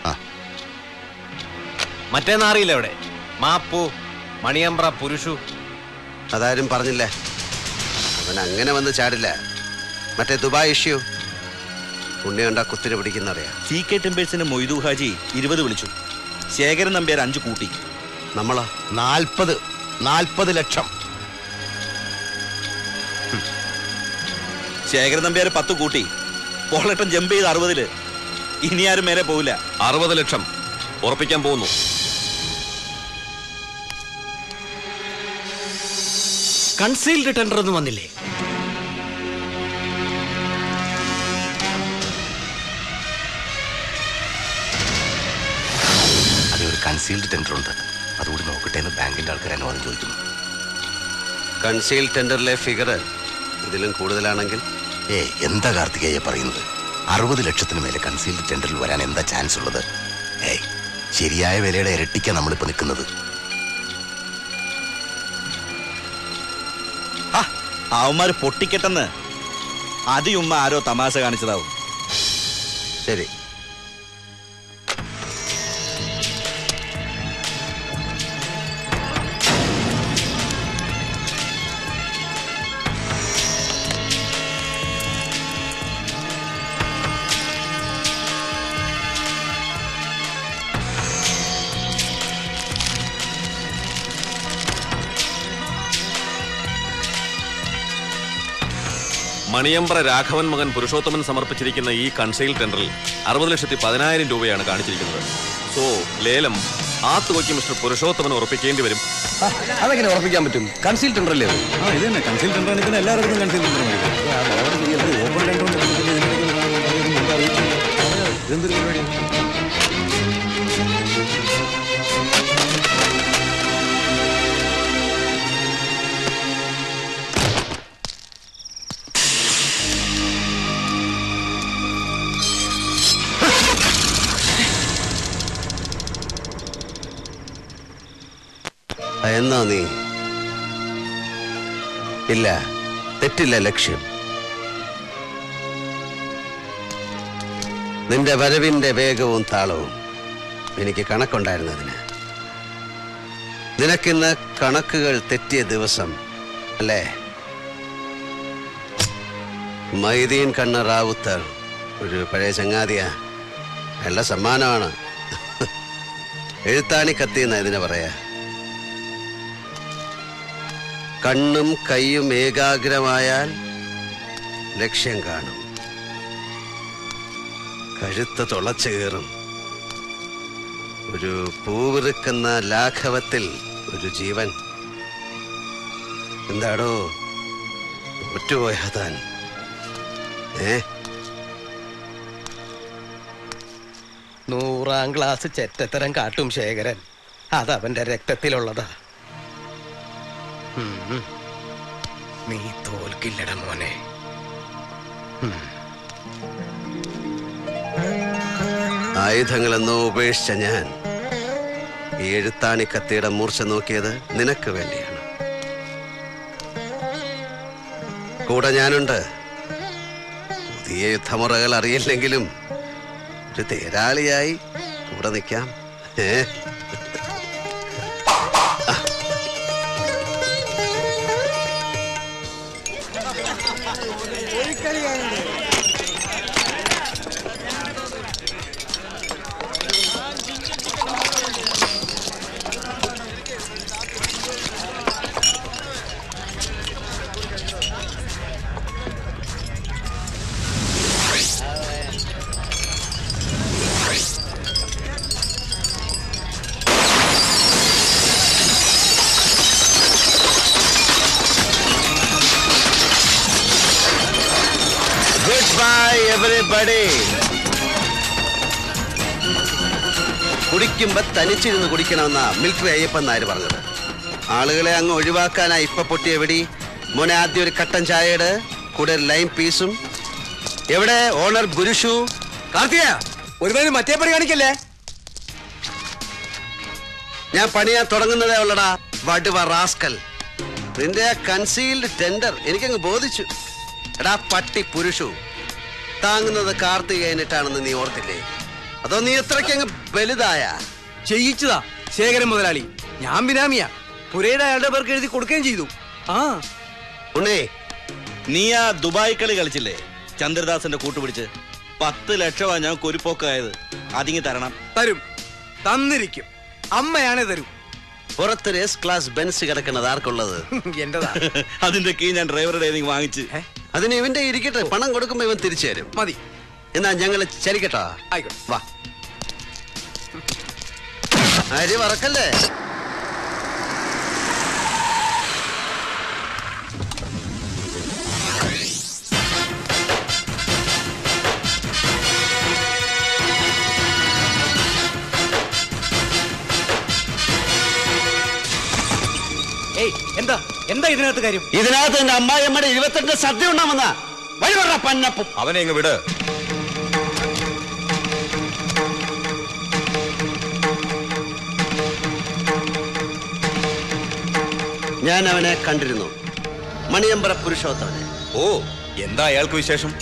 മറ്റേ നാറിയില്ല എവിടെ? മാപ്പു മണിയമ്പ്ര പുരുഷു. അതാരും പറഞ്ഞില്ലേ? അവൻ അങ്ങനെ വന്ന് ചാടില്ല. മറ്റേ ദുബായ് ഇഷ്യൂ ഉണ്ണി കണ്ടാ കുത്തിന് പിടിക്കുന്നറിയാം. സി കെ ടെമ്പേഴ്സിന് മൊയ്തു ഹാജി ഇരുപത് വിളിച്ചു. ശേഖരൻ നമ്പ്യാർ അഞ്ചു കൂട്ടി. നമ്മളോ നാൽപ്പത് നാൽപ്പത് ലക്ഷം. ശേഖരൻ നമ്പ്യാർ പത്ത് കൂട്ടി. പോളേട്ടൻ ജമ്പ് ചെയ്ത് അറുപതില്. ഇനി ആരും മേലെ പോവില്ല. അറുപത് ലക്ഷം ഉറപ്പിക്കാൻ പോകുന്നു. കൺസീൽഡ് ടെൻഡർ ഒന്നും വന്നില്ലേ? അതെ, ഒരു കൺസീൽഡ് ടെൻഡർ ഉണ്ട്. അതുകൂടി നോക്കട്ടെ എന്ന് ബാങ്കിന്റെ ആൾക്കാർ അനുവാദം ചോദിക്കുന്നു. കൺസീൽ ടെൻഡറിലെ ഫിഗർ ഇതിലും കൂടുതലാണെങ്കിൽ? ഏ എന്താ കാർത്തികേയ പറയുന്നത്? അറുപത് ലക്ഷത്തിന് മേലെ കൺസീൽഡ് ടെൻഡറിൽ വരാൻ എന്താ ചാൻസ് ഉള്ളത്? ഏയ്, ശരിയായ വിലയുടെ ഇരട്ടിക്കാണ് നമ്മളിപ്പോ നിൽക്കുന്നത്. അവന്മാര് പൊട്ടിക്കെട്ടെന്ന് അതിയുമ്മ ആരോ തമാശ കാണിച്ചതാവും. ശരി. മണിയമ്പ്ര രാഘവൻ മകൻ പുരുഷോത്തമൻ സമർപ്പിച്ചിരിക്കുന്ന ഈ കൺസെയിൽ ടെൻഡറിൽ അറുപത് ലക്ഷത്തി പതിനായിരം രൂപയാണ് കാണിച്ചിരിക്കുന്നത്. സോ ലേലം ആ തുകയ്ക്ക് മിസ്റ്റർ പുരുഷോത്തമൻ ഉറപ്പിക്കേണ്ടി വരും. അതെങ്ങനെ ഉറപ്പിക്കാൻ പറ്റും? കൺസീൽ ടെൻഡർ അല്ലേ? ആ ഇത് തന്നെ കൺസീൽ ടെൻഡർ ആണ്. പിന്നെ എല്ലാവർക്കും കൺസീൽ ടെൻഡർ മതി. ഓപ്പൺ ടെൻഡർ ഇതെന്തൊരു പരിപാടിയാണ്? എന്നോ നീ? ഇല്ല, തെറ്റില്ല ലക്ഷ്യം. നിന്റെ വരവിന്റെ വേഗവും താളവും എനിക്ക് കണക്കുണ്ടായിരുന്നതിന്. നിനക്കിന്ന് കണക്കുകൾ തെറ്റിയ ദിവസം അല്ലേ? മൈദീൻ കണ്ണ റാവുത്തർ ഒരു പഴയ ചങ്ങാതിയാ. നല്ല സമ്മാനമാണ്. എഴുത്താണി കത്തിയെന്ന ഇതിനെ പറയാ. കണ്ണും കൈയും ഏകാഗ്രമായാൽ ലക്ഷ്യം കാണും. കഴുത്ത് തുളച്ചു കയറും. ഒരു പൂവിറുക്കുന്ന ലാഘവത്തിൽ ഒരു ജീവൻ. എന്താടോ ഒറ്റുപോയ താൻ? ഏ നൂറാം ക്ലാസ് ചെറ്റത്തരം കാട്ടും ശേഖരൻ. അതവന്റെ രക്തത്തിലുള്ളതാ. നീ തോൽക്കില്ലട മോനെ. ആയുധങ്ങളെന്നോ ഉപേക്ഷിച്ച ഞാൻ ഈ എഴുത്താണി കത്തിയുടെ മൂർച്ച നോക്കിയത് നിനക്ക് വേണ്ടിയാണ്. കൂടെ ഞാനുണ്ട്. പുതിയ യുദ്ധമുറകൾ അറിയില്ലെങ്കിലും ഒരു തേരാളിയായി കൂടെ നിൽക്കാം. ഏ കുടിക്കുമ്പോ തനിച്ചിരുന്ന് കുടിക്കണമെന്നാ മിലിറ്ററി അയ്യപ്പൻ നായർ പറഞ്ഞത്. ആളുകളെ അങ്ങ് ഒഴിവാക്കാനായി ഇപ്പൊ പൊട്ടിയ വെടി. മോനെ ആദ്യം ഒരു കട്ടൻ ചായയുടെ കൂടെ ലൈം പീസും. എവിടെ ഓണർ ഗുരുഷു? കാർത്തിക ഒരുപാട് മറ്റേ പണി കാണിക്കല്ലേ. ഞാൻ പണിയാൻ തുടങ്ങുന്നതേ ഉള്ളടാ വടുവ റാസ്കൽ. നിന്റെ ആ കൺസീൽഡ് ടെൻഡർ എനിക്കങ്ങ് ബോധിച്ചു. എടാ പട്ടി പുരുഷു, താങ്ങുന്നത് കാർത്തികേയനിട്ടാണെന്ന് നീ ഓർത്തില്ലേ? അതോ നീ എത്രയ്ക്കങ്ങ് വലുതായ? ചെയ്യിച്ചതാ ശേഖരൻ മുതലാളി. ഞാൻ ബിനാമിയാ. പുരയുടെ അയാളുടെ പേർക്ക് എഴുതി കൊടുക്കുകയും ചെയ്തു. ആ ഉണ്ണേ, നീ ആ ദുബായ് കളി കളിച്ചില്ലേ ചന്ദ്രദാസന്റെ കൂട്ടുപിടിച്ച്? പത്ത് ലക്ഷമാ ഞാൻ കൊരിപ്പോക്കായത്. അതിങ്ങി തരണം. തരും, തന്നിരിക്കും. അമ്മയാണേ തരൂ. പുറത്തൊരു എസ് ക്ലാസ് ബെൻസ് കിടക്കുന്നത് ആർക്കുള്ളത്? എന്റെതാ. അതിന്റെ കീ ഞാൻ ഡ്രൈവറുടെ ഏതെങ്കിലും വാങ്ങിച്ച്. അതിന് ഇവന്റെ ഇരിക്കട്ടെ. പണം കൊടുക്കുമ്പോ ഇവൻ തിരിച്ചു തരും. മതി. എന്നാ ഞങ്ങള് ചലിക്കട്ടോ? ആയിക്കോട്ടെ, വാ. അരി വറക്കല്ലേ? ഏയ് എന്താ എന്താ ഇതിനകത്ത് കാര്യം? ഇതിനകത്ത് എന്റെ അമ്മായിയമ്മയുടെ ഇരുപത്തെട്ട് സദ്യ ഉണ്ടാവുന്ന വഴിപറ പന്നപ്പും. അവനെ ഇങ്ങ് വിട്. ഞാൻ അവനെ കണ്ടിരുന്നു. മണിയമ്പറ പുരുഷോത്തമനെ. ഓ, എന്താ അയാൾക്ക് വിശേഷം?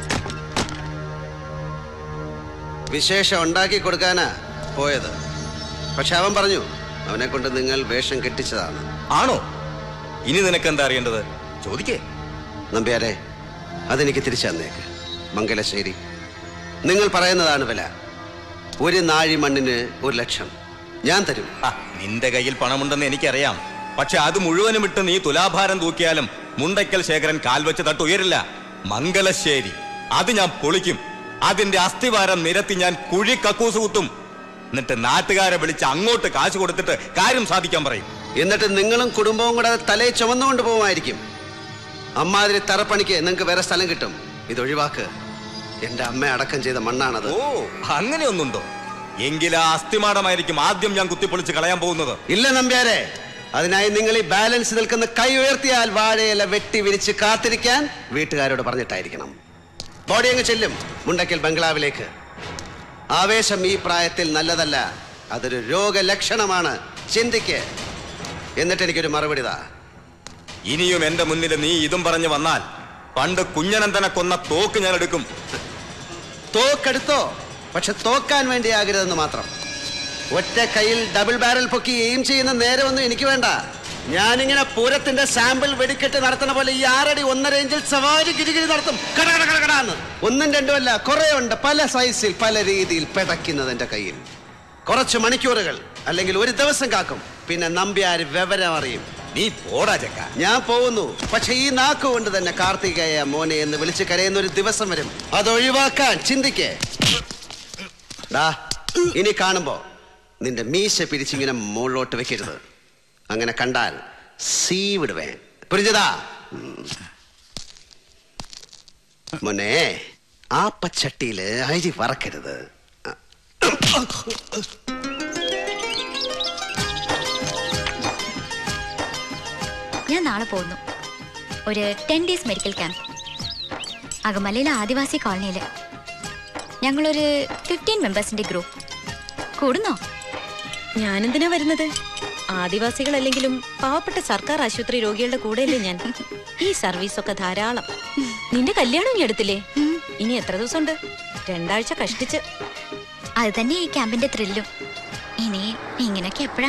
വിശേഷം ഉണ്ടാക്കി കൊടുക്കാനാ പോയത്. പക്ഷെ അവൻ പറഞ്ഞു അവനെ കൊണ്ട് നിങ്ങൾ വേഷം കെട്ടിച്ചതാണ്. ആണോ? ഇനി നിനക്ക് എന്താ അറിയേണ്ടത്? ചോദിക്കേ. നമ്പ്യാരെ, അതെനിക്ക് തിരിച്ചു തന്നേക്ക്. മംഗലശ്ശേരി, നിങ്ങൾ പറയുന്നതാണ് വില. ഒരു നാഴി മണ്ണിന് ഒരു ലക്ഷം ഞാൻ തരും. നിന്റെ കയ്യിൽ പണമുണ്ടെന്ന് എനിക്കറിയാം. പക്ഷെ അത് മുഴുവനും ഇട്ട് നീ തുലാഭാരം തൂക്കിയാലും മുണ്ടയ്ക്കൽ ശേഖരൻ കാൽവെച്ച് തട്ടുയരില്ല. മംഗലശ്ശേരി അത് ഞാൻ പൊളിക്കും. അതിന്റെ അസ്ഥിവാരം നിരത്തി ഞാൻ കുഴി കക്കൂസ് കുത്തും. എന്നിട്ട് നാട്ടുകാരെ വിളിച്ച് അങ്ങോട്ട് കാശ് കൊടുത്തിട്ട് കാര്യം സാധിക്കാൻ പറയും. എന്നിട്ട് നിങ്ങളും കുടുംബവും കൂടെ തലയെ ചുമന്നുകൊണ്ട് പോകുമായിരിക്കും. അമ്മാതിരി തറപ്പണിക്ക് നിങ്ങൾക്ക് വേറെ സ്ഥലം കിട്ടും. ഇത് ഒഴിവാക്ക്. എന്റെ അമ്മ അടക്കം ചെയ്ത മണ്ണാണത്. ഓ, അങ്ങനെയൊന്നുണ്ടോ? എങ്കിൽ ആ അസ്ഥിമാടമായിരിക്കും ആദ്യം ഞാൻ കുത്തിപ്പൊളിച്ച് കളയാൻ പോകുന്നത്. ഇല്ല നമ്പ്യാരെ, അതിനായി നിങ്ങൾ ഈ ബാലൻസ് നിൽക്കുന്ന കൈ ഉയർത്തിയാൽ വാഴയില വെട്ടി വിരിച്ച് കാത്തിരിക്കാൻ വീട്ടുകാരോട് പറഞ്ഞിട്ടായിരിക്കണം. ബോഡി അങ്ങ് ചെല്ലും മുണ്ടക്കൽ ബംഗ്ലാവിലേക്ക്. ആവേശം ഈ പ്രായത്തിൽ നല്ലതല്ല, അതൊരു രോഗലക്ഷണമാണ്. ചിന്തിക്ക്. എന്നിട്ട് എനിക്കൊരു മറുപടി താ. ഇനിയും എന്റെ മുന്നിൽ നീ ഇതും പറഞ്ഞു വന്നാൽ പണ്ട് കുഞ്ഞനന്തനെ കൊന്ന തോക്ക് ഞാൻ എടുക്കും. തോക്കെടുത്തോ, പക്ഷെ തോക്കാൻ വേണ്ടിയാകരുതെന്ന് മാത്രം. ഒറ്റ കയ്യിൽ ഡബിൾ ബാരൽ പൊക്കി എയിം ചെയ്യുന്ന നേരമൊന്നും എനിക്ക് വേണ്ട. ഞാനിങ്ങനെ പൂരത്തിന്റെ സാമ്പിൾ വെടിക്കെട്ട് നടത്തുന്ന പോലെ ഈ ആറടി ഒന്നര ഇഞ്ചിൽ സവാരി ഗിരിഗിരി നടത്തും. കടകടകടകടാന്ന്. ഒന്നും രണ്ടും അല്ല, കുറെ ഉണ്ട്. പല സൈസിൽ പല രീതിയിൽ പെടയ്ക്കുന്നത് എന്റെ കയ്യിൽ. കുറച്ച് മണിക്കൂറുകൾ അല്ലെങ്കിൽ ഒരു ദിവസം കാക്കും. പിന്നെ നമ്പ്യാര് വിവരം അറിയും. നീ പോടാ ചക്ക. ഞാൻ പോകുന്നു. പക്ഷെ ഈ നാക്ക് കൊണ്ട് തന്നെ കാർത്തികേയ മോനെ എന്ന് വിളിച്ച് കരയുന്ന ഒരു ദിവസം വരും. അതൊഴിവാക്കാൻ ചിന്തിക്കേ. ഡാ, ഇനി കാണുമ്പോ നിന്റെ മീശ പിരിച്ചിങ്ങനെ മുകളിലോട്ട് വെക്കരുത്. അങ്ങനെ കണ്ടാൽ സീ വിടുവേ. പുരിഞ്ഞതാ മോനെ, ആ പച്ചട്ടിയില് അരി വറക്കരുത്. ഞാൻ നാളെ പോകുന്നു. ഒരു ടെൻ ഡേയ്സ് മെഡിക്കൽ ക്യാമ്പ് അകമലയിലെ ആദിവാസി കോളനിയില്. ഞങ്ങളൊരു ഫിഫ്റ്റീൻ മെമ്പേഴ്സിന്റെ ഗ്രൂപ്പ്. കൂടുന്നോ? ഞാനെന്തിനാ വരുന്നത്? ആദിവാസികളല്ലെങ്കിലും പാവപ്പെട്ട സർക്കാർ ആശുപത്രി രോഗികളുടെ കൂടെയല്ലേ ഞാൻ. ഈ സർവീസ് ഒക്കെ ധാരാളം. നിന്റെ കല്യാണം ഇനി എടുത്തില്ലേ? ഇനി എത്ര ദിവസമുണ്ട്? രണ്ടാഴ്ച കഷ്ടിച്ച്. അത് തന്നെ ഈ ക്യാമ്പിന്റെ ത്രില്ലും. ഇനി ഇങ്ങനെയൊക്കെ എപ്പോഴാ?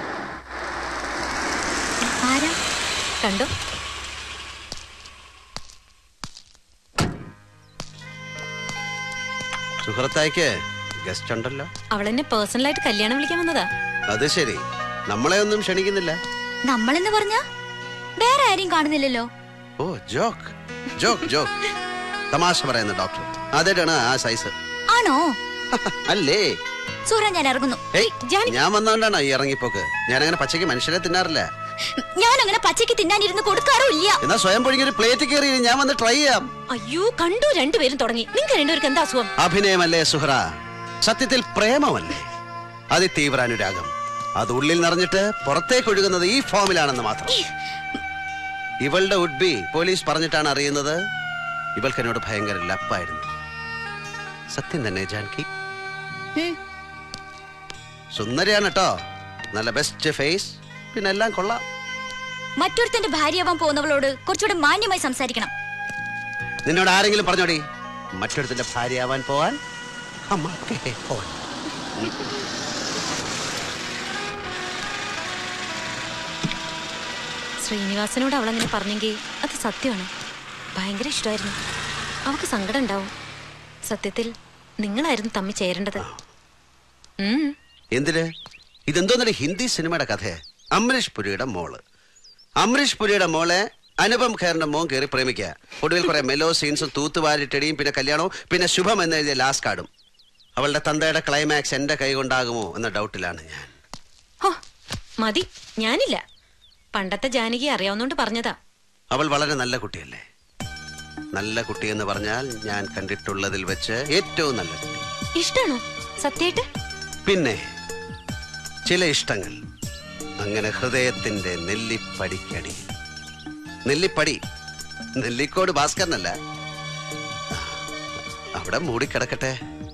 ആരാ? കണ്ടോ? സുഹൃത്തായിക്ക് ഗസ്റ്റ് ഉണ്ടല്ലോ. അവൾ എന്നെ പേഴ്സണലായിട്ട് കല്യാണം വിളിക്കാൻ വന്നതാ. അത് ശരി, നമ്മളെ ഒന്നും ക്ഷണിക്കുന്നില്ല. നമ്മളെന്ന് പറഞ്ഞാ വേറെ ആരെയും കാണുന്നില്ലല്ലോ. ഓ, ജോക്ക് ജോക്ക് ജോക്ക് തമാശ പറയുന്ന ഡോക്ടർ അതായിട്ടാണ് ആ സൈസ്. ആണോ? അല്ലേ സൂര്യ, ഞാൻ ഇറങ്ങുന്നു. ഞാൻ വന്നോണ്ടാണോ ഈ ഇറങ്ങിപ്പോക്ക്? ഞാൻ അങ്ങനെ പച്ചയ്ക്ക് മനുഷ്യരെ തിന്നാറില്ല. ഞാൻ അങ്ങനെ പച്ചയ്ക്ക് തിന്നാനിരുന്ന് കൊടുക്കാറുമില്ല. എന്നാ സ്വയം പൊഴിഞ്ഞൊരു പ്ലേറ്റ് കയറി ഞാൻ വന്ന് ട്രൈ ചെയ്യാം. അയ്യോ, കണ്ടു രണ്ടുപേരും തുടങ്ങി. നിങ്ങൾക്ക് രണ്ടുപേർക്ക് എന്താ അസുഖം? അഭിനയമല്ലേ സുഹ്റ, സത്യത്തിൽ പ്രേമമല്ലേ? അതിതീവ്ര അനുരാഗം. അത് ഉള്ളിൽ നിറഞ്ഞിട്ട് പുറത്തേക്ക് ഒഴുകുന്നത് ഈ ഫോമിലാണെന്ന് മാത്രം. ഇവളുടെ ഉഡ്ബി പോലീസ് പറഞ്ഞിട്ടാണ് അറിയുന്നത് ഇവൾക്ക് എന്നോട് ഭയങ്കര ലപ്പായിരുന്നു. സത്യം തന്നെ ജാൻകി. സുന്ദരിയാണ് കേട്ടോ, നല്ല ബെസ്റ്റ് ഫേസ്, പിന്നെ എല്ലാം കൊള്ളാം. മറ്റൊരുത്തന്റെ ഭാര്യയാവാൻ പോകുന്നവളോട് കുറച്ചുകൂടെ മാന്യമായി സംസാരിക്കണം. നിന്നോട് ആരെങ്കിലും പറഞ്ഞോടി മറ്റൊരുത്തന്റെ ഭാര്യയാവാൻ പോവാൻ? ശ്രീനിവാസനോട് അവളങ്ങനെ പറഞ്ഞെങ്കിൽ അത് സത്യമാണ്. ഭയങ്കര ഇഷ്ടമായിരുന്നു. അവൾക്ക് സങ്കടം ഉണ്ടാവും. സത്യത്തിൽ നിങ്ങളായിരുന്നു തമ്മിൽ ചേരേണ്ടത്. എന്തിന്? ഇതെന്തോന്നൊരു ഹിന്ദി സിനിമയുടെ കഥയെ. അമരീഷ് പുരിയുടെ മോള് അമരീഷ് പുരിയുടെ മോളെ അനുപം ഖേറിന്റെ മോൻ കയറി പ്രേമിക്കുക. ഒടുവിൽ കുറെ മെലോ സീൻസും തൂത്തുവാരിട്ടടിയും പിന്നെ കല്യാണവും പിന്നെ ശുഭം എന്നെഴുതിയ ലാസ്റ്റ് കാർഡും. അവളുടെ തന്തയുടെ ക്ലൈമാക്സ് എന്റെ കൈ കൊണ്ടാകുമോ എന്ന ഡൗട്ടിലാണ് ഞാൻ. മതി, ഞാനില്ല. പണ്ടത്തെ ജാനകി അറിയാവുന്നോണ്ട് പറഞ്ഞതാ. അവൾ വളരെ നല്ല കുട്ടിയല്ലേ? നല്ല കുട്ടി എന്ന് പറഞ്ഞാൽ ഞാൻ കണ്ടിട്ടുള്ളതിൽ വെച്ച് ഏറ്റവും നല്ല കുട്ടി. ഇഷ്ടാണോ സത്യായിട്ട്? പിന്നെ ചില ഇഷ്ടങ്ങൾ അങ്ങനെ ഹൃദയത്തിന്റെ നെല്ലിപ്പടിക്കടി. നെല്ലിപ്പടി, നെല്ലിക്കോട് ഭാസ്കരനല്ല. അവിടെ മൂടിക്കിടക്കട്ടെ.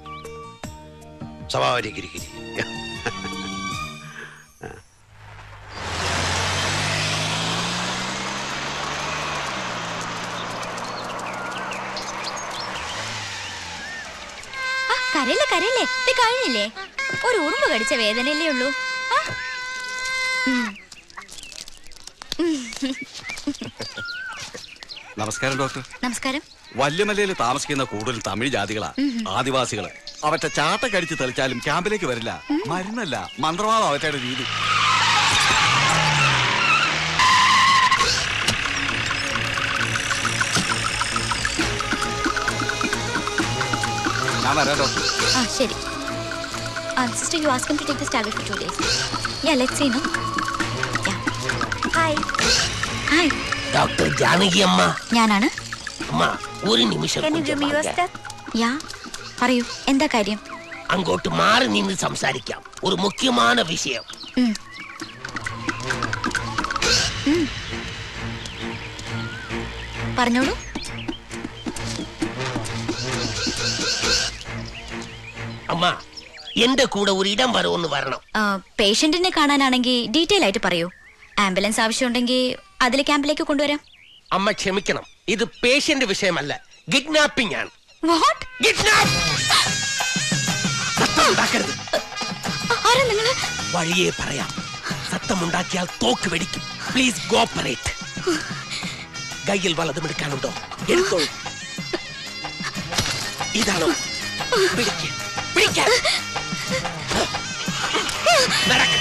സവാരി ഗിരിഗിരി. കരയില്ലേ കരയില്ലേ ഇത് കഴിഞ്ഞില്ലേ? ഒരു ഉറുമ്പ് കടിച്ച വേദനയല്ലേ ഉള്ളൂ. നമസ്കാരം ഡോക്ടർ. നമസ്കാരം. വല്യമലയിൽ താമസിക്കുന്ന കൂടുതൽ തമിഴ് ജാതികളാ, ആദിവാസികള്. അവറ്റ ചാട്ടക്കടിച്ച് തെളിച്ചാലും ക്യാമ്പിലേക്ക് വരില്ല. മരുന്നല്ല, മന്ത്രവാദം അവറ്റയുടെ രീതി. ഞാൻ വരാം ഡോക്ടർ. ആ ശരി. Sister, you ask him to take this tablet for two days. Yeah let's see no. Yeah. Hi. Hi. Doctor Janaki അമ്മ. ഞാനാണ്. അമ്മ ഒരു നിമിഷം. Can you give me your step? യാ. പറയൂ, എന്താ കാര്യം? അങ്ങോട്ട് മാറി നിന്ന് സംസാരിക്കാം. ഒരു മുഖ്യமான വിഷയം. പറഞ്ഞോളൂ. അമ്മ, എന്റെ കൂടെ ഒരു ഇടം വരെ ഒന്ന് വരണം. പേഷ്യന്റിനെ കാണാനാണെങ്കിൽ ഡീറ്റെയിൽ ആയിട്ട് പറയൂ. ആംബുലൻസ് ആവശ്യമുണ്ടെങ്കിൽ അതിലെ ക്യാമ്പിലേക്ക് കൊണ്ടുവരാം. അമ്മ ക്ഷമിക്കണം, ഇത് പേഷ്യന്റ് വിഷയമല്ല, കിഡ്നാപ്പിംഗ് ആണ്. വാട്ട്? കിഡ്നാപ്പ്! സത്തമുണ്ടാക്കരുത്. ആരാ നിങ്ങള്? വഴിയേ പറയാം. സത്തമുണ്ടാക്കിയാൽ തോക്ക് വെടിക്കും. Please cooperate. കയ്യിൽ വലതും എടുക്കാനുണ്ടോ? എടുത്തോളൂ. ഇതാണോ? പിടിക്ക്, പിടിക്ക്. നടക്ക്.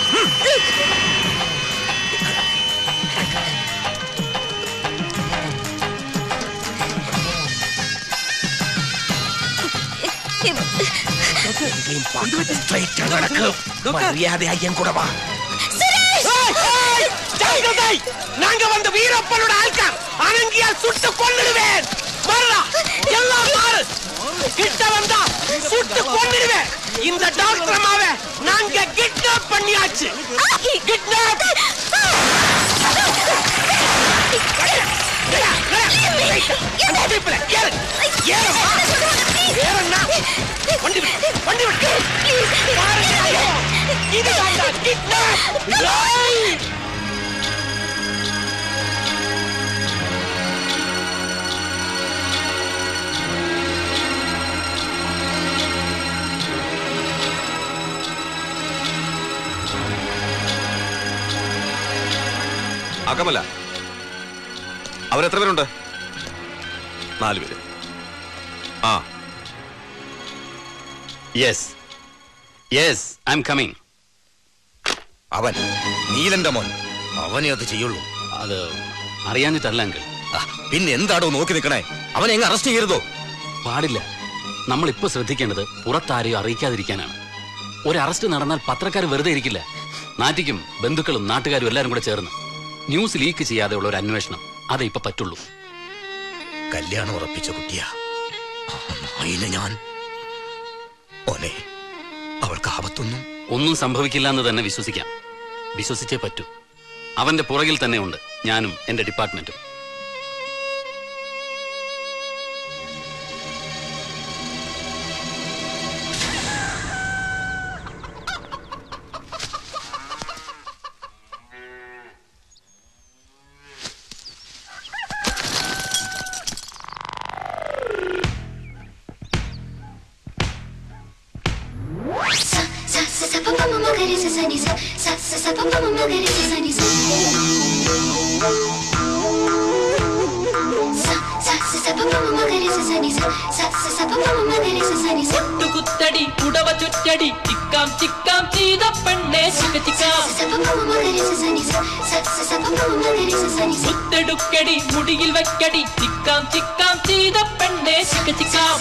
மரியாதையா கூட வா. நாங்க வந்து வீரப்பனோட ஆள்கார் அணங்கியால் சுட்டு கொன்னுடுவேன். வரடா, எல்லாம் மாறு. கிட்ட வந்தா சுட்டு கொன்னுடுவேன். இந்த டாக்டர் அம்மாவை நாங்க கிட்னாப் பண்ணியாச்சு. கிட்னாப். வண்டி விட்டு, வண்டி விட்டு. இது வேண்டாம், கிட்னாப். അകമല, അവരെത്ര പേരുണ്ട്? നാല് പേര്. ആ yes yes I'm coming. അവൻ നീലന്റെ മോൻ, അവനെ അത് ചെയ്യുള്ളൂ. അത് അറിയാഞ്ഞിട്ടല്ല അങ്കിൾ. പിന്നെ എന്താടോ നോക്കി നിൽക്കണേ? അവനെ എങ്ങ് അറസ്റ്റ് ചെയ്യരുതോ? പാടില്ല. നമ്മൾ ഇപ്പൊ ശ്രദ്ധിക്കേണ്ടത് പുറത്താരെയോ അറിയിക്കാതിരിക്കാനാണ്. ഒരു അറസ്റ്റ് നടന്നാൽ പത്രക്കാർ വെറുതെ ഇരിക്കില്ല. നാറ്റിക്കും ബന്ധുക്കളും നാട്ടുകാരും എല്ലാരും കൂടെ ചേർന്ന് ന്യൂസ് ലീക്ക് ചെയ്യാതെയുള്ള ഒരു അന്വേഷണം, അതേ ഇപ്പൊ പറ്റുള്ളൂ. കല്യാണം ഉറപ്പിച്ച കുട്ടിയാ ഞാൻ. ഓനെ അവൾക്ക് ആപത്തൊന്നും ഒന്നും സംഭവിക്കില്ല എന്ന് തന്നെ വിശ്വസിക്കാം. വിശ്വസിച്ചേ പറ്റൂ. അവന്റെ പുറകിൽ തന്നെ ഉണ്ട് ഞാനും എന്റെ ഡിപ്പാർട്ട്മെന്റും. കുത്തടി കുടവ ചുറ്റടി ചിക്കാം ചിക്കാം ചെയ്ത പെണ്ണെ ചിക്ക ചിക്കാടുക്കടി മുടിയിൽ വെക്കടി ചിക്കാം ചിക്കാം ചെയ്ത പെണ്ണെ ചിക്ക ചിക്കാം.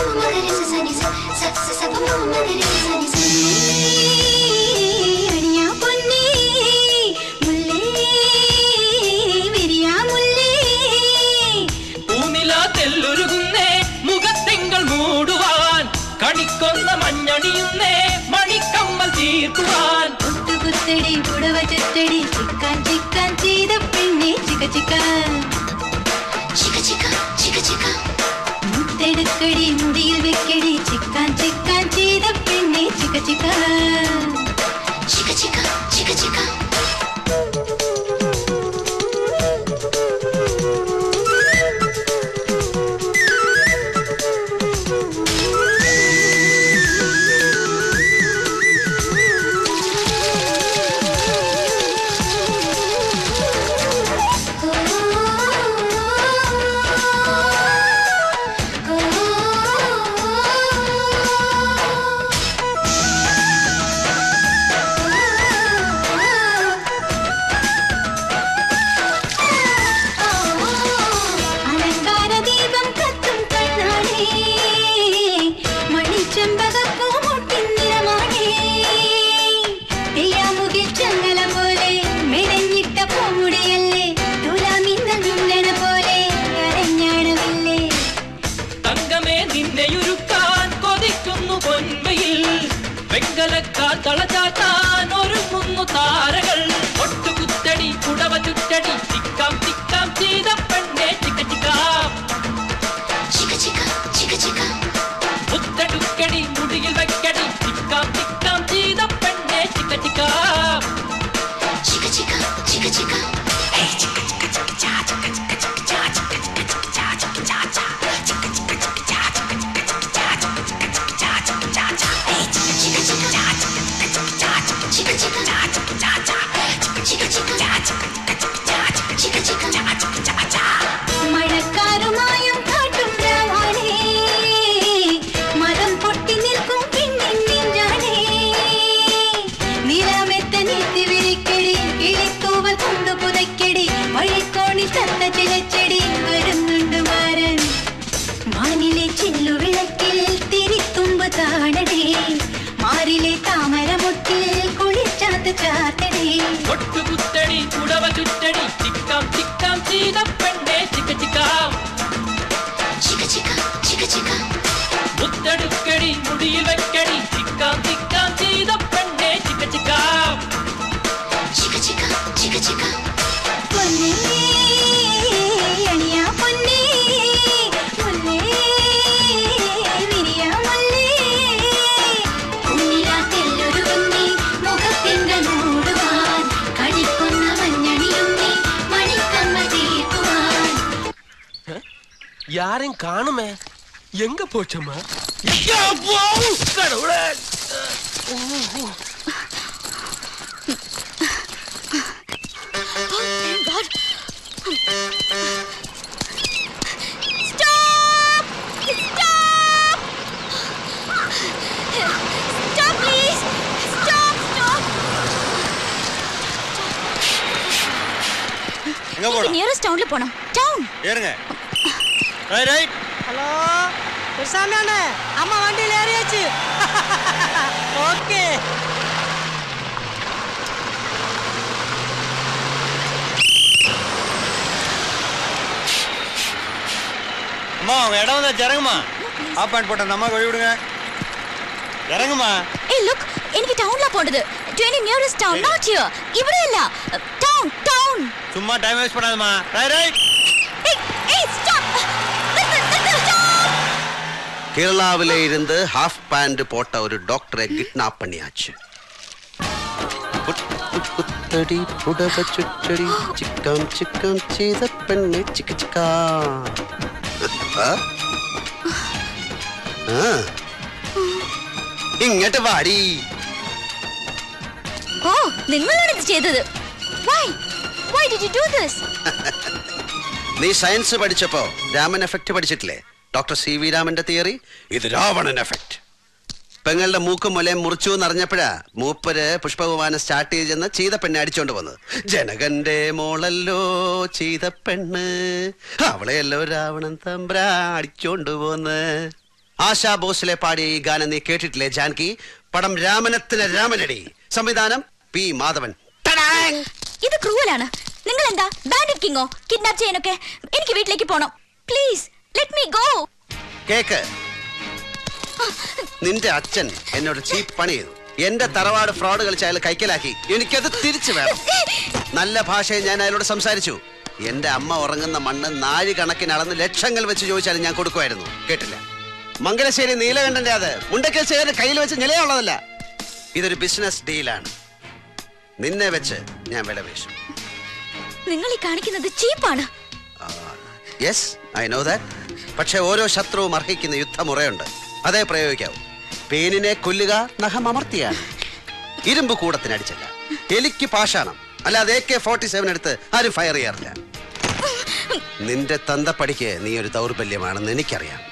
തെല്ലൊരുകുന്നേ മുഖത്തെങ്കൾ മൂടുവാൻ കണിക്കൊന്ന മഞ്ഞണിയുന്നേ മണിക്കമ്മൽ തീർക്കുവാൻ. കുത്തടി പുടവ ചുറ്റടി ചിക്കാൻ ചിക്കാൻ ചെയ്ത പെണ്ണെ ചിക്ക ചിക്ക മുത്തെടുക്കടി മുടിയിൽ വെക്കടി ചിക്കാൻ ചിക്കാൻ ചെയ്ത പെണ്ണെ ചിക്ക ചിക്ക. ചാച്ചാൽ തളചാത്താൻ ഒരുങ്ങുന്നു താരകൾ ഒട്ടുകുത്തടി കുടവ ചുറ്റടി ചിക്കാം ചിക്കാം ചെയ്ത പെണ്ണെ ചിക്ക ചിക്കാം മുത്തടുക്കടി മുടിയിൽ വെക്കടി ചിക്കാം ചിക്കാം ചെയ്ത പെണ്ണെ ചിക്ക ചിക്കാം മഴക്കാരുമായും കാട്ടും രാവാണേ മരം പൊട്ടി നിൽക്കും പിന്നിൻ നെഞ്ചാണേ നിലാമെത്ത നീത്തി വിരിക്കടി കിളിത്തൂവൽ കൊണ്ടു പുതയ്ക്കടി വഴിക്കോണി തത്ത ചിലച്ചെടി വരുന്നുണ്ട് മാരൻ മാനിലെ ചില്ലുവിളക്കിൽ തിരിത്തുമ്പ് താണടേ മാറിലെ താമരമുട്ടിൽ കുളിച്ചാത്ത് ചാത്തടേ ഒട്ടുകുത്തടി കുടവ ചുറ്റടി ചിക്കാം ചിക്കാം ചെയ്ത പെണ്ണെ ചിക്ക ചിക്കാം മുത്തടുക്കടി മുടിയിൽ വെക്കടി ചിക്കാം ചിക്കാം ചെയ്ത പെണ്ണെ ചിക്ക ചിക്കാം പൊന്നേ അണിയാ പൊന്നേ മുല്ലേ വിരിയാ മുല്ലേ കുഞ്ഞിലാത്തെല്ലൊരു കുഞ്ഞി മുഖത്തിൻ്റെ മൂടുവാൻ കണിക്കൊന്ന മഞ്ഞണിയുമ്മി മണിക്കമ്മ തീർക്കുവാൻ யாரையும் காணுமே எங்க போச்சம்மா Stop! Stop! Stop, please! Stop! Stop! Nearest டவுன்ல போனோம். டவுன். ஏறுங்க. Right right. ஹலோ பெருசாமி அண்ணே அம்மா வண்டியில் ஏறியாச்சு. ஓகே. அம்மா இடம் வந்தா இறங்குமா. ஆப் பாயிண்ட் போட்ட நம்ம வழி விடுங்க. இறங்குமா. ஏய் லுக் എനിക്ക് ടൗണിലാ പോണ്ടത്. To any nearest town, not here. ഇവിടെയല്ല. Town, town. சும்மா டைம் வேஸ்ட் பண்ணாதம்மா. Right right. ஏய் ஏய் stop. കേരളാവിലെ ഇരുന്ന് ഹാഫ് പാന്റ് പോട്ട ഒരു ഡോക്ടറെ കിഡ്നാപ്പ് പണിയാச்சு കുത്തടി പുടവ ചുറ്റടി ചിക്കാം ചിക്കാം ചെയ്ത പെണ്ണെ ചിക്ക ചിക്കാ ഇങ്ങോട്ട് വാടി. ഓ നിങ്ങളാണ് ഇത് ചെയ്തത്. Why? Why did you do this? നീ സയൻസ് പഠിച്ചപ്പോ രാമൻ എഫക്ട് പഠിച്ചിട്ടില്ലേ? ഡോക്ടർ സി വി രാമന്റെ തിയറി. ഇത് രാവണൻ എഫക്ട്. പെങ്ങളുടെ മൂക്കും മുലയും മുറിച്ചു എന്നറിഞ്ഞപ്പോഴാ മൂപ്പര് പുഷ്പവിമാനം സ്റ്റാർട്ട് ചെയ്തെന്ന് ചീതപ്പെണ്ണെ അടിച്ചോണ്ട് വന്നത്. ജനകന്റെ മോളല്ലോ ചീതപ്പെണ്ണ്, അവളെയല്ലോ രാവണൻ തമ്പ്രാ അടിച്ചോണ്ട് പോന്ന്. ആശാ ഭോസ്ലെ പാടിയ ഈ ഗാനം നീ കേട്ടിട്ടില്ലേ ജാൻകി? പടം രാമനത്തിന് രാമനടി, സംവിധാനം പി മാധവൻ. ഇത് ക്രൂവലാണ്. നിങ്ങൾ എന്താ ബാൻഡിറ്റ് കിങ്ങോ? കിഡ്നാപ്പ് ചെയ്യാനൊക്കെ? എനിക്ക് വീട്ടിലേക്ക് പോണം. Please let me go. കേക്ക്, നിന്റെ അച്ഛൻ എന്നോട് ചീപ്പ് പണി ചെയ്തു. എന്റെ തറവാട് ഫ്രോഡ് കളിച്ച് അയാൾ കൈക്കലാക്കി. എനിക്കത് തിരിച്ചു വേണം. നല്ല ഭാഷയിൽ ഞാൻ അയാളോട് സംസാരിച്ചു. എന്റെ അമ്മ ഉറങ്ങുന്ന മണ്ണ് നാഴി കണക്കിന് അളന്ന് ലക്ഷങ്ങൾ വെച്ച് ചോദിച്ചാലും ഞാൻ കൊടുക്കുമായിരുന്നു. കേട്ടില്ല. മംഗലശ്ശേരി നീലകണ്ഠന്റെ അത് മുണ്ടക്കൽ ശേഖരൻ കയ്യിൽ വെച്ച് നിലയുള്ളതല്ല. ഇതൊരു ബിസിനസ് ഡീലാണ്. നിന്നെ വെച്ച് ഞാൻ വില പേശും. നിങ്ങൾ ഈ കാണിക്കുന്നത് ചീപ്പാണ്. Yes I know that. പക്ഷെ ഓരോ ശത്രുവും അർഹിക്കുന്ന യുദ്ധമുറയുണ്ട്. അതേ പ്രയോഗിക്കാവൂ. പേനിനെ കൊല്ലുക നഖം അമർത്തിയാണ്. ഇരുമ്പ് കൂടത്തിനടിച്ചല്ല. എലിക്ക് പാഷാണം, അല്ലാതെ എ കെ ഫോർട്ടി സെവൻ എടുത്ത് ആരും ഫയർ ചെയ്യാറില്ല. നിന്റെ തന്തപ്പടിക്ക് നീ ഒരു ദൗർബല്യമാണെന്ന് എനിക്കറിയാം.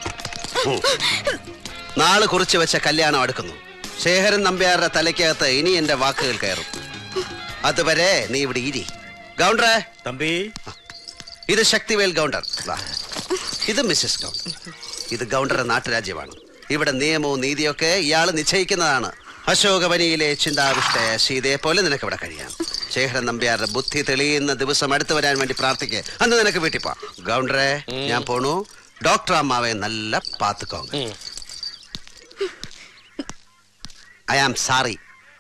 നാള് കുറിച്ച് വെച്ച കല്യാണം അടുക്കുന്നു. ശേഖരൻ നമ്പ്യാരുടെ തലയ്ക്കകത്ത് ഇനി എന്റെ വാക്കുകൾ കയറും. അതുവരെ നീ ഇവിടെ ഇരി. ഗൗണ്ടറെ തമ്പി, ഇത് ശക്തിവേൽ ഗൗണ്ടർ. ഇത് മിസ്സസ് ഗൗണ്ടർ. ഇത് ഗൗണ്ടറുടെ നാട്ടുരാജ്യമാണ്. ഇവിടെ നിയമവും നീതിയൊക്കെ ഇയാൾ നിശ്ചയിക്കുന്നതാണ്. അശോകവനിയിലെ ചിന്താവിഷ്ടയ സീതയെ പോലെ നിനക്ക് ഇവിടെ കഴിയാം. ശേഖരൻ നമ്പ്യാരുടെ ബുദ്ധി തെളിയുന്ന ദിവസം അടുത്ത് വരാൻ വേണ്ടി പ്രാർത്ഥിക്ക്. അന്ന് നിനക്ക് വീട്ടിൽ പോ. ഗൗണ്ടറെ ഞാൻ പോണു. ഡോക്ടർ അമ്മാവെ നല്ല പാത്തുക്കോங்க. I am sorry.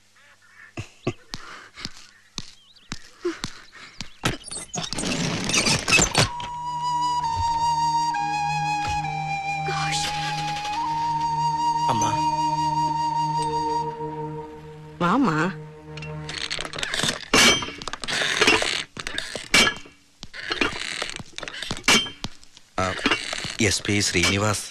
അമ്മ വാമാ. S P Srinivas.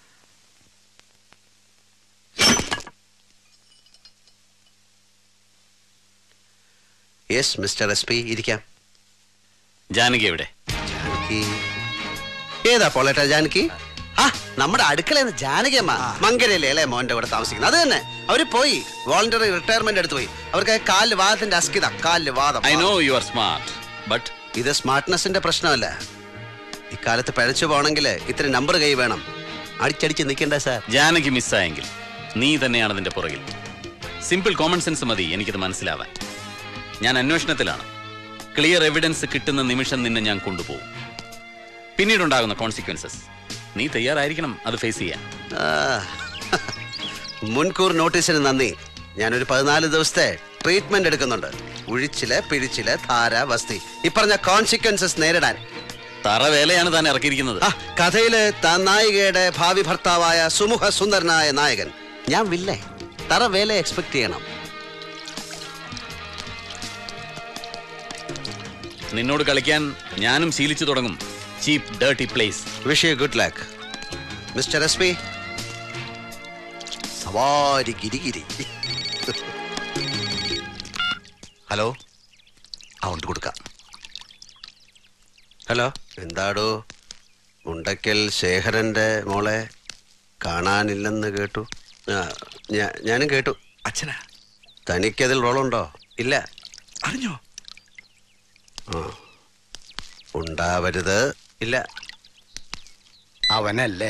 Yes mister S P, ഇരിക്കാം. ജാനകി എവിടെ? ജാനകി ഏതാ പോളേട്ടാ ജാനകി? ആ നമ്മുടെ അടുക്കളയെന്ന് ജാനകി അമ്മ മങ്കരയിലെ അല്ലേ മോന്റെ കൂടെ താമസിക്കുന്നത്. അത് തന്നെ. അവര് പോയി വോളണ്ടറി റിട്ടയർമെന്റ് എടുത്തു പോയി. അവർക്ക് കാലില് വാദത്തിന്റെ അസ്കിത, കാലില് വാദം. I know you are smart, but ഇത് സ്മാർട്ട്നെസിന്റെ പ്രശ്നമല്ല. ഇക്കാലത്ത് പഴച്ചു പോകണമെങ്കിൽ ഇത്ര നമ്പർ കൈ വേണം. അടിച്ചടിച്ച് നിൽക്കണ്ടേ സാർ? ജാനകി മിസ്സായെങ്കിൽ നീ തന്നെയാണ് അതിന്റെ പുറകിൽ. സിമ്പിൾ കോമൺ സെൻസ് മതി എനിക്കിത് മനസ്സിലാവാൻ. ഞാൻ അന്വേഷണത്തിലാണ്. ക്ലിയർ എവിഡൻസ് കിട്ടുന്ന നിമിഷം നിന്നെ ഞാൻ കൊണ്ടുപോകും. പിന്നീടുണ്ടാകുന്ന കോൺസിക്വൻസസ് നീ തയ്യാറായിരിക്കണം അത് ഫേസ് ചെയ്യാൻ. മുൻകൂർ നോട്ടീസിന് നന്ദി. ഞാനൊരു പതിനാല് ദിവസത്തെ ട്രീറ്റ്മെന്റ് എടുക്കുന്നുണ്ട്. ഉഴിച്ചില്, പിഴിച്ചില്, ധാര, വസ്തി, ഈ പറഞ്ഞ കോൺസിക്വൻസസ് നേരിടാൻ. തറ വേലയാണ് താൻ ഇറക്കിയിരിക്കുന്നത്. കഥയില് താൻ നായികയുടെ ഭാവി ഭർത്താവായ സുമുഖ സുന്ദരനായ നായകൻ. ഞാൻ വില്ലേ. തറ വേല എക്സ്പെക്ട് ചെയ്യണം. നിന്നോട് കളിക്കാൻ ഞാനും ശീലിച്ചു തുടങ്ങും. Cheap dirty plays. Wish you good luck mister S P. സവാരി ഗിരിഗിരി. ഹലോ, അൗണ്ട് കൊടുക്കാം. ഹലോ, എന്താടോ? മുണ്ടക്കൽ ശേഖരന്റെ മോളെ കാണാനില്ലെന്ന് കേട്ടു. ഞാനും കേട്ടു. അച്ഛനാ? തനിക്കതിൽ റോളുണ്ടോ? ഇല്ല. അറിഞ്ഞോ? ആ, ഉണ്ടാവരുത്. ഇല്ല. അവനല്ലേ?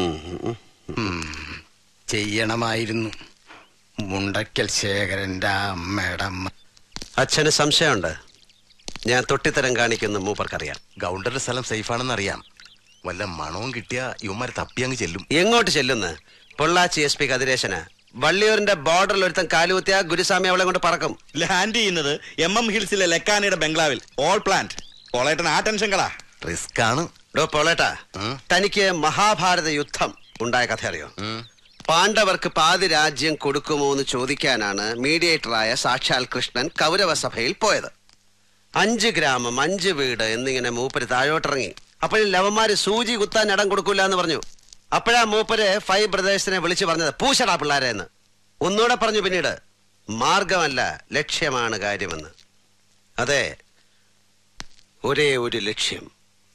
ചെയ്യണമായിരുന്നു. മുണ്ടക്കൽ ശേഖരന്റെ അമ്മയുടെ അമ്മ. അച്ഛന് സംശയമുണ്ട്. ഞാൻ തൊട്ടിത്തരം കാണിക്കുന്ന മൂപ്പർക്കറിയാം. ഗൗണ്ടറുടെ സ്ഥലം സേഫാണെന്ന് അറിയാം. വല്ല മണവും കിട്ടിയ ഇവന്മാർ തപ്പി അങ്ങ് ചെല്ലും. എങ്ങോട്ട് ചെല്ലുന്ന്? പൊള്ളാച്ചി എസ് പി കതിരേശന് വള്ളിയൂരിന്റെ ബോർഡറിൽ ഒരുത്തൻ കാലുകുത്തിയ ഗുരുസ്വാമി അവളെ കൊണ്ട് പറക്കും. ലാൻഡ് ചെയ്യുന്നത് എം എം ഹിൽസിലെ ലെക്കാനിയുടെ ബംഗ്ലാവിൽ. All plant. പോളേട്ടൻ ആ ടെൻഷൻ കളാ. റിസ്ക് ആണ്. ഡോ പോളേട്ടാ, തനിക്ക് മഹാഭാരത യുദ്ധം ഉണ്ടായ കഥ അറിയോ? പാണ്ഡവർക്ക് പാതി രാജ്യം കൊടുക്കുമോ എന്ന് ചോദിക്കാനാണ് മീഡിയേറ്ററായ സാക്ഷാൽ കൃഷ്ണൻ കൗരവസഭയിൽ പോയത്. അഞ്ച് ഗ്രാമം, അഞ്ച് വീട് എന്നിങ്ങനെ മൂപ്പര് താഴോട്ടിറങ്ങി. അപ്പോഴും ലവന്മാര് സൂചി കുത്താൻ ഇടം കൊടുക്കൂല എന്ന് പറഞ്ഞു. അപ്പോഴാ മൂപ്പര് ഫൈവ് ബ്രദേഴ്സിനെ വിളിച്ചു പറഞ്ഞത് പൂശടാ പിള്ളാരെ എന്ന്. ഒന്നുകൂടെ പറഞ്ഞു പിന്നീട്, മാർഗമല്ല ലക്ഷ്യമാണ് കാര്യമെന്ന്. അതെ, ഒരേ ഒരു ലക്ഷ്യം.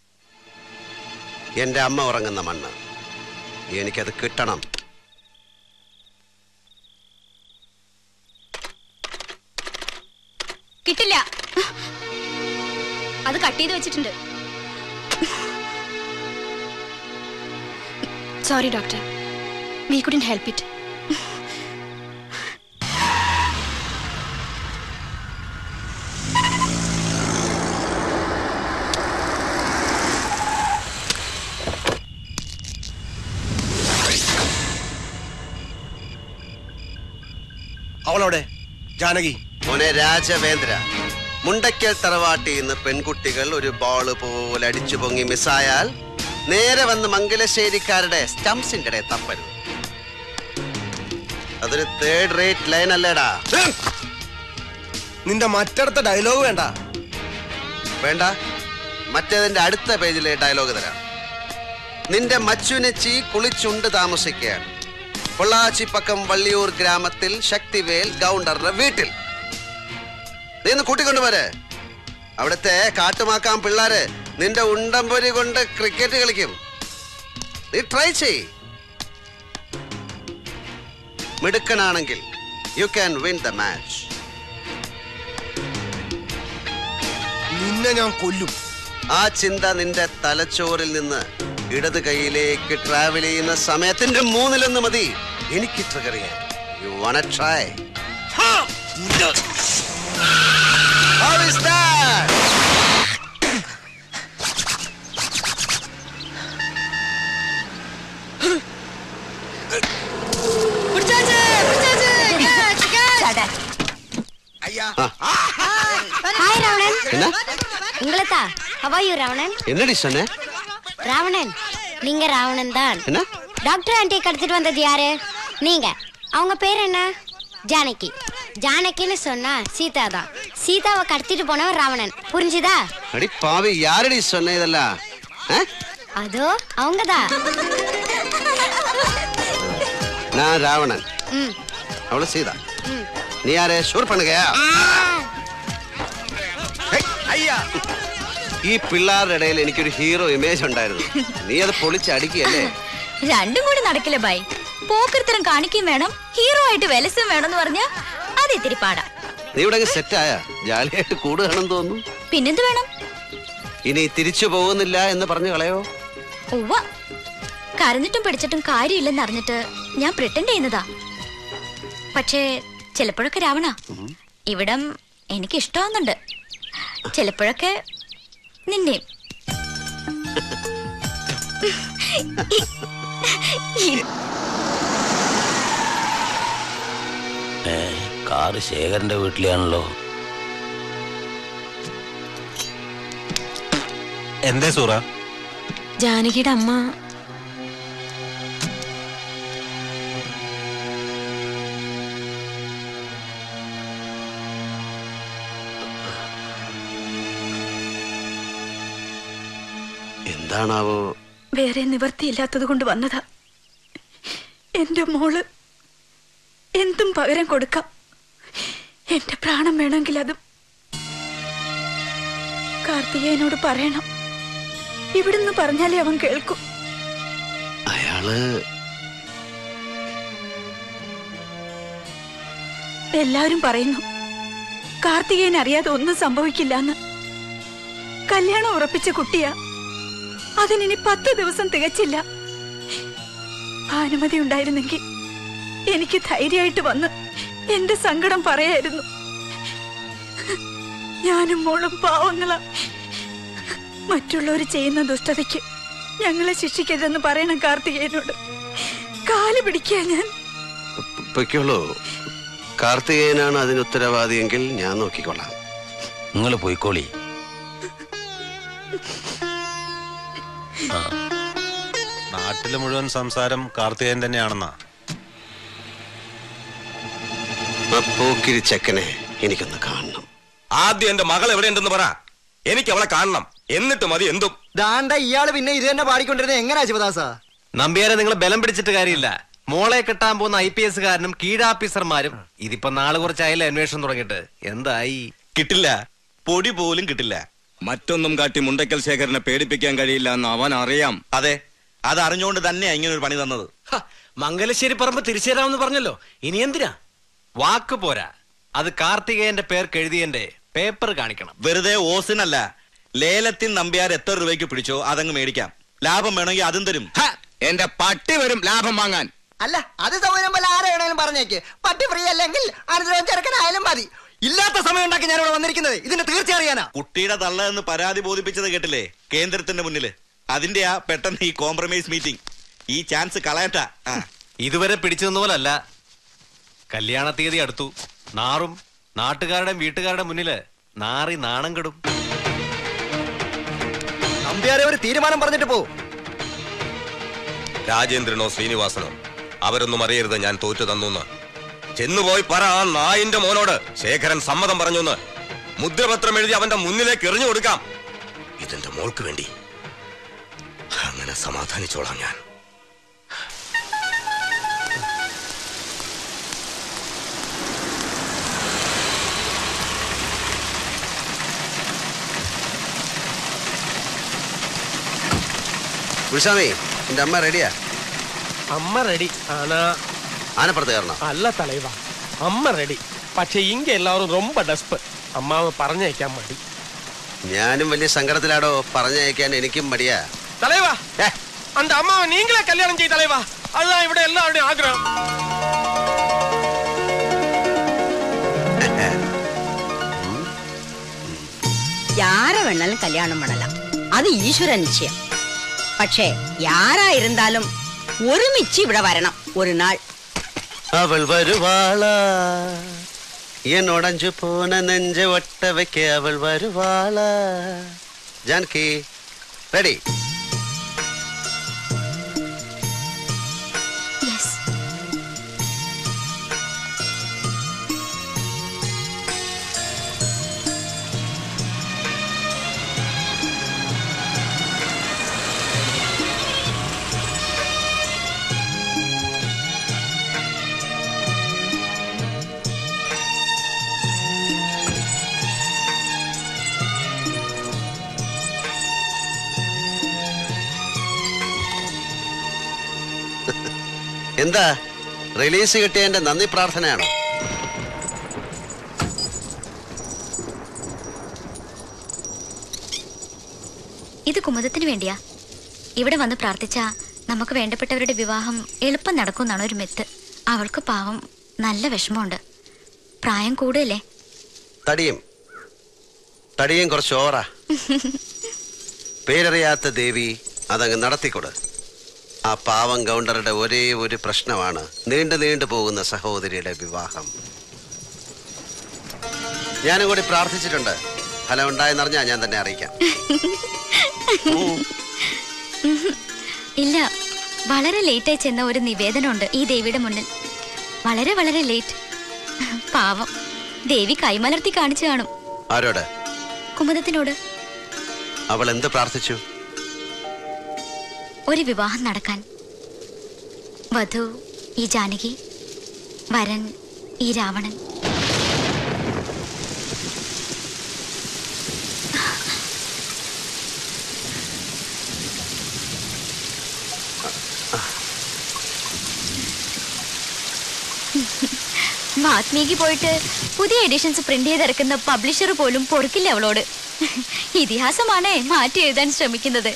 എന്റെ അമ്മ ഉറങ്ങുന്ന മണ്ണ്. എനിക്കത് കിട്ടണം. കിട്ടില്ല. അത് കട്ട് ചെയ്ത് വെച്ചിട്ടുണ്ട്. Sorry doctor, we couldn't help it. അവളവിടെ ജാനകി. മോനെ രാജവേന്ദ്ര, മുണ്ടയ്ക്കൽ തറവാട്ടിൽ നിന്ന് പെൺകുട്ടികൾ ഒരു ബോള് പോലെ അടിച്ചു പൊങ്ങി മിസ്സായാൽ നേരെ വന്ന് മംഗലശ്ശേരിക്കാരുടെ സ്റ്റംസിന്റെ ഇടയിൽ തപ്പരുത്. അതൊരു തേർഡ് റേറ്റ് ലൈൻ അല്ലേടാ. നിന്റെ മറ്റടുത്ത ഡയലോഗ് വേണ്ട. വേണ്ട, മറ്റേതിന്റെ അടുത്ത പേജിലെ ഡയലോഗ് തരാം. നിന്റെ മച്ചുനച്ചി കുളിച്ചുണ്ട് താമസിക്കുകയാണ് പൊള്ളാച്ചി പക്കം വള്ളിയൂർ ഗ്രാമത്തിൽ ശക്തിവേൽ ഗൗണ്ടറുടെ വീട്ടിൽ. നീ ഒന്ന് കൂട്ടിക്കൊണ്ടുവരെ. അവിടുത്തെ കാട്ടുമാക്കാൻ പിള്ളാര് നിന്റെ ഉണ്ടംപൊരി കൊണ്ട് ക്രിക്കറ്റ് കളിക്കും. നീ ട്രൈ ചെയ്. മിടുക്കനാണെങ്കിൽ you can win the match. നിന്നെ ഞാൻ കൊല്ലും. ആ ചിന്ത നിന്റെ തലച്ചോറിൽ നിന്ന് ഇടത് കൈയിലേക്ക് ട്രാവൽ ചെയ്യുന്ന സമയത്തിന്റെ മൂന്നിലൊന്ന് മതി എനിക്ക് ട്രിഗർ ചെയ്യാൻ. You want to try? How is that? Hi Ravanan. என்ன? உங்களதா? How are you Ravanan? என்னடி சொன்ன? ராவணன், நீங்க ராவணன் தான். என்ன? டாக்டர் ஆண்டி கடத்திட்டு வந்தது யாரு? நீங்க அவங்க பேர் என்ன? ஜானகி. ஜானகின்னு சொன்னா சீதா தான். சீதாவை கடத்திட்டு போனவன் ராவணன். புரிஞ்சுதா? அடி பாவி, யாரடி சொன்ன இதெல்லாம்? அதோ அவங்கதான். நான் ராவணன், ம் அவளு சீதா. நீ யாரு? ഷൂർ பண்ணுங்க. അയ്യാ, ഈ പിള്ളേരുടെ ഇടയിൽ എനിക്കൊരു ഹീറോ ഇമേജ് ഉണ്ടായിരുന്നു. നീ അത് പൊളിച്ച് അടിക്കുകയല്ലേ? രണ്ടും കൂടി നടക്കില്ല ബായ്. പോക്കർത്തരം കാണിക്കുകയും വേണം, ഹീറോ ആയിട്ട് വെലസും വേണമെന്ന് പറഞ്ഞ അത് ഇത്തിരി പാടാ. നീ ഇവിടെ സെറ്റായ ജാലിയായിട്ട് കൂടുകയാണെന്ന് തോന്നുന്നു. പിന്നെന്ത് വേണം? ഇനി തിരിച്ചു പോകുന്നില്ല എന്ന് പറഞ്ഞു കളയോ? ഉവ്വ, കരഞ്ഞിട്ടും പിടിച്ചിട്ടും കാര്യമില്ലെന്ന് അറിഞ്ഞിട്ട് ഞാൻ പ്രിട്ടൻഡ് ചെയ്യുന്നതാ. പക്ഷേ ചിലപ്പോഴൊക്കെ രാവണ ഇവിടം എനിക്ക് ഇഷ്ടമാവുന്നുണ്ട്. ചിലപ്പോഴൊക്കെ നിന്നെയും. കാറ് ശേഖരന്റെ വീട്ടിലാണല്ലോ. എന്തേ സൂറ? ജാനകിയുടെ അമ്മ എന്താണാവോ? വേറെ നിവർത്തിയില്ലാത്തത് കൊണ്ട് വന്നതാ. എന്റെ മോള് എന്തും പകരം കൊടുക്കാം. എന്റെ പ്രാണം വേണമെങ്കിൽ അതും. കാർത്തികേയനോട് പറയണം. ഇവിടുന്ന് പറഞ്ഞാലേ അവൻ കേൾക്കും. അയാള് എല്ലാവരും പറയുന്നു കാർത്തികേയൻ അറിയാതെ ഒന്നും സംഭവിക്കില്ലെന്ന്. കല്യാണം ഉറപ്പിച്ച കുട്ടിയാ. അതിനി പത്ത് ദിവസം തികച്ചില്ല. അനുമതി ഉണ്ടായിരുന്നെങ്കിൽ എനിക്ക് ധൈര്യമായിട്ട് വന്ന് എന്റെ സങ്കടം പറയായിരുന്നു. ഞാനും മോളും പാവങ്ങളാ. മറ്റുള്ളവർ ചെയ്യുന്ന ദുഷ്ടതയ്ക്ക് ഞങ്ങളെ ശിക്ഷിക്കരുതെന്ന് പറയണം കാർത്തികേയനോട്. കാല് പിടിക്കാ ഞാൻ. പൊയ്ക്കോളൂ. കാർത്തികേയനാണ് അതിന് ഉത്തരവാദിയെങ്കിൽ ഞാൻ നോക്കിക്കൊള്ളാം. നിങ്ങൾ പോയിക്കോളി. നാട്ടില് മുഴുവൻ സംസാരം കാർത്തികേയൻ തന്നെയാണെന്നാ. പോക്കിരി ചെക്കനെ എനിക്കൊന്ന് കാണണം. ആദ്യം എന്റെ മകൾ എവിടെയുണ്ടെന്ന് പറ. എനിക്ക് അവളെ കാണണം. എന്നിട്ട് മതി എന്തും. ദാണ്ട ഇയാള് പിന്നെ ഇത് തന്നെ പാടിക്കൊണ്ടിരുന്നത് എങ്ങനെയാ ശിവദാസ? നമ്പ്യാരെ, നിങ്ങൾ ബലം പിടിച്ചിട്ട് കാര്യമില്ല. മോളെ കെട്ടാൻ പോകുന്ന ഐ പി എസ് കാരനും കീഴാഫീസർമാരും ഇതിപ്പോ നാളെ കുറച്ചായാലും അന്വേഷണം തുടങ്ങിയിട്ട് എന്തായി? കിട്ടില്ല, പൊടി പോലും കിട്ടില്ല. മറ്റൊന്നും കാട്ടി മുണ്ടക്കൽ ശേഖരനെ പേടിപ്പിക്കാൻ കഴിയില്ല എന്ന് അവൻ അറിയാം. അതെ, അത് അറിഞ്ഞുകൊണ്ട് തന്നെയാ ഇങ്ങനെ ഒരു പണി തന്നത്. മംഗലശ്ശേരി പറമ്പ് തിരിച്ചു തരാമെന്ന് പറഞ്ഞല്ലോ, ഇനി എന്തിനാ? വാക്ക് പോരാ, അത് കാർത്തികേയന്റെ പേർക്ക് എഴുതിയന്റെ പേപ്പർ കാണിക്കണം. വെറുതെ ഓസിനല്ല, ലേലത്തിൽ നമ്പ്യാർ എത്ര രൂപയ്ക്ക് പിടിച്ചോ അതങ്ങ് മേടിക്കാം. ലാഭം വേണമെങ്കിൽ അതും തരും. എന്റെ പട്ടി വരും ലാഭം വാങ്ങാൻ. അല്ല, അത് സൗകര്യം പോലെ ആരെ വേണേലും പറഞ്ഞേക്ക്. പട്ടി ഫ്രീ അല്ലെങ്കിൽ അനുദ്രവം ചെറുക്കനായാലും മതി. ഇല്ലാത്ത സമയം ഉണ്ടാക്കി ഞാൻ ഇവിടെ വന്നിരിക്കുന്നത് ഇതിന്റെ തീർച്ച അറിയാനാ. കുട്ടിയുടെ തള്ള എന്ന് പരാതി ബോധിപ്പിച്ചത് കേട്ടില്ലേ കേന്ദ്രത്തിന്റെ മുന്നില്? അതിന്റെ ആ പെട്ടെന്ന് ഈ കോംപ്രമൈസ് മീറ്റിംഗ്. ഈ ചാൻസ് കളയട്ട. ഇതുവരെ പിടിച്ചതെന്ന പോലല്ല. കല്യാണ തീയതി അടുത്തു. നാറും നാട്ടുകാരുടെയും വീട്ടുകാരുടെ മുന്നില് നാറി നാണം കെടും. നമ്പ്യാരെ ഒരു തീരുമാനം പറഞ്ഞിട്ട് പോ. രാജേന്ദ്രനോ ശ്രീനിവാസനോ അവരൊന്നും അറിയരുത് ഞാൻ തോറ്റു തന്നു. ചെന്നുപോയി പറ ആ നായിന്റെ മോനോട് ശേഖരൻ സമ്മതം പറഞ്ഞു. മുദ്രപത്രം എഴുതി അവന്റെ മുന്നിലേക്ക് എറിഞ്ഞു കൊടുക്കാം. ഇതെന്റെ മോൾക്ക് വേണ്ടി. അങ്ങനെ സമാധാനിച്ചോളാം ഞാൻ. ഗുരുസ്വാമി, എന്റെ അമ്മ റെഡിയാ? അമ്മ റെഡി ആണാ? ആനപ്പുറത്ത് കയറണം. അല്ല തലൈവാ, അമ്മ റെഡി. പക്ഷെ ഇങ്ങ എല്ലാവരും ரொம்ப ഡെസ്പ്. അമ്മാവ പറഞ്ഞയക്കാൻ മടി. ഞാനും വലിയ സങ്കടത്തിലാടോ. പറഞ്ഞയക്കാൻ എനിക്കും മടിയാ. തലൈവാ, அந்த அம்மாவை நீங்களே கல்யாணம் செய்ய தலைவா. அதுதான் ഇവിടെ எல்லாருடைய ஆഗ്രഹம். யார வேணாலும் கல்யாணம் பண்ணலாம், அது ஈஸ்வர நிச்சயம். പക്ഷേ யாராயிருந்தாலும் ഒരുമിച്ച് ഇവിടെ വരണം ഒരു നാൾ. അവൾ വരുവാളാ എന്നോടഞ്ചു പോന നെഞ്ച ഒട്ട വയ്ക്ക അവൾ വരുവാളാ. ജാനകി റെഡി? എന്താ റിലീസ് കിട്ടിയതിന്റെ നന്ദി പ്രാർത്ഥനയാണോ? ഇത് കുമുദത്തിന് വേണ്ടിയാ. ഇവിടെ വന്ന് പ്രാർത്ഥിച്ചാ നമുക്ക് വേണ്ടപ്പെട്ടവരുടെ വിവാഹം എളുപ്പം നടക്കുമെന്നാണ് ഒരു മെത്ത്. അവൾക്ക് പാവം നല്ല വിഷമമുണ്ട്. പ്രായം കൂടുതലേ. തടിയും തടിയും കുറച്ച് ഓവറാ. പേരറിയാത്ത ദേവി അതങ്ങ് നടത്തിക്കൊടു. ആ പാവം ഗൗണ്ടറുടെ ഒരേ ഒരു പ്രശ്നമാണ് നീണ്ടു നീണ്ടു പോകുന്ന സഹോദരിയുടെ വിവാഹം. ഞാനും കൂടി പ്രാർത്ഥിച്ചിട്ടുണ്ട്. ഫലം ഉണ്ടായെന്നറിഞ്ഞാ ഞാൻ തന്നെ അറിയിക്കാം. ഇല്ല, വളരെ ലേറ്റായി ചെന്ന ഒരു നിവേദനമുണ്ട് ഈ ദേവിയുടെ മുന്നിൽ. വളരെ വളരെ ലേറ്റ്. പാവം ദേവി കൈമലർത്തി കാണിച്ചു കാണും. ആരോട്? കുമുദത്തിനോട്. അവൾ എന്ത് പ്രാർത്ഥിച്ചു? ഒരു വിവാഹം നടക്കാൻ. വധു ഈ ജാനകി, വരൻ ഈ രാവണൻ. വാത്മീകി പോയിട്ട് പുതിയ എഡിഷൻസ് പ്രിന്റ് ചെയ്തിറക്കുന്ന പബ്ലിഷർ പോലും പൊറുക്കില്ല അവളോട്. ഇതിഹാസമാണേ മാറ്റി എഴുതാൻ ശ്രമിക്കുന്നത്.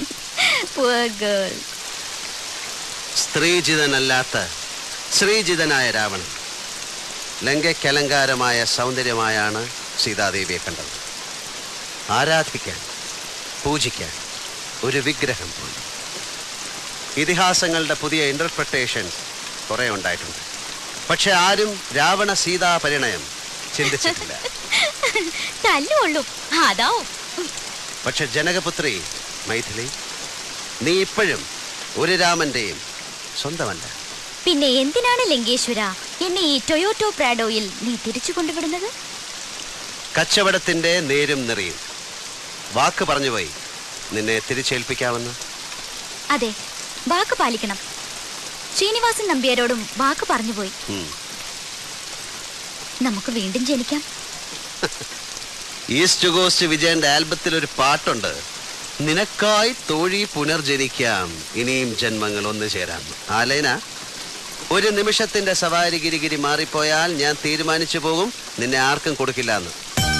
സ്ത്രീജിതനല്ലാത്ത ശ്രീജിതനായ രാവണൻ ലങ്കയ്ക്കലങ്കാരമായ സൗന്ദര്യമായാണ് സീതാദേവിയെ കണ്ടത്. ആരാധിക്കാൻ, പൂജിക്കാൻ ഒരു വിഗ്രഹം പോലെ. ഇതിഹാസങ്ങളുടെ പുതിയ ഇന്റർപ്രിട്ടേഷൻസ് കുറെ ഉണ്ടായിട്ടുണ്ട്. പക്ഷെ ആരും രാവണ സീതാ പരിണയം ചിന്തിച്ചിട്ടില്ല. തല്ലുകൊള്ളും അതാവും. പക്ഷെ ജനകപുത്രി മൈഥിലി, നീ ഇപ്പോഴും ഒരു രാമന്റെയും സ്വന്തമല്ല. പിന്നെ എന്തിനാണ് ലങ്കേശ്വര എന്നെ ഈ ടൊയോട്ടോ പ്രാഡോയിൽ നീ തിരിച്ചു കൊണ്ടുവിടുന്നത്? കച്ചവടത്തിന്റെ നേരും നിറയും. വാക്ക് പറഞ്ഞുപോയി നിന്നെ തിരിച്ചേൽപ്പിക്കാമെന്ന്. അതെ, വാക്ക് പാലിക്കണം. ശ്രീനിവാസൻ നമ്പ്യാരോടും വാക്ക് പറഞ്ഞുപോയി. നമുക്ക് വീണ്ടും ജനിക്കാം. ഈസ്റ്റ് കോസ്റ്റ് വിജയന്റെ ആൽബത്തിൽ ഒരു പാട്ടുണ്ട്, നിനക്കായി തോഴി പുനർജനിക്കാം, ഇനിയും ജന്മങ്ങൾ ഒന്നു ചേരാം. ആലൈന, ഒരു നിമിഷത്തിന്റെ സവാരി ഗിരിഗിരി മാറിപ്പോയാൽ ഞാൻ തീരുമാനിച്ചു പോകും നിന്നെ ആർക്കും കൊടുക്കില്ല എന്ന്.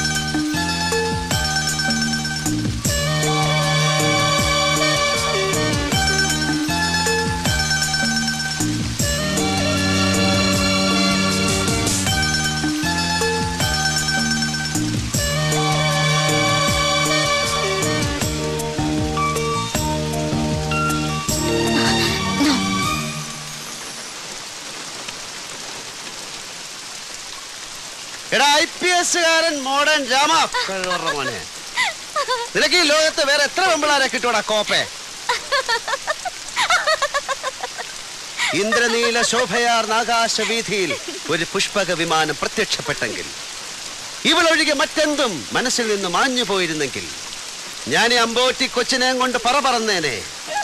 എടാ ഐ പി എസ്കാരൻ മോഡേൺ രാമ മോനെ, നിനക്ക് ഈ ലോകത്ത് വേറെ എത്ര പെമ്പിളാരെ കിട്ടൂടാ കോപ്പെ? ഇന്ദ്രനീല ശോഭയാർന്ന ആകാശവീഥിയിൽ ഒരു പുഷ്പക വിമാനം പ്രത്യക്ഷപ്പെട്ടെങ്കിൽ, ഇവളൊഴികെ മറ്റെന്തും മനസ്സിൽ നിന്ന് മാഞ്ഞു പോയിരുന്നെങ്കിൽ ഞാൻ ഈ അമ്പോറ്റി കൊച്ചിനെയും കൊണ്ട് പറ പറന്നേനെ.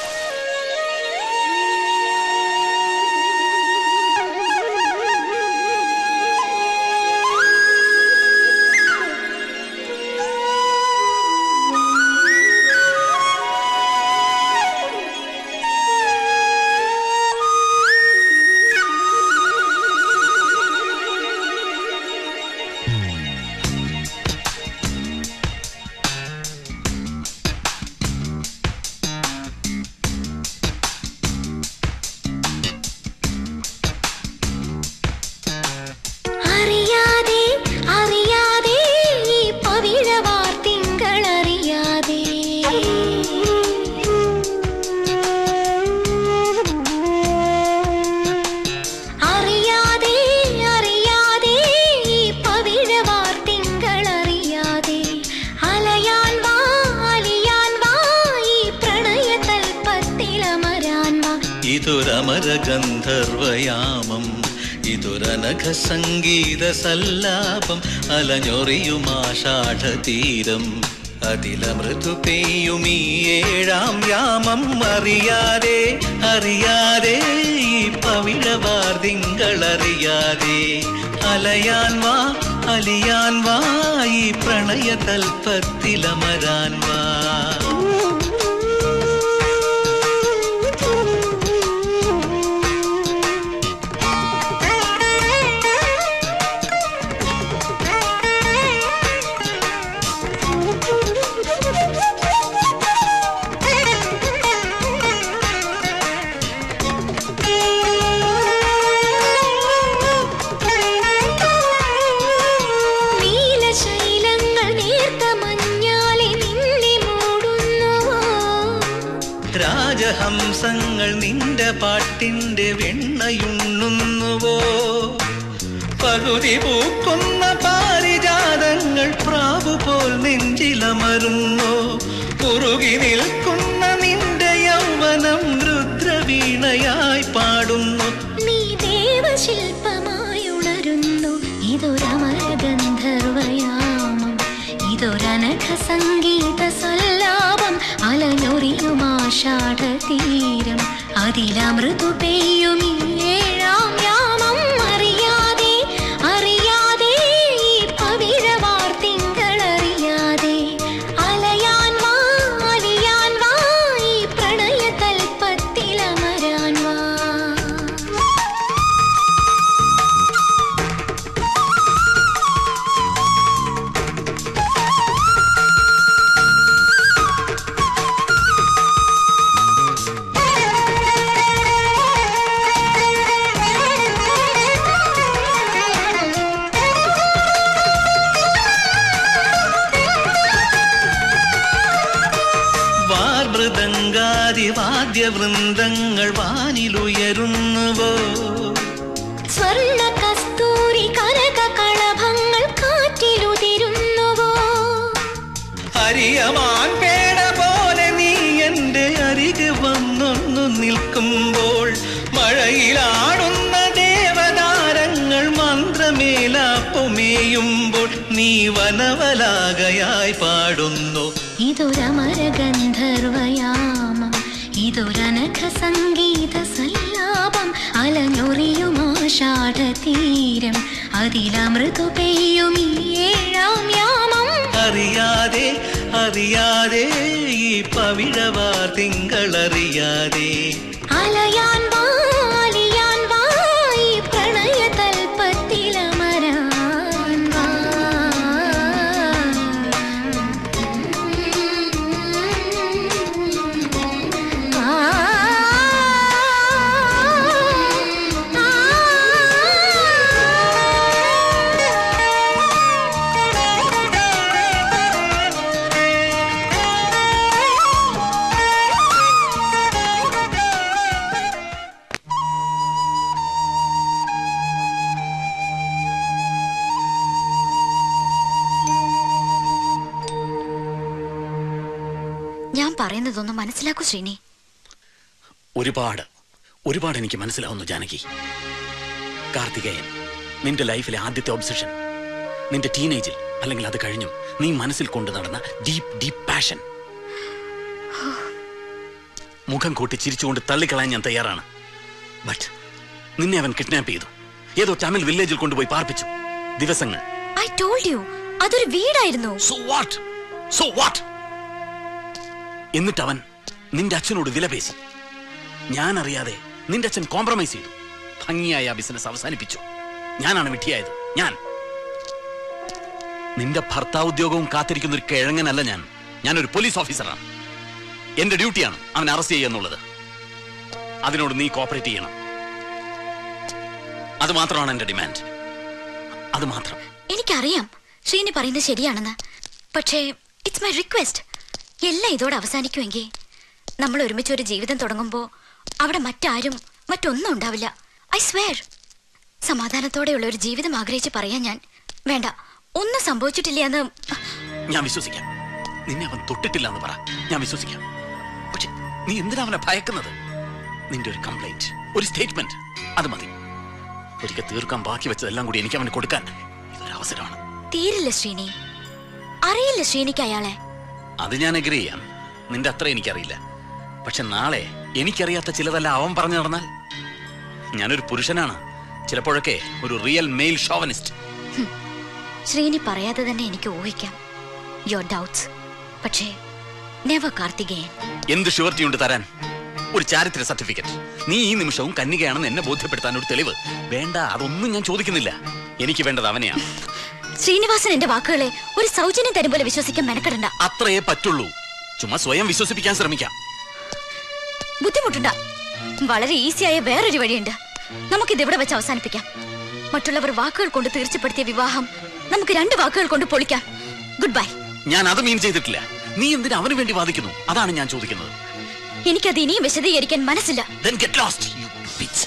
ഗന്ധർവയാമം ഇതൊരനഘ സംഗീത സല്ലാപം അലഞ്ഞൊറിയുമാഷാഢതീരം അതിലമൃദു പെയ്യും ഈ ഏഴാം യാമം അറിയാതെ അറിയാതെ ഈ പവിഴവാർതിങ്കളറിയാതെ അലയാൻ വാ അലിയാൻ വാ ഈ പ്രണയ തൽപ്പത്തിലമരാൻ വാ. ഞങ്ങൾ നിന്റെ പാട്ടിന്റെ വെണ്ണയുണ്ണുന്നുവോ? പകുതി പൂക്കുന്ന പാരിജാതങ്ങൾ പ്രാവുപോൽ നെഞ്ചിലമരുന്നു. കുറുകി നിൽക്കുന്ന നിന്റെ യൗവനം രുദ്രവീണയായി പാടുന്നു. നീ ദേവശില്പമായി ഉണരുന്നു. ഇതൊരമര ഗന്ധർവയാമം, ഇതൊരനഘ സംഗീത സല്ലാപം. അലഞ്ഞൊറിയുമാഷാഢ തീരം, അതിലമൃതു പെയ്യും ഈ ഏഴാം യാമം. അറിയാതെ അറിയാതെ ഈ പവിഴവാർ തിങ്കളറിയാതെ അലയാൻ വാ അലിയാൻ വാ ഈ പ്രണയതൽപ്പത്തിലമരാൻ വാ. വാദ്യവൃന്ദങ്ങൾ വാനിലുയരുന്നുവോ? സ്വർണ്ണ കസ്തൂരി കനക കളഭങ്ങൾ കാറ്റിലുതിരുന്നുവോ? ഹരിയമാൻ പേട പോലെ നീ എന്റെ അരികെ വന്നൊന്നു നിൽക്കുമ്പോൾ, മഴയിലാടുന്ന ദേവതാരങ്ങൾ മന്ത്രമേലാപ്പുമേയുമ്പോൾ നീ വനവലാകയായി പാടുന്നു. ഇതൊരമര ഗന്ധർവയാമം, ഇതൊരനഘ സംഗീത സല്ലാപം. അലഞ്ഞൊറിയുമാഷാഢ തീരം, അതിലമൃതു പെയ്യും ഈ ഏഴാം യാമം. അറിയാതെ അറിയാതെ ഈ പവിഴവാർ തിങ്കളറിയാതെ അലയാൻ വാ അലിയാൻ വാ ഈ പ്രണയതൽപ്പത്തിലമരാൻ വാ. ഞാൻ പറയുന്നതൊന്ന് മനസ്സിലാക്കൂ ശ്രീനി. ഒരുപാട് ഒരുപാട് എനിക്ക് മനസ്സിലാവുന്നു ജാനകി. കാർത്തികേയൻ, നിന്റെ ലൈഫിലെ ആദ്യത്തെ ഒബ്സഷൻ, നിന്റെ ടീനേജിൽ അല്ലെങ്കിൽ അത് കഴിഞ്ഞും നീ മനസ്സിൽ കൊണ്ടു നടന്ന ഡീപ് ഡീപ് പാഷൻ. മുഖം കൂട്ടി ചിരിച്ചുകൊണ്ട് തള്ളിക്കളയാൻ ഞാൻ തയ്യാറാണ്. ബട്ട് നിന്നെ അവൻ കിഡ്നാപ്പ് ചെയ്തു, ഏതോ തമിഴ് വില്ലേജിൽ കൊണ്ടുപോയി പാർപ്പിച്ചു. ദിവസങ്ങൾ. I told you, അതൊരു വീടായിരുന്നു. So what? So what? എന്നിട്ട് അവൻ നിന്റെ അച്ഛനോട് വിലപേശി. ഞാൻ അറിയാതെ നിന്റെ അച്ഛൻ കോംപ്രമൈസ് ചെയ്തു. ഭംഗിയായ ആ ബിസിനസ് അവസാനിപ്പിച്ചു. ഞാനാണ് വിഡ്ഢിയായത്. ഞാൻ നിന്റെ ഭർത്താവുദ്യോഗവും കാത്തിരിക്കുന്ന ഒരു കിഴങ്ങനല്ല ഞാൻ. ഞാനൊരു പോലീസ് ഓഫീസറാണ്. എന്റെ ഡ്യൂട്ടിയാണ് അവൻ അറസ്റ്റ് ചെയ്യുക എന്നുള്ളത്. അതിനോട് നീ കോപ്പറേറ്റ് ചെയ്യണം. അത് മാത്രമാണ് എന്റെ ഡിമാൻഡ്. അത് മാത്രം. എനിക്കറിയാം ശ്രീനി പറയുന്നത് ശരിയാണെന്ന്. പക്ഷേ ഇറ്റ്സ് മൈ റിക്വസ്റ്റ്. എല്ലാം ഇതോടെ അവസാനിക്കുമെങ്കിൽ നമ്മൾ ഒരുമിച്ച് ഒരു ജീവിതം തുടങ്ങുമ്പോൾ അവിടെ മറ്റാരും മറ്റൊന്നും ഉണ്ടാവില്ല. I swear. സമാധാനത്തോടെയുള്ള ഒരു ജീവിതം ആഗ്രഹിച്ച് പറയാൻ ഞാൻ. വേണ്ട, ഒന്നും സംഭവിച്ചിട്ടില്ല എന്ന് ഞാൻ വിശ്വസിക്കാം. നിന്നെ അവൻ തൊട്ടിട്ടില്ല എന്ന് പറ, ഞാൻ വിശ്വസിക്കാം. പക്ഷെ നീ എന്തിനാ അവനെ ഭയക്കുന്നത്? നിന്റെ ഒരു കംപ്ലൈന്റ്, ഒരു സ്റ്റേറ്റ്മെന്റ്, അത് മതി. ഒരിക്കൽ തീർക്കാൻ ബാക്കി വെച്ചതെല്ലാം കൂടി എനിക്ക് അവന് കൊടുക്കാൻ ഇതൊരു അവസരമാണ്. തീരില്ല ശ്രീനി. അറിയില്ല ശ്രീനിക്ക് അയാളെ. അത് ഞാൻ അഗ്രി ചെയ്യാം. നിന്റെ അത്ര എനിക്കറിയില്ല. പക്ഷെ നാളെ എനിക്കറിയാത്ത ചിലതല്ല അവൻ പറഞ്ഞു നടന്നാൽ? ഞാനൊരു പുരുഷനാണ്, ചിലപ്പോഴൊക്കെ ഒരു റിയൽ മെയിൽ ഷോവനിസ്റ്റ്. ശ്രീനി പറയാതെ തന്നെ എനിക്ക് ഊഹിക്കാം യുവർ ഡൗട്ട്സ്. പക്ഷേ നെവർ കാർത്തികേയൻ. എന്ത് ഷുവർട്ടി ഉണ്ട് തരാൻ? ഒരു ചാരിത്ര സർട്ടിഫിക്കറ്റ്. നീ ഈ നിമിഷവും കന്യകയാണെന്ന് എന്നെ ബോധ്യപ്പെടുത്താൻ ഒരു തെളിവ് വേണ്ട. അതൊന്നും ഞാൻ ചോദിക്കുന്നില്ല. എനിക്ക് വേണ്ടത് അവനെയാണ്. ശ്രീനിവാസൻ എന്റെ വാക്കുകളെ ഒരു സൗജന്യം തരും പോലെ വിശ്വസിക്കാൻ മെനക്കെടണ്ട. അത്രയേ പറ്റുള്ളൂ. ചുമ്മാ സ്വയം വിശ്വസിപ്പിക്കാൻ ശ്രമിക്കാം. ബുദ്ധിമുട്ടുണ്ട. വളരെ ഈസിയായ വേറൊരു വഴിയുണ്ട്. നമുക്കിത് ഇവിടെ വെച്ച് അവസാനിപ്പിക്കാം. മറ്റുള്ളവർ വാക്കുകൾ കൊണ്ട് തീർച്ചപ്പെടുത്തിയ വിവാഹം നമുക്ക് രണ്ട് വാക്കുകൾ കൊണ്ട് പൊളിക്കാം. Good bye. ഞാൻ അത് മീൻ ചെയ്തിട്ടില്ല. നീ എന്തിനാ അവന് വേണ്ടി വാദിക്കുന്നു? അതാണ് ഞാൻ ചോദിക്കുന്നത്. എനിക്കത് ഇനിയും വിശദീകരിക്കാൻ മനസ്സില്ല. Then get lost, you bitch.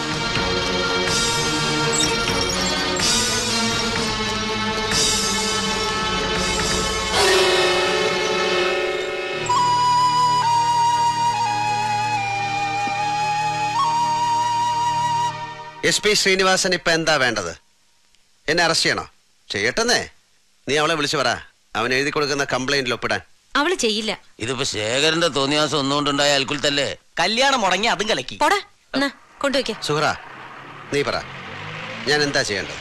S P Srinivasan ഇപ്പൊ എന്താ വേണ്ടത്? എന്നെ അറസ്റ്റ് ചെയ്യണോ? ചെയ്യട്ടെന്നേ. നീ അവളെ വിളിച്ചു പറ, അവൻ എഴുതി കൊടുക്കുന്ന കംപ്ലൈന്റിൽ ഒപ്പിടാൻ. അവള് ചെയ്യില്ല. ഇതിപ്പോ ശേഖരന്റെ തോന്നിയാസം ഒന്നുകൊണ്ടുണ്ടായ അൽക്കുലത്തല്ലേ? കല്യാണം മുടങ്ങി അതും കലക്കി. പോടാ, എന്നാ കൊണ്ടുവയ്ക്ക. സുഹറ, നീ പറ, ഞാൻ എന്താ ചെയ്യേണ്ടത്?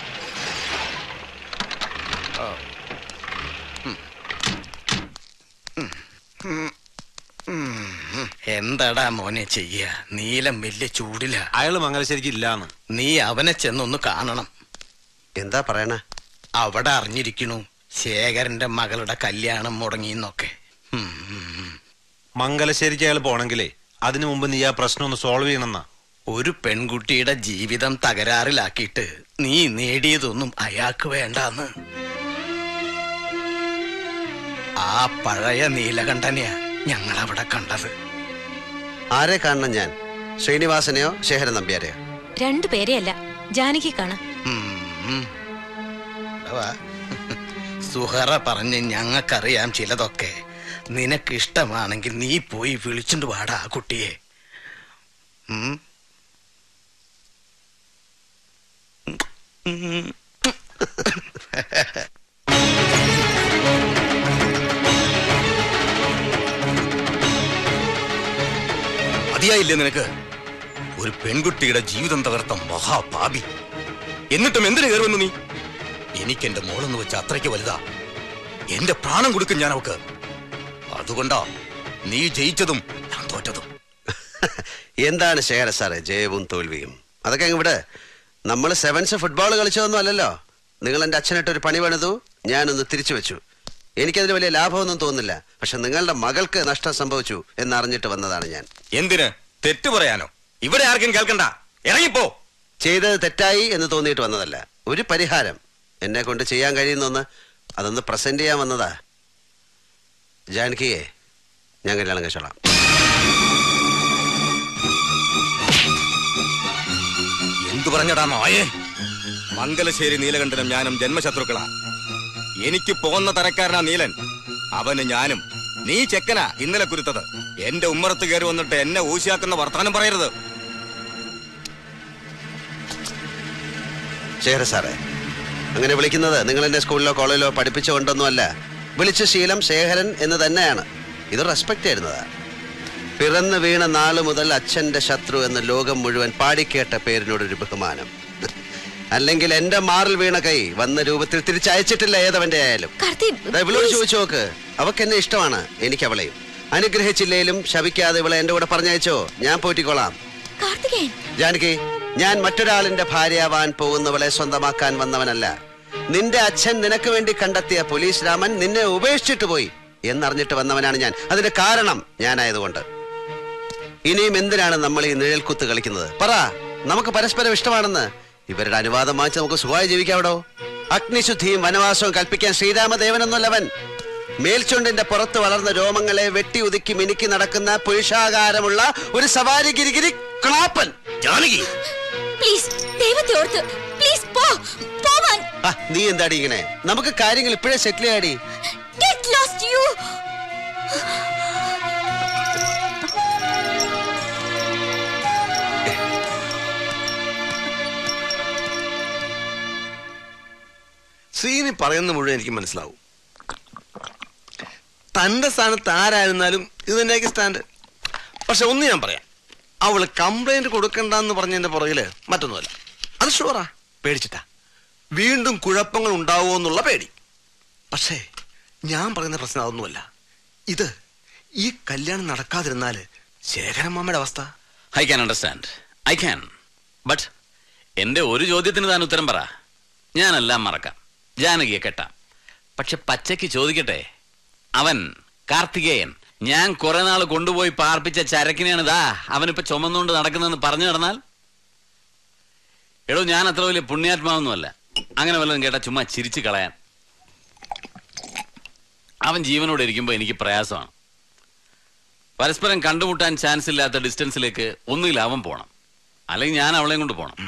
എന്താടാ മോനെ ചെയ്യ? നീലം വലിയ ചൂടില. അയാള് മംഗലശ്ശേരിക്ക് ഇല്ലാന്ന്. നീ അവനെ ചെന്നൊന്ന് കാണണം. എന്താ പറയണ? അവിടെ അറിഞ്ഞിരിക്കണു ശേഖരന്റെ മകളുടെ കല്യാണം മുടങ്ങിന്നൊക്കെ. മംഗലശ്ശേരിക്ക് അയാൾ പോണെങ്കിലേ അതിനു മുമ്പ് നീ ആ പ്രശ്നം ഒന്ന് സോൾവ് ചെയ്യണമെന്നാ. ഒരു പെൺകുട്ടിയുടെ ജീവിതം തകരാറിലാക്കിയിട്ട് നീ നേടിയതൊന്നും അയാൾക്ക് വേണ്ടാന്ന്. ആ പഴയ നീലകണ്ഠനെയാ ഞങ്ങൾ അവിടെ കണ്ടത്. ആരെ കാണണം ഞാൻ? ശ്രീനിവാസനെയോ ശേഖരൻ നമ്പ്യാരെയോ? രണ്ടുപേരെയല്ല, ജാനകി കാണാം. സുഹറ പറഞ്ഞ് ഞങ്ങൾക്കറിയാം ചിലതൊക്കെ. നിനക്ക് ഇഷ്ടമാണെങ്കിൽ നീ പോയി വിളിച്ചിട്ട് വാടാ ആ കുട്ടിയെ. മതിയായില്ലേ നിനക്ക്? ഒരു പെൺകുട്ടിയുടെ ജീവിതം തകർത്ത മഹാപാപി. എന്നിട്ടും എന്തിനു കയറുന്നു നീ? എനിക്ക് എന്റെ മോളെന്ന് വെച്ച അത്രയ്ക്ക് വലുതാ. എന്റെ പ്രാണം കൊടുക്കും ഞാൻ അവക്ക്. അതുകൊണ്ടാ നീ ജയിച്ചതും ഞാൻ തോറ്റതും. എന്താണ് ശേഖര സാറേ ജയവും തോൽവിയും? അതൊക്കെ അങ്ങ് ഇവിടെ. നമ്മൾ സെവൻസ് ഫുട്ബോൾ കളിച്ചതൊന്നും അല്ലല്ലോ. നിങ്ങൾ എന്റെ അച്ഛനിട്ടൊരു പണി പണിതു, ഞാനൊന്ന് തിരിച്ചു വെച്ചു. എനിക്കതിന് വലിയ ലാഭമൊന്നും തോന്നുന്നില്ല. പക്ഷെ നിങ്ങളുടെ മകൾക്ക് നഷ്ടം സംഭവിച്ചു എന്നറിഞ്ഞിട്ട് വന്നതാണ് ഞാൻ. എന്തിന്? തെറ്റു പറയാനോ? ഇവിടെ ആർക്കും കേൾക്കണ്ട, ഇറങ്ങിപ്പോ. ചെയ്തത് തെറ്റായി എന്ന് തോന്നിയിട്ട് വന്നതല്ല. ഒരു പരിഹാരം എന്നെ കൊണ്ട് ചെയ്യാൻ കഴിയുന്നൊന്ന് അതൊന്ന് പ്രസന്റ് ചെയ്യാൻ വന്നതാ. ജാനകിയെ ഞാൻ കല്യാണം കഴിച്ചോളാം. എന്തു പറഞ്ഞടാ നായേ? മംഗലശ്ശേരി നീലകണ്ഠനും ഞാനും ജന്മശത്രുക്കളാ. എനിക്ക് പോന്ന തരക്കാരനാ നീലൻ, അവന് ഞാനും. നീ ചെക്കനാ ഇന്നലെ കുരുത്തത്. എന്റെ ഉമ്മറത്ത് കയറി വന്നിട്ട് എന്നെ ഊശിയാക്കുന്ന വർത്തമാനം പറയരുത്. ശേഖര സാറേ, അങ്ങനെ വിളിക്കുന്നത് നിങ്ങൾ എന്റെ സ്കൂളിലോ കോളേജിലോ പഠിപ്പിച്ചുകൊണ്ടൊന്നുമല്ല. വിളിച്ച ശീലം ശേഖരൻ എന്ന് തന്നെയാണ്. ഇത് റെസ്പെക്ട് ചെയ്യുന്നതാ. പിറന്നു വീണ നാള് മുതൽ അച്ഛന്റെ ശത്രു എന്ന് ലോകം മുഴുവൻ പാടിക്കേട്ട പേരിനോടൊരു ബഹുമാനം. അല്ലെങ്കിൽ എന്റെ മാറിൽ വീണ കൈ വന്ന രൂപത്തിൽ തിരിച്ചയച്ചിട്ടില്ല ഏതവന്റെ ആയാലും. ഇവളോട് ചോദിച്ചു നോക്ക്, അവക്ക് എന്നെ ഇഷ്ടമാണ്, എനിക്ക് അവളെയും. അനുഗ്രഹിച്ചില്ലേലും ശപിക്കാതെ ഇവളെ എന്റെ കൂടെ പറഞ്ഞയച്ചോ, ഞാൻ പോറ്റിക്കോളാം. ജാനകി, ഞാൻ മറ്റൊരാളിന്റെ ഭാര്യയാവാൻ പോകുന്നവളെ സ്വന്തമാക്കാൻ വന്നവനല്ല. നിന്റെ അച്ഛൻ നിനക്ക് വേണ്ടി കണ്ടെത്തിയ പോലീസ് രാമൻ നിന്നെ ഉപേക്ഷിച്ചിട്ട് പോയി എന്നറിഞ്ഞിട്ട് വന്നവനാണ് ഞാൻ. അതിന്റെ കാരണം ഞാനായതുകൊണ്ട്. ഇനിയും എന്തിനാണ് നമ്മൾ ഈ നിഴൽക്കുത്ത് കളിക്കുന്നത്? പറ, നമുക്ക് പരസ്പരം ഇഷ്ടമാണെന്ന്. ഇവരുടെ അനുവാദം വാങ്ങിച്ച് നമുക്ക് സുഖമായി ജീവിക്കാവടോ. അഗ്നിശുദ്ധിയും വനവാസവും കൽപ്പിക്കാൻ ശ്രീരാമദേവനൊന്നുമല്ലവൻ. മേൽച്ചുണ്ടിന്റെ പുറത്ത് വളർന്ന രോമങ്ങളെ വെട്ടി ഉതുക്കി മിനുക്കി നടക്കുന്ന പുരുഷാകാരമുള്ള ഒരു സവാരി ഗിരിഗിരി ക്ലാപ്പൻ. ജാനകി, നീ എന്താടി ഇങ്ങനെ? നമുക്ക് കാര്യങ്ങൾ ഇപ്പോഴേ സെറ്റിൽ ചെയ്യാടി. ശ്രീനി പറയുന്ന മുഴുവൻ എനിക്ക് മനസ്സിലാവും. തന്റെ സ്ഥാനത്ത് ആരായിരുന്നാലും ഇത് തന്നെയായിരിക്കും സ്റ്റാൻഡ്. പക്ഷെ ഒന്ന് ഞാൻ പറയാം, അവള് കംപ്ലൈന്റ് കൊടുക്കണ്ടെന്ന് പറഞ്ഞതിന്റെ പുറകില് മറ്റൊന്നുമല്ല. അത് ഷുവറാ, പേടിച്ചിട്ടാ. വീണ്ടും കുഴപ്പങ്ങൾ ഉണ്ടാവുമോ എന്നുള്ള പേടി. പക്ഷേ ഞാൻ പറയുന്ന പ്രശ്നം അതൊന്നുമല്ല. ഇത് ഈ കല്യാണം നടക്കാതിരുന്നാല് ശേഖരമ്മയുടെ അവസ്ഥ. I can understand, I can. But എന്റെ ഒരു ചോദ്യത്തിന് താൻ ഉത്തരം പറ. ഞാനെല്ലാം മറക്കാം, ജാനകിയെ കെട്ടാം. പക്ഷെ പച്ചയ്ക്ക് ചോദിക്കട്ടെ, അവൻ കാർത്തികേയൻ ഞാൻ കുറെ നാൾ കൊണ്ടുപോയി പാർപ്പിച്ച ചരക്കിനെയാണ് ഇതാ അവനിപ്പോ ചുമന്നുകൊണ്ട് നടക്കുന്നതെന്ന് പറഞ്ഞു നടന്നാൽ? എടോ, ഞാൻ അത്ര വലിയ പുണ്യാത്മാവൊന്നുമല്ല അങ്ങനെ വല്ലതും കേട്ടാ ചുമ്മാ ചിരിച്ചു കളയാൻ. അവൻ ജീവനോടെ ഇരിക്കുമ്പോൾ എനിക്ക് പ്രയാസമാണ്. പരസ്പരം കണ്ടുമുട്ടാൻ ചാൻസ് ഇല്ലാത്ത ഡിസ്റ്റൻസിലേക്ക് ഒന്നുകിൽ അവൻ പോണം, അല്ലെങ്കിൽ ഞാൻ അവളെയും കൊണ്ട് പോണം.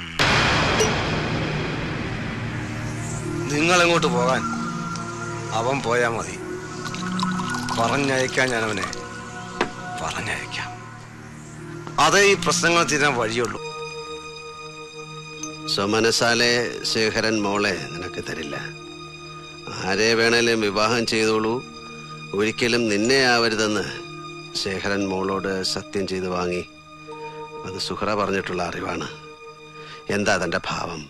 നിങ്ങളെങ്ങോട്ട് പോകാൻ? അവൻ പോയാ മതി. പറഞ്ഞയക്കാൻ ഞാൻ അവനെ പറഞ്ഞയക്കാം. അതേ ഈ പ്രശ്നങ്ങൾ തീരാൻ വഴിയുള്ളൂ. സ്വമനസാലെ ശേഖരൻ മോളെ നിനക്ക് തരില്ല. ആരെ വേണേലും വിവാഹം ചെയ്തോളൂ, ഒരിക്കലും നിന്നെ ആവരുതെന്ന് ശേഖരൻ മോളോട് സത്യം ചെയ്ത് വാങ്ങി. അത് സുഹറ പറഞ്ഞിട്ടുള്ള അറിവാണ്. എന്താ തന്റെ ഭാവം?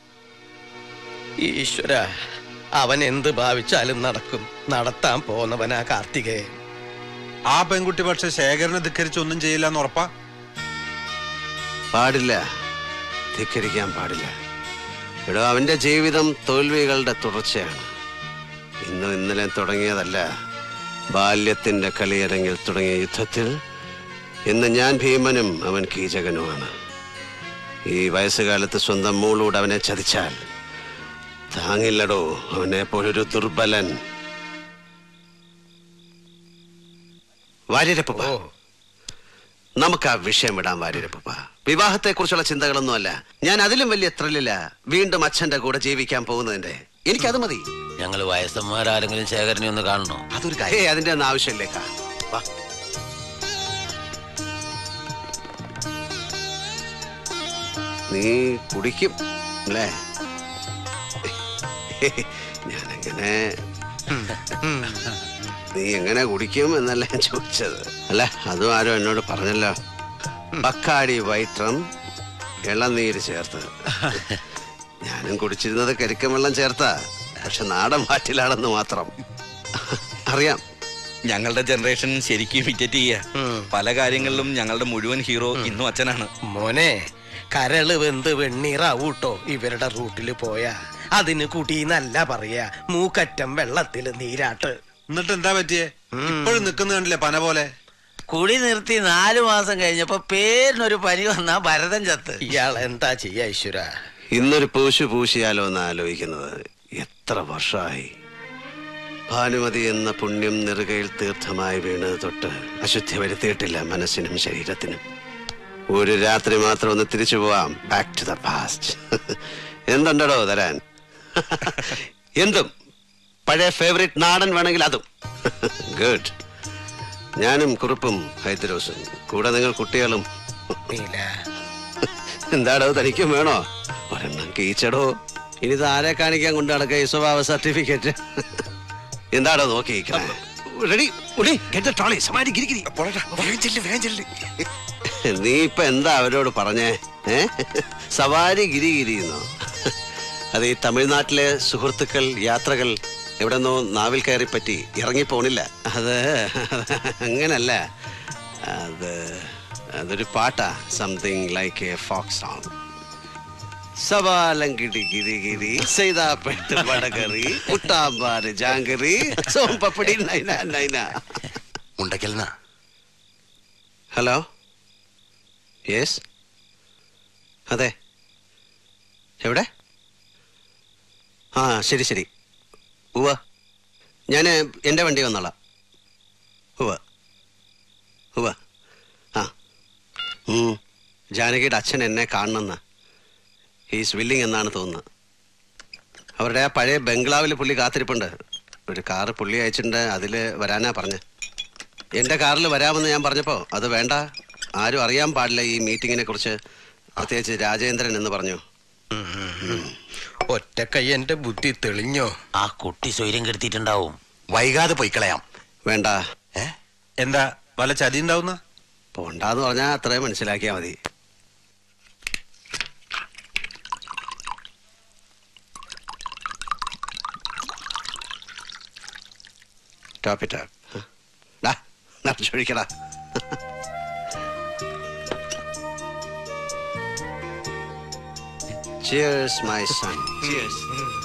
ഈശ്വര, അവൻ എന്ത് ഭാവിച്ചാലും നടക്കും. നടത്താൻ പോന്നവനാ കാർത്തികേയൻ. ആ പെൺകുട്ടി പക്ഷെ ശേഖരനെ ധിക്കരിച്ച് ഒന്നും ചെയ്യില്ല എന്ന് ഉറപ്പാ? പാടില്ല, ധിക്കരിക്കാൻ പാടില്ല. എടോ, അവന്റെ ജീവിതം തോൽവികളുടെ തുടർച്ചയാണ്. ഇന്നും ഇന്നലെ തുടങ്ങിയതല്ല. ബാല്യത്തിന്റെ കളിയരങ്ങിൽ തുടങ്ങിയ യുദ്ധത്തിൽ ഇന്ന് ഞാൻ ഭീമനും അവൻ കീചകനുമാണ്. ഈ വയസ്സുകാലത്ത് സ്വന്തം മോളോട് അവനെ ചതിച്ചാൽ താങ്ങില്ലടോ. അവനെ പോലൊരു ദുർബലൻ. വാര്യരപ്പ, നമുക്ക് ആ വിഷയം വിടാം. വാര്യരപ്പ, വിവാഹത്തെ കുറിച്ചുള്ള ചിന്തകളൊന്നുമല്ല. ഞാൻ അതിലും വലിയ ത്രില്ലില്ല വീണ്ടും അച്ഛന്റെ കൂടെ ജീവിക്കാൻ പോകുന്നതിന്റെ. എനിക്കത് മതി. ഞങ്ങൾ വയസ്സന്മാരാരെങ്കിലും ശേഖരനെ ഒന്ന് കാണണോ? അതൊരു കാര്യം. അതിന്റെ ഒന്നും ആവശ്യമില്ലേക്കാ. വാ. നീ കുടിക്കും അല്ലേ? ഞാനെങ്ങനെ നീ എങ്ങനെ കുടിക്കും എന്നല്ല ഞാൻ ചോദിച്ചത്. അല്ല, അതും ആരോ എന്നോട് പറഞ്ഞല്ലോ. ബക്കാടി വൈറ്റം ഇളനീര് ചേർത്ത്. ഞാനും കുടിച്ചിരുന്നത് കരിക്കം വെള്ളം ചേർത്താ, പക്ഷെ നാടൻ മാറ്റിലാണെന്ന് മാത്രം. അറിയാം, ഞങ്ങളുടെ ജനറേഷൻ ശരിക്കും ഇമിറ്റേറ്റ് ചെയ്യുക. പല കാര്യങ്ങളിലും ഞങ്ങളുടെ മുഴുവൻ ഹീറോ ഇന്നും അച്ഛനാണ്. മോനെ, കരള് വെന്ത് വെണ്ണീറാവൂട്ടോ ഇവരുടെ റൂട്ടിൽ പോയാ. അതിന് കുട്ടീന്നല്ല പറയാ, മൂക്കറ്റം വെള്ളത്തില് നീരാട്ട്. എന്നിട്ട് എന്താ പറ്റിയേ? ഇപ്പോഴും നിൽക്കുന്ന കണ്ടില്ലേ പന പോലെ. കുടി നിർത്തി നാലു മാസം കഴിഞ്ഞപ്പോ പേരിനൊരു പനി വന്നാ ഭരതൻ ചത്ത്. ഇയാൾ എന്താ ചെയ്യാ ഈശ്വര? ഇന്നൊരു പൂശു പൂശിയാലോ എന്ന് ആലോചിക്കുന്നത്. എത്ര വർഷമായി ഭാനുമതി എന്ന പുണ്യം നെറുകയിൽ തീർത്ഥമായി വീണത് തൊട്ട് അശുദ്ധി വരുത്തിയിട്ടില്ല മനസ്സിനും ശരീരത്തിനും. ഒരു രാത്രി മാത്രം ഒന്ന് തിരിച്ചു പോവാം. Back to the past. എന്തുണ്ടോ തരാൻ? എന്തും. പഴയ ഫേവറേറ്റ് നാടൻ വേണമെങ്കിൽ അതും. ഗുഡ്. ഞാനും കുറുപ്പും ഹൈദ്രോസും കൂടെ നിങ്ങൾ കുട്ടികളും. എന്താടോ, തനിക്കും വേണോ? ഒരെണ്ണം കീച്ചടോ. ഇനി ആരെ കാണിക്കാൻ കൊണ്ട് നടക്കുക ഈ സ്വഭാവ സർട്ടിഫിക്കറ്റ്? എന്താടോ നോക്കി റെഡി? നീ ഇപ്പൊ എന്താ അവരോട് പറഞ്ഞേ? ഏ സവാരി ഗിരിഗിരിന്നോ? അത് ഈ തമിഴ്നാട്ടിലെ സുഹൃത്തുക്കൾ യാത്രകൾ എവിടെന്നോ നാവിൽ കയറി പറ്റി ഇറങ്ങിപ്പോണില്ല. അത് അങ്ങനല്ല, അത് അതൊരു പാട്ടാ. Something like a folk song. സവാലങ്കിടി ഗിരി ഗിരി സൈതാപ്പെട്ട് വടകറി മുട്ടാമ്പാറ് ജാങ്കറി സോമ്പപ്പടി നൈന നൈന. മുണ്ടക്കൽന. ഹലോ, യെസ്, അതെ. എവിടെ? ആ ശരി ശരി. ഉവ്വ, ഞാൻ എൻ്റെ വണ്ടി വന്നോളാം. ഉവ്വ ഉവ്വ. ആ ജാനകിയുടെ അച്ഛൻ എന്നെ കാണണമെന്ന് ഹീസ് വില്ലിങ് എന്നാണ് തോന്നുന്നത്. അവരുടെ ആ പഴയ ബംഗ്ലാവിൽ പുള്ളി കാത്തിരിപ്പുണ്ട്. ഒരു കാറ് പുള്ളി അയച്ചിട്ടുണ്ട്, അതിൽ വരാനാ പറഞ്ഞ്. എൻ്റെ കാറിൽ വരാമെന്ന് ഞാൻ പറഞ്ഞപ്പോൾ അത് വേണ്ട, ആരും അറിയാൻ പാടില്ല ഈ മീറ്റിങ്ങിനെ കുറിച്ച്, പ്രത്യേകിച്ച് രാജേന്ദ്രൻ എന്ന് പറഞ്ഞു. ഒറ്റക്കയ്യന്റെ ബുദ്ധി തെളിഞ്ഞോ? ആ കുട്ടി സ്വൈര്യം കെടുത്തിട്ടുണ്ടാവും. വൈകാതെ പോയി കളയാം. വേണ്ട. ഏ എന്താ വല്ല ചതി ഉണ്ടാവുന്ന? പോണ്ടാന്ന് പറഞ്ഞാൽ അത്രയും മനസ്സിലാക്കിയാ മതി. ടോപ്പിട്ടാ നിറച്ചൊഴിക്കടാ. Cheers, my son. Cheers.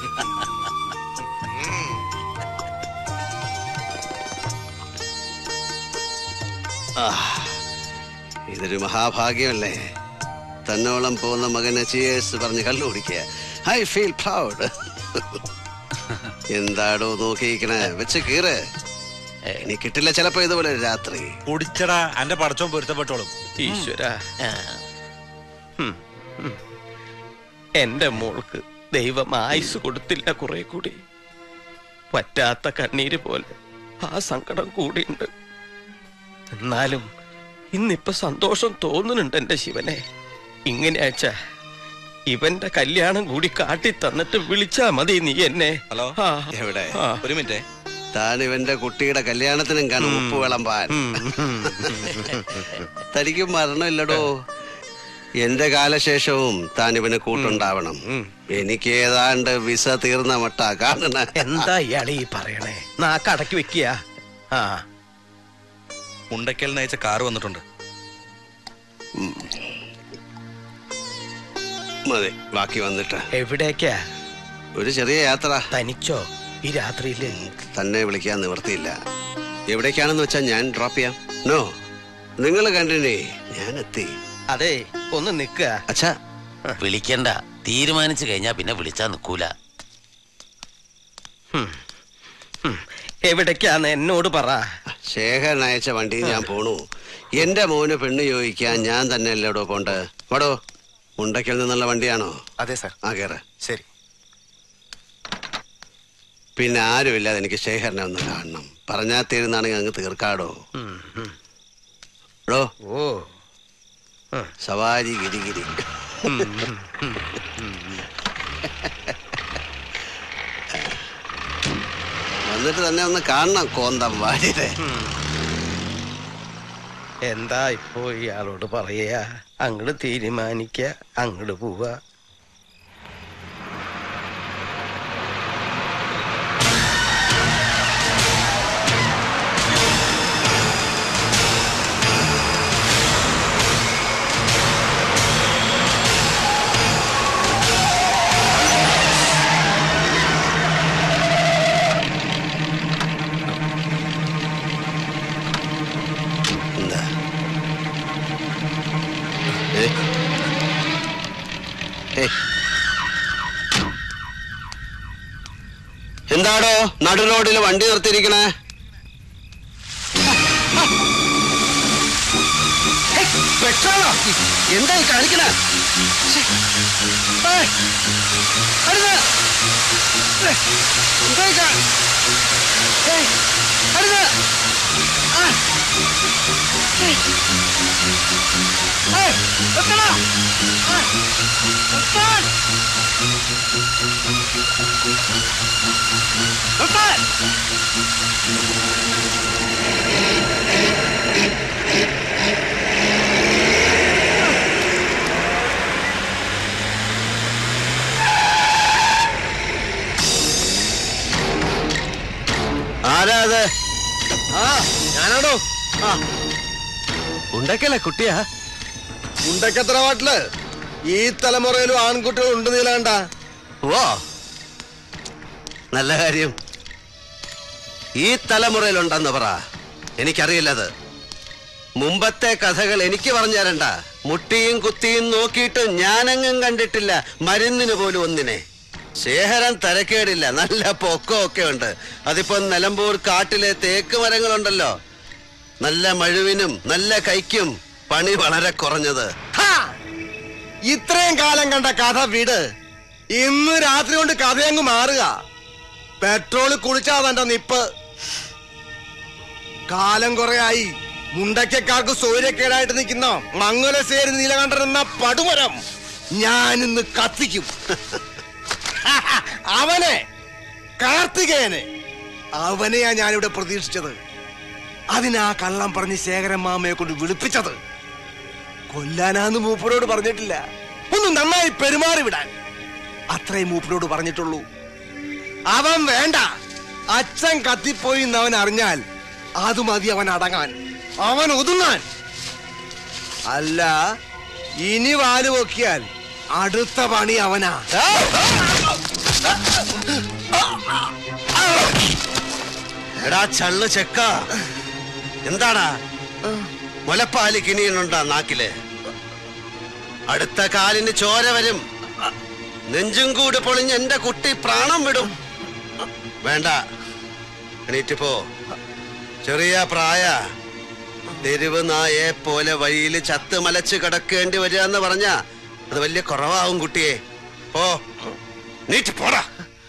ഇതൊരു മഹാഭാഗ്യമല്ലേ, തന്നോളം പോകുന്ന മകനെ ചിയേഴ്സ് പറഞ്ഞ് കള്ളു കുടിക്കുക. I feel proud. എന്താടോ നോക്കിയിരിക്കണേ? വെച്ച് കീറ്. ഇനി കിട്ടില്ല ചിലപ്പോ ഇതുപോലെ രാത്രി. കുടിച്ചടാ, എന്റെ പടച്ചോൻ പൊരുത്തപ്പെട്ടോളും. ഈശ്വര, എന്റെ മോൾക്ക് ദൈവം ആയുസ് കൊടുത്തില്ല. കുറെ കൂടി പറ്റാത്ത കണ്ണീര് പോലെ ആ സങ്കടം കൂടിയുണ്ട്. എന്നാലും ഇന്നിപ്പൊ സന്തോഷം തോന്നുന്നുണ്ട് എന്റെ ശിവനെ. ഇങ്ങനെയാച്ച ഇവന്റെ കല്യാണം കൂടി കാട്ടി തന്നിട്ട് വിളിച്ചാ മതി നീ എന്നെ. ഹലോ, എവിടെ? ഒരു മിനിറ്റ്. താൻ ഇവന്റെ കുട്ടിയുടെ കല്യാണത്തിനും കാണും ഉപ്പ് വിളമ്പാൻ. തനിക്ക് മരണമില്ലടോ. എന്റെ കാലശേഷവും താൻ ഇവന് കൂട്ടുണ്ടാവണം. എനിക്ക് ഏതാണ്ട് വിസ തീർന്ന മട്ട കാണണ. എന്താ ഇയാളീ പറയണേ? നാക്കടക്കി വെക്കുക. ആ, മുണ്ടക്കൽ നയിച്ച കാറ് വന്നിട്ടുണ്ട്. മതി, ബാക്കി വന്നിട്ട്. എവിടേക്കാ? ഒരു ചെറിയ യാത്ര. തനിച്ചോ ഈ രാത്രിയില്? തന്നെ വിളിക്കാൻ നിവർത്തിയില്ല. എവിടേക്കാണെന്ന് വെച്ചാ ഞാൻ ഡ്രോപ്പ് ചെയ്യാം. നോ, നിങ്ങൾ കണ്ടിനെ, ഞാൻ എത്തി. അതെ, ഒന്ന് നിക്ക. അച്ഛാ, വിളിക്കണ്ട. തീരുമാനിച്ചു കഴിഞ്ഞാ പിന്നെ വിളിച്ചാ നിക്കൂല. എവിടേക്കാന്ന് എന്നോട് പറ. ശേഖരൻ അയച്ച വണ്ടി ഞാൻ പോണു. എന്റെ മോന് പെണ്ണ് ചോദിക്കാൻ ഞാൻ തന്നെ അല്ലേടോ പോണ്ട്. വടോ, മുണ്ടക്കൽ നിന്നുള്ള വണ്ടിയാണോ? അതെ സാർ. ആ, കേറ. ശരി. പിന്നെ ആരുമില്ലാതെ എനിക്ക് ശേഖരനെ ഒന്ന് കാണണം. പറഞ്ഞാ തീരുന്നാണെങ്കിൽ അങ്ങ് തീർക്കാടോ. ോ ഓ സവാരി ഗിരിഗിരി. വന്നിട്ട് തന്നെ ഒന്ന് കാണണം കോന്തം വാടിയുടെ. എന്താ ഇപ്പോ ഇയാളോട് പറയാ? അങ്ങോട്ട് തീരുമാനിക്ക, അങ്ങോട്ട് പോവാ. എന്താടോ നടു റോഡിൽ വണ്ടി നിർത്തിയിരിക്കണേ? എന്തായി കാണിക്കണ? ആരാ അത്? ആ, ഞാനാണോ? ആ, ഉണ്ടക്കല്ലേ കുട്ടിയാ? ഉണ്ടക്കത്ര വാട്ടില് ഈ തലമുറയിലും ആൺകുട്ടികൾ ഉണ്ട്. നീലാണ്ട. ഓ, നല്ല കാര്യം. ഈ തലമുറയിലുണ്ടെന്ന് പറ. എനിക്കറിയില്ലത്. മുമ്പത്തെ കഥകൾ എനിക്ക് പറഞ്ഞു തരണ്ട. മുട്ടിയും കുത്തിയും നോക്കിയിട്ട് ഞാനെങ്ങും കണ്ടിട്ടില്ല മരുന്നിന് പോലും ഒന്നിനെ. ശേഖരൻ തരക്കേടില്ല, നല്ല പൊക്കമൊക്കെ ഉണ്ട്. അതിപ്പോ നിലമ്പൂർ കാട്ടിലെ തേക്ക് മരങ്ങളുണ്ടല്ലോ, നല്ല മഴുവിനും നല്ല കൈക്കും പണി വളരെ കുറഞ്ഞത്. ഇത്രയും കാലം കണ്ട കഥ വിട്. ഇന്ന് രാത്രി കൊണ്ട് കഥയങ്ങ് മാറുക. പെട്രോള് കുളിച്ചാ തന്റെ നിപ്പ്. കാലം കുറയായി മുണ്ടക്കാർക്ക് സൗര്യക്കേടായിട്ട് നിൽക്കുന്ന മംഗലശ്ശേരി നീലകണ്ഠൻ എന്ന പടുമരം ഞാനിന്ന് കത്തിക്കും. അവനെ, കാർത്തികേയനെ, അവനെയാ ഞാനിവിടെ പ്രതീക്ഷിച്ചത്. അതിനാ കള്ളം പറഞ്ഞ് ശേഖരൻ മാമയെ കൊണ്ട് വിളിപ്പിച്ചത്. കൊല്ലാനാന്ന് മൂപ്പരോട് പറഞ്ഞിട്ടില്ല, ഒന്ന് നന്നായി പെരുമാറി വിടാൻ അത്രയും മൂപ്പരോട് പറഞ്ഞിട്ടുള്ളൂ. അവൻ വേണ്ട, അച്ഛൻ കത്തിപ്പോയി എന്ന് അവൻ അറിഞ്ഞാൽ അത് മതി അവൻ അടങ്ങാൻ, അവൻ ഒതുങ്ങാൻ. അല്ല, ഇനി വാല് പൊക്കിയാൽ അടുത്ത പണി അവനാ. എടാ ചള്ളു ചെക്ക, എന്താടാ മുലപ്പാല് കിനിയുണ്ടാ നാക്കില്? അടുത്ത കാലിന് ചോര വരും. നെഞ്ചും കൂടി പൊളിഞ്ഞ് എന്റെ കുട്ടി പ്രാണം വിടും. വേണ്ട, എണീറ്റ് പോ. ചെറിയ പ്രായ തെരുവ് നായെ പോലെ വഴിയിൽ ചത്ത് മലച്ച് കിടക്കേണ്ടി വരിക എന്ന് പറഞ്ഞ അത് വലിയ കുറവാവും കുട്ടിയെ. പോ, നീറ്റ് പോടാ.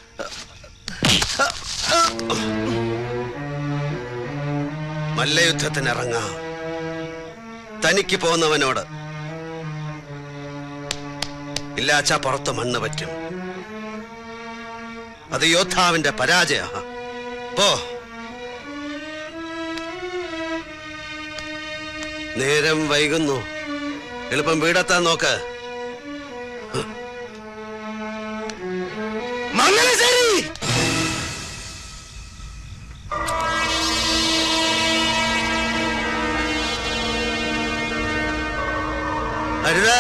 മല്ലയുദ്ധത്തിനിറങ്ങാം. തനിക്ക് പോന്നവനോട് ഇല്ലാച്ചാ പുറത്ത് മണ്ണ് പറ്റും. അത് യോദ്ധാവിന്റെ പരാജയ. പോ. നേരം വൈകുന്നു. എളുപ്പം വീടെത്താൻ നോക്ക്. മംഗലശ്ശേരി അരുത്.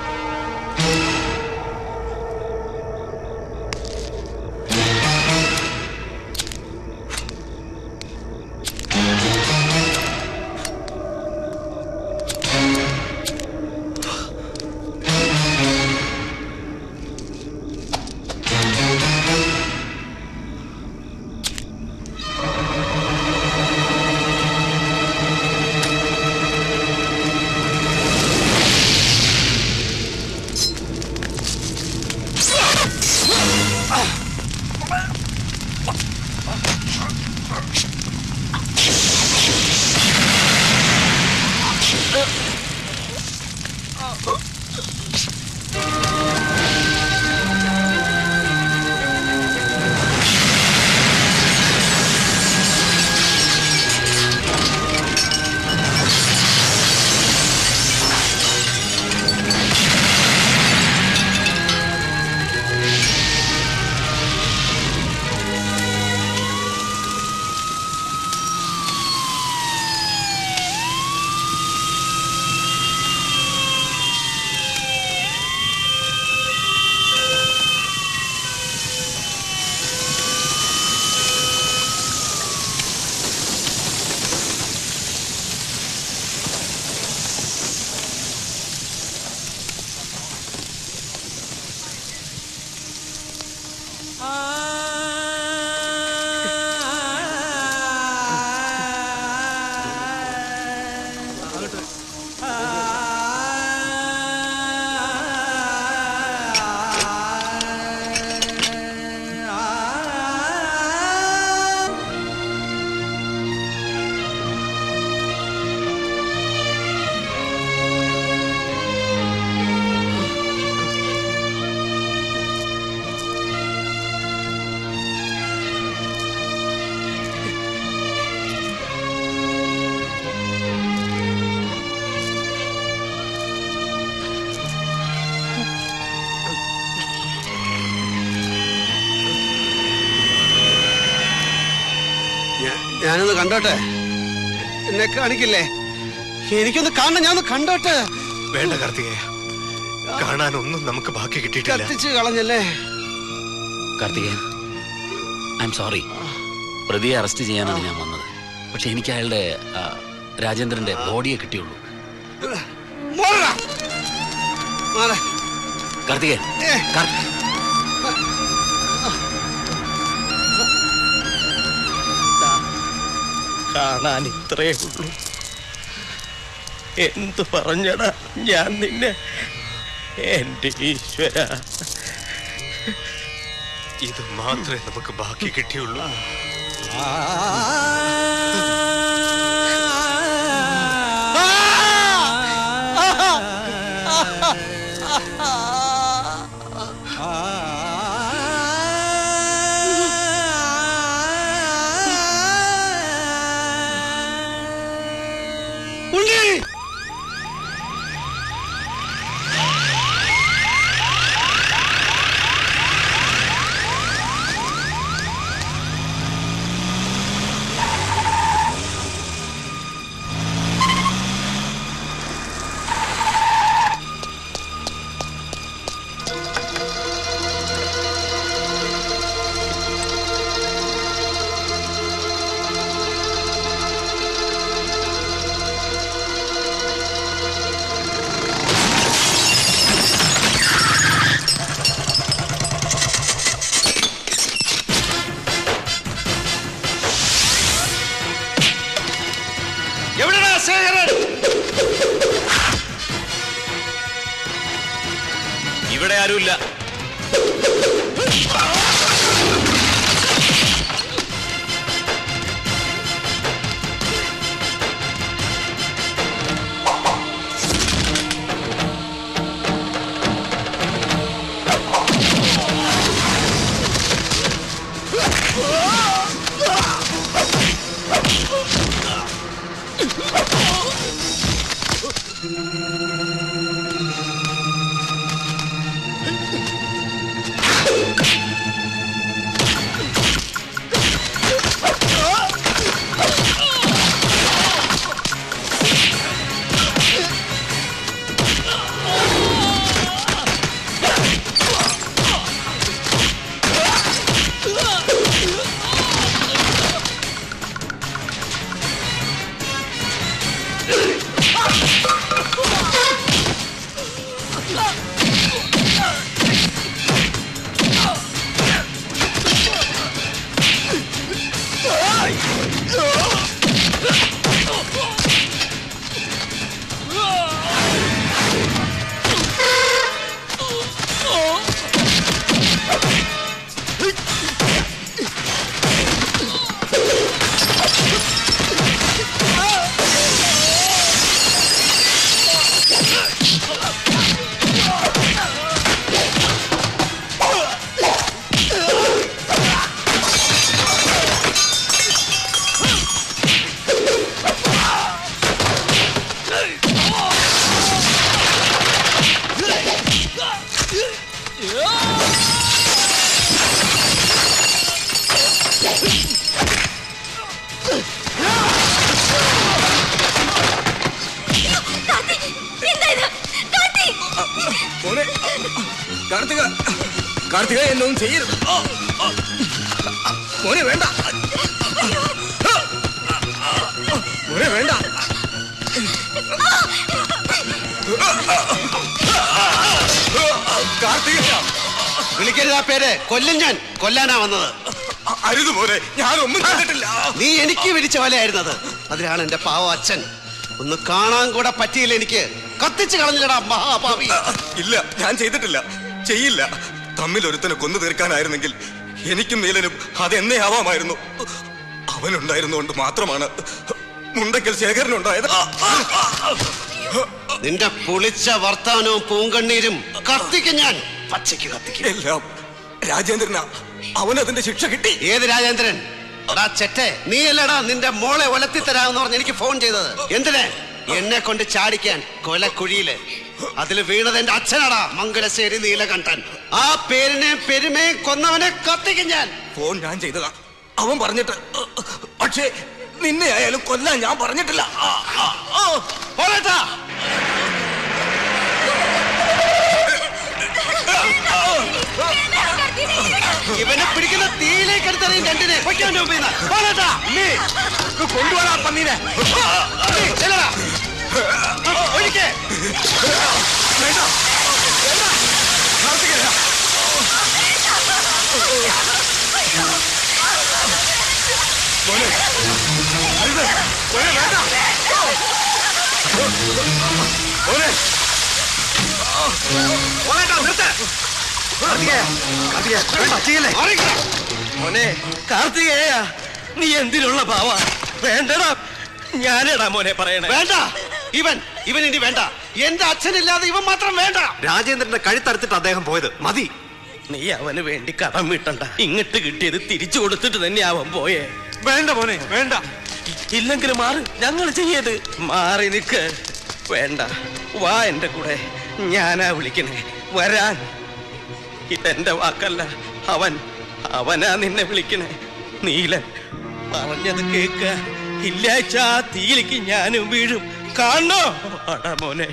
ഞാനൊന്ന് കണ്ടോട്ടെ. എന്നെ കാണിക്കില്ലേ? എനിക്കൊന്ന് കാണണം. ഞാനൊന്ന് കണ്ടോട്ടെ. വേണ്ട കാർത്തികേയ, കാണാനൊന്നും നമുക്ക് ബാക്കി കിട്ടിയിട്ടില്ല. കത്തിച്ച് കളഞ്ഞല്ലേ? Karthikeyan, I'm sorry. പ്രതിയെ അറസ്റ്റ് ചെയ്യാനാണ് ഞാൻ വന്നത്. പക്ഷെ എനിക്ക് അയാളുടെ ആ, രാജേന്ദ്രന്റെ ബോഡിയെ കിട്ടിയുള്ളൂ. കാർത്തികേയൻ, കാർത്തി- കാണാൻ ഇത്രേ ഉള്ളൂ. എന്തു പറഞ്ഞടാ ഞാൻ നിന്നെ? എന്റെ ഈശ്വര, ഇത് മാത്രമേ നമുക്ക് ബാക്കി കിട്ടിയുള്ളൂ. ആരുമില്ല. കാർത്തിക കാർത്തിക എന്നൊന്നും ചെയ്യരുത് മോനെ വേണ്ട മോനെ വേണ്ട കാർത്തിക വിളിക്കരുത് ആ പേര്. കൊല്ലും ഞാൻ. കൊല്ലാനാ വന്നത്. അരുത് മോനെ, ഞാനൊന്നും ചെയ്തിട്ടില്ല. നീ എനിക്ക് വിരിച്ച വലയായിരുന്നത്. അതിലാണ് എന്റെ പാവ അച്ഛൻ. ഒന്ന് കാണാൻ കൂടെ പറ്റിയില്ല എനിക്ക്. കത്തിച്ച് കളഞ്ഞില്ലടാ മഹാപാവി. ഇല്ല, ഞാൻ ചെയ്തിട്ടില്ല, ചെയ്യില്ല. തമ്മിൽ ഒരുത്തനെ കൊന്നു തീർക്കാനായിരുന്നെങ്കിൽ എനിക്കും നീലനും അതെന്നേ ആവാമായിരുന്നു. അവനുണ്ടായിരുന്നുകൊണ്ട് മാത്രമാണ് മുണ്ടക്കൽ ശേഖരനുണ്ടായത്. നിന്റെ പുളിച്ച വർത്താനവും പൂങ്കണ്ണീരും കത്തിക്കും ഞാൻ. പച്ചയ്ക്ക് കത്തിക്കും എല്ലാം രാജേന്ദ്രനാ. അവനതിന്റെ ശിക്ഷ കിട്ടി. ഏത് രാജേന്ദ്രൻ? ചെറ്റെ, നീ അല്ലടാ നിന്റെ മോളെ ഒലത്തി തരാമെന്ന് പറഞ്ഞ് എനിക്ക് ഫോൺ ചെയ്തത്. എന്തിനെ? എന്നെ കൊണ്ട് ചാടിക്കാൻ കൊലക്കുഴിയില്. അതിൽ വീണത് എന്റെ അച്ഛനാടാ, മംഗലശ്ശേരി നീലകണ്ഠൻ. ആ പേരിനെ പെരുമയെ കൊന്നവനെ കത്തിക്കും ഞാൻ. ഫോൺ ഞാൻ ചെയ്തതാ, അവൻ പറഞ്ഞിട്ട്. പക്ഷേ നിന്നെ ആയാലും കൊല്ലാൻ ഞാൻ പറഞ്ഞിട്ടില്ല. ഇവനെ പിടിക്കുന്ന തീയിലേക്ക് എടുത്തറിയും രണ്ടിനെ. കൊണ്ടുപോകാ പന്നീനെ. ഒഴിക്കേ മോനെ കാർത്തികേയ, നീ എന്തിനുള്ള ഭാവ? വേണ്ടടാ, ഞാനടാ മോനെ പറയണേ. വേണ്ട, ഇവൻ ഇവൻ ഇനി വേണ്ട. എന്റെ അച്ഛനില്ലാതെ ഇവൻ മാത്രം വേണ്ട. രാജേന്ദ്രന്റെ കഴുത്തറുത്തിട്ട് അദ്ദേഹം പോയത് മതി. നീ അവന് വേണ്ടി കടം വീട്ടണ്ട. ഇങ്ങോട്ട് കിട്ടിയത് തിരിച്ചു കൊടുത്തിട്ട് തന്നെ അവൻ പോയേ. വേണ്ട മോനെ, വേണ്ട. ഇല്ലെങ്കിൽ മാറി, ഞങ്ങൾ ചെയ്യത്. മാറി നിക്ക്. വേണ്ട, വാ എന്റെ കൂടെ. ഞാനാ വിളിക്കണേ, വരാൻ. ഇതെന്റെ വാക്കല്ല, അവൻ അവനാ നിന്നെ വിളിക്കണേ. നീലൻ പറഞ്ഞത് കേക്ക. ഇല്ലാച്ച ആ തീയിലേക്ക് ഞാനും വീഴും. കാണോ അടാ മോനെ.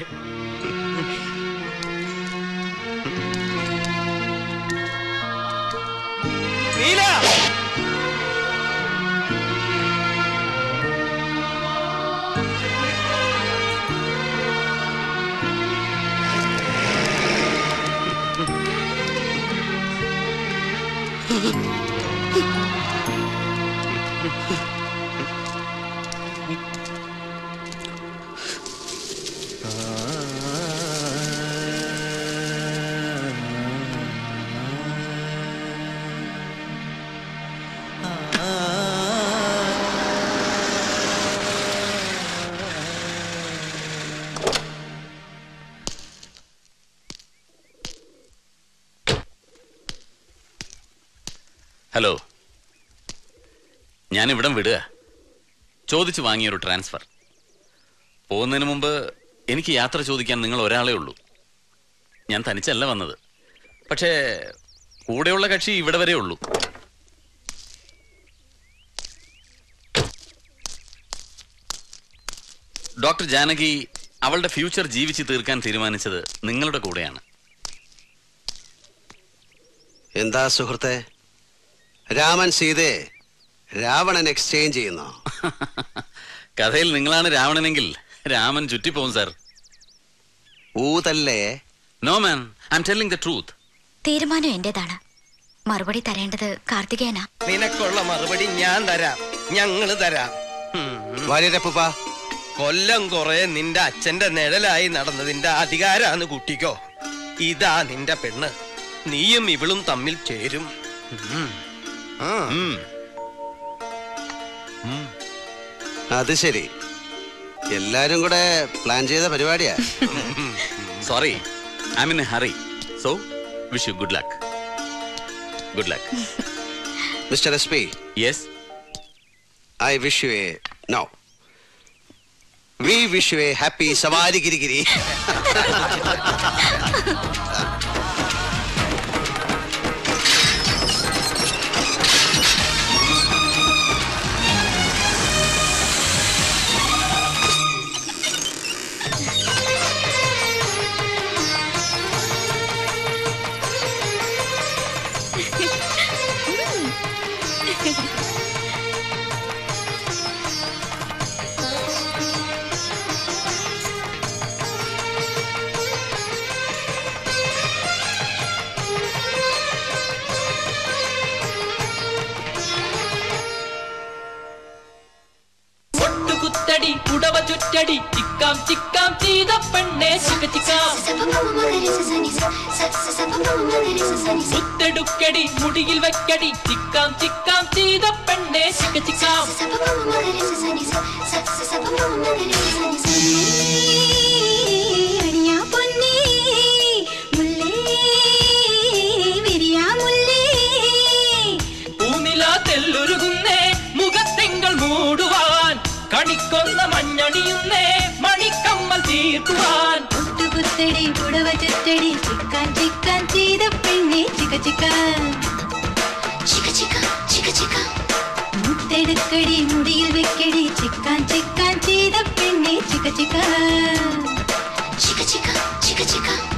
നീല, ഹലോ, ഞാൻ ഇവിടം വിടുക. ചോദിച്ചു വാങ്ങിയൊരു ട്രാൻസ്ഫർ. പോകുന്നതിന് മുമ്പ് എനിക്ക് യാത്ര ചോദിക്കാൻ നിങ്ങൾ ഒരാളേ ഉള്ളൂ. ഞാൻ തനിച്ചല്ല വന്നത്, പക്ഷേ കൂടെയുള്ള കക്ഷി ഇവിടെ വരെ ഉള്ളൂ. ഡോക്ടർ ജാനകി അവളുടെ ഫ്യൂച്ചർ ജീവിച്ച് തീർക്കാൻ തീരുമാനിച്ചത് നിങ്ങളുടെ കൂടെയാണ്. എന്താ സുഹൃത്തെ, രാമൻ സീതയെ രാവണൻ എക്സ്ചേഞ്ച് ചെയ്യുന്നു? കഥയിൽ നിങ്ങളാണ് രാവണനെങ്കിൽ രാമൻ ചുറ്റിപ്പോവും സാർ. ഊതല്ലേ? No man, I'm telling the truth. തീരുമാനം എന്റേതാണ്. മറുപടി തരേണ്ടത് കാർത്തികേയനാ. നിനക്കുള്ള മറുപടി ഞാൻ തരാം, ഞങ്ങള് തരാം. കൊല്ലം കുറെ നിന്റെ അച്ഛന്റെ നിഴലായി നടന്നതിന്റെ അധികാരാന്ന് കുട്ടിക്കോ. ഇതാ നിന്റെ പെണ്ണ്, നീയും ഇവളും തമ്മിൽ ചേരും. അത് ശരി, എല്ലാരും കൂടെ പ്ലാൻ ചെയ്ത പരിപാടിയാ. Sorry, I'm in a hurry. So wish you good luck. Good luck. Mister S P. Yes. I wish you a no we wish you a happy സവാരി ഗിരിഗിരി. കുത്തടി ഉടവ ചുറ്റടി ചിക്കാം ചിക്കാം ചെയ്ത പെണ്ണെ ചിക്ക ചിക്കാം മുത്തെടുക്കടി മുടിയിൽ വെക്കടി ചിക്കാം ചിക്കാം ചെയ്ത പെണ്ണെ ചിക്ക ചിക്കാം. പൂനില തെല്ലൊരുകുന്നേ മുഖത്തെങ്കൾ മൂടുവാൻ, കണിക്കൊന്ന മഞ്ഞണിയുന്നേ മണിക്കമ്മൽ തീർക്കുവാൻ. കുത്തടി പുടവ ചുറ്റടി ചിക്കാൻ ചിക്കാൻ ചെയ്ത പെണ്ണെ ചിക്ക ചിക്കാൻ മുത്തെടുക്കടി മുടിയിൽ വെക്കടി ചിക്കാൻ ചിക്കാൻ ചെയ്ത പെണ്ണെ ചിക്ക ചിക്കാൻ.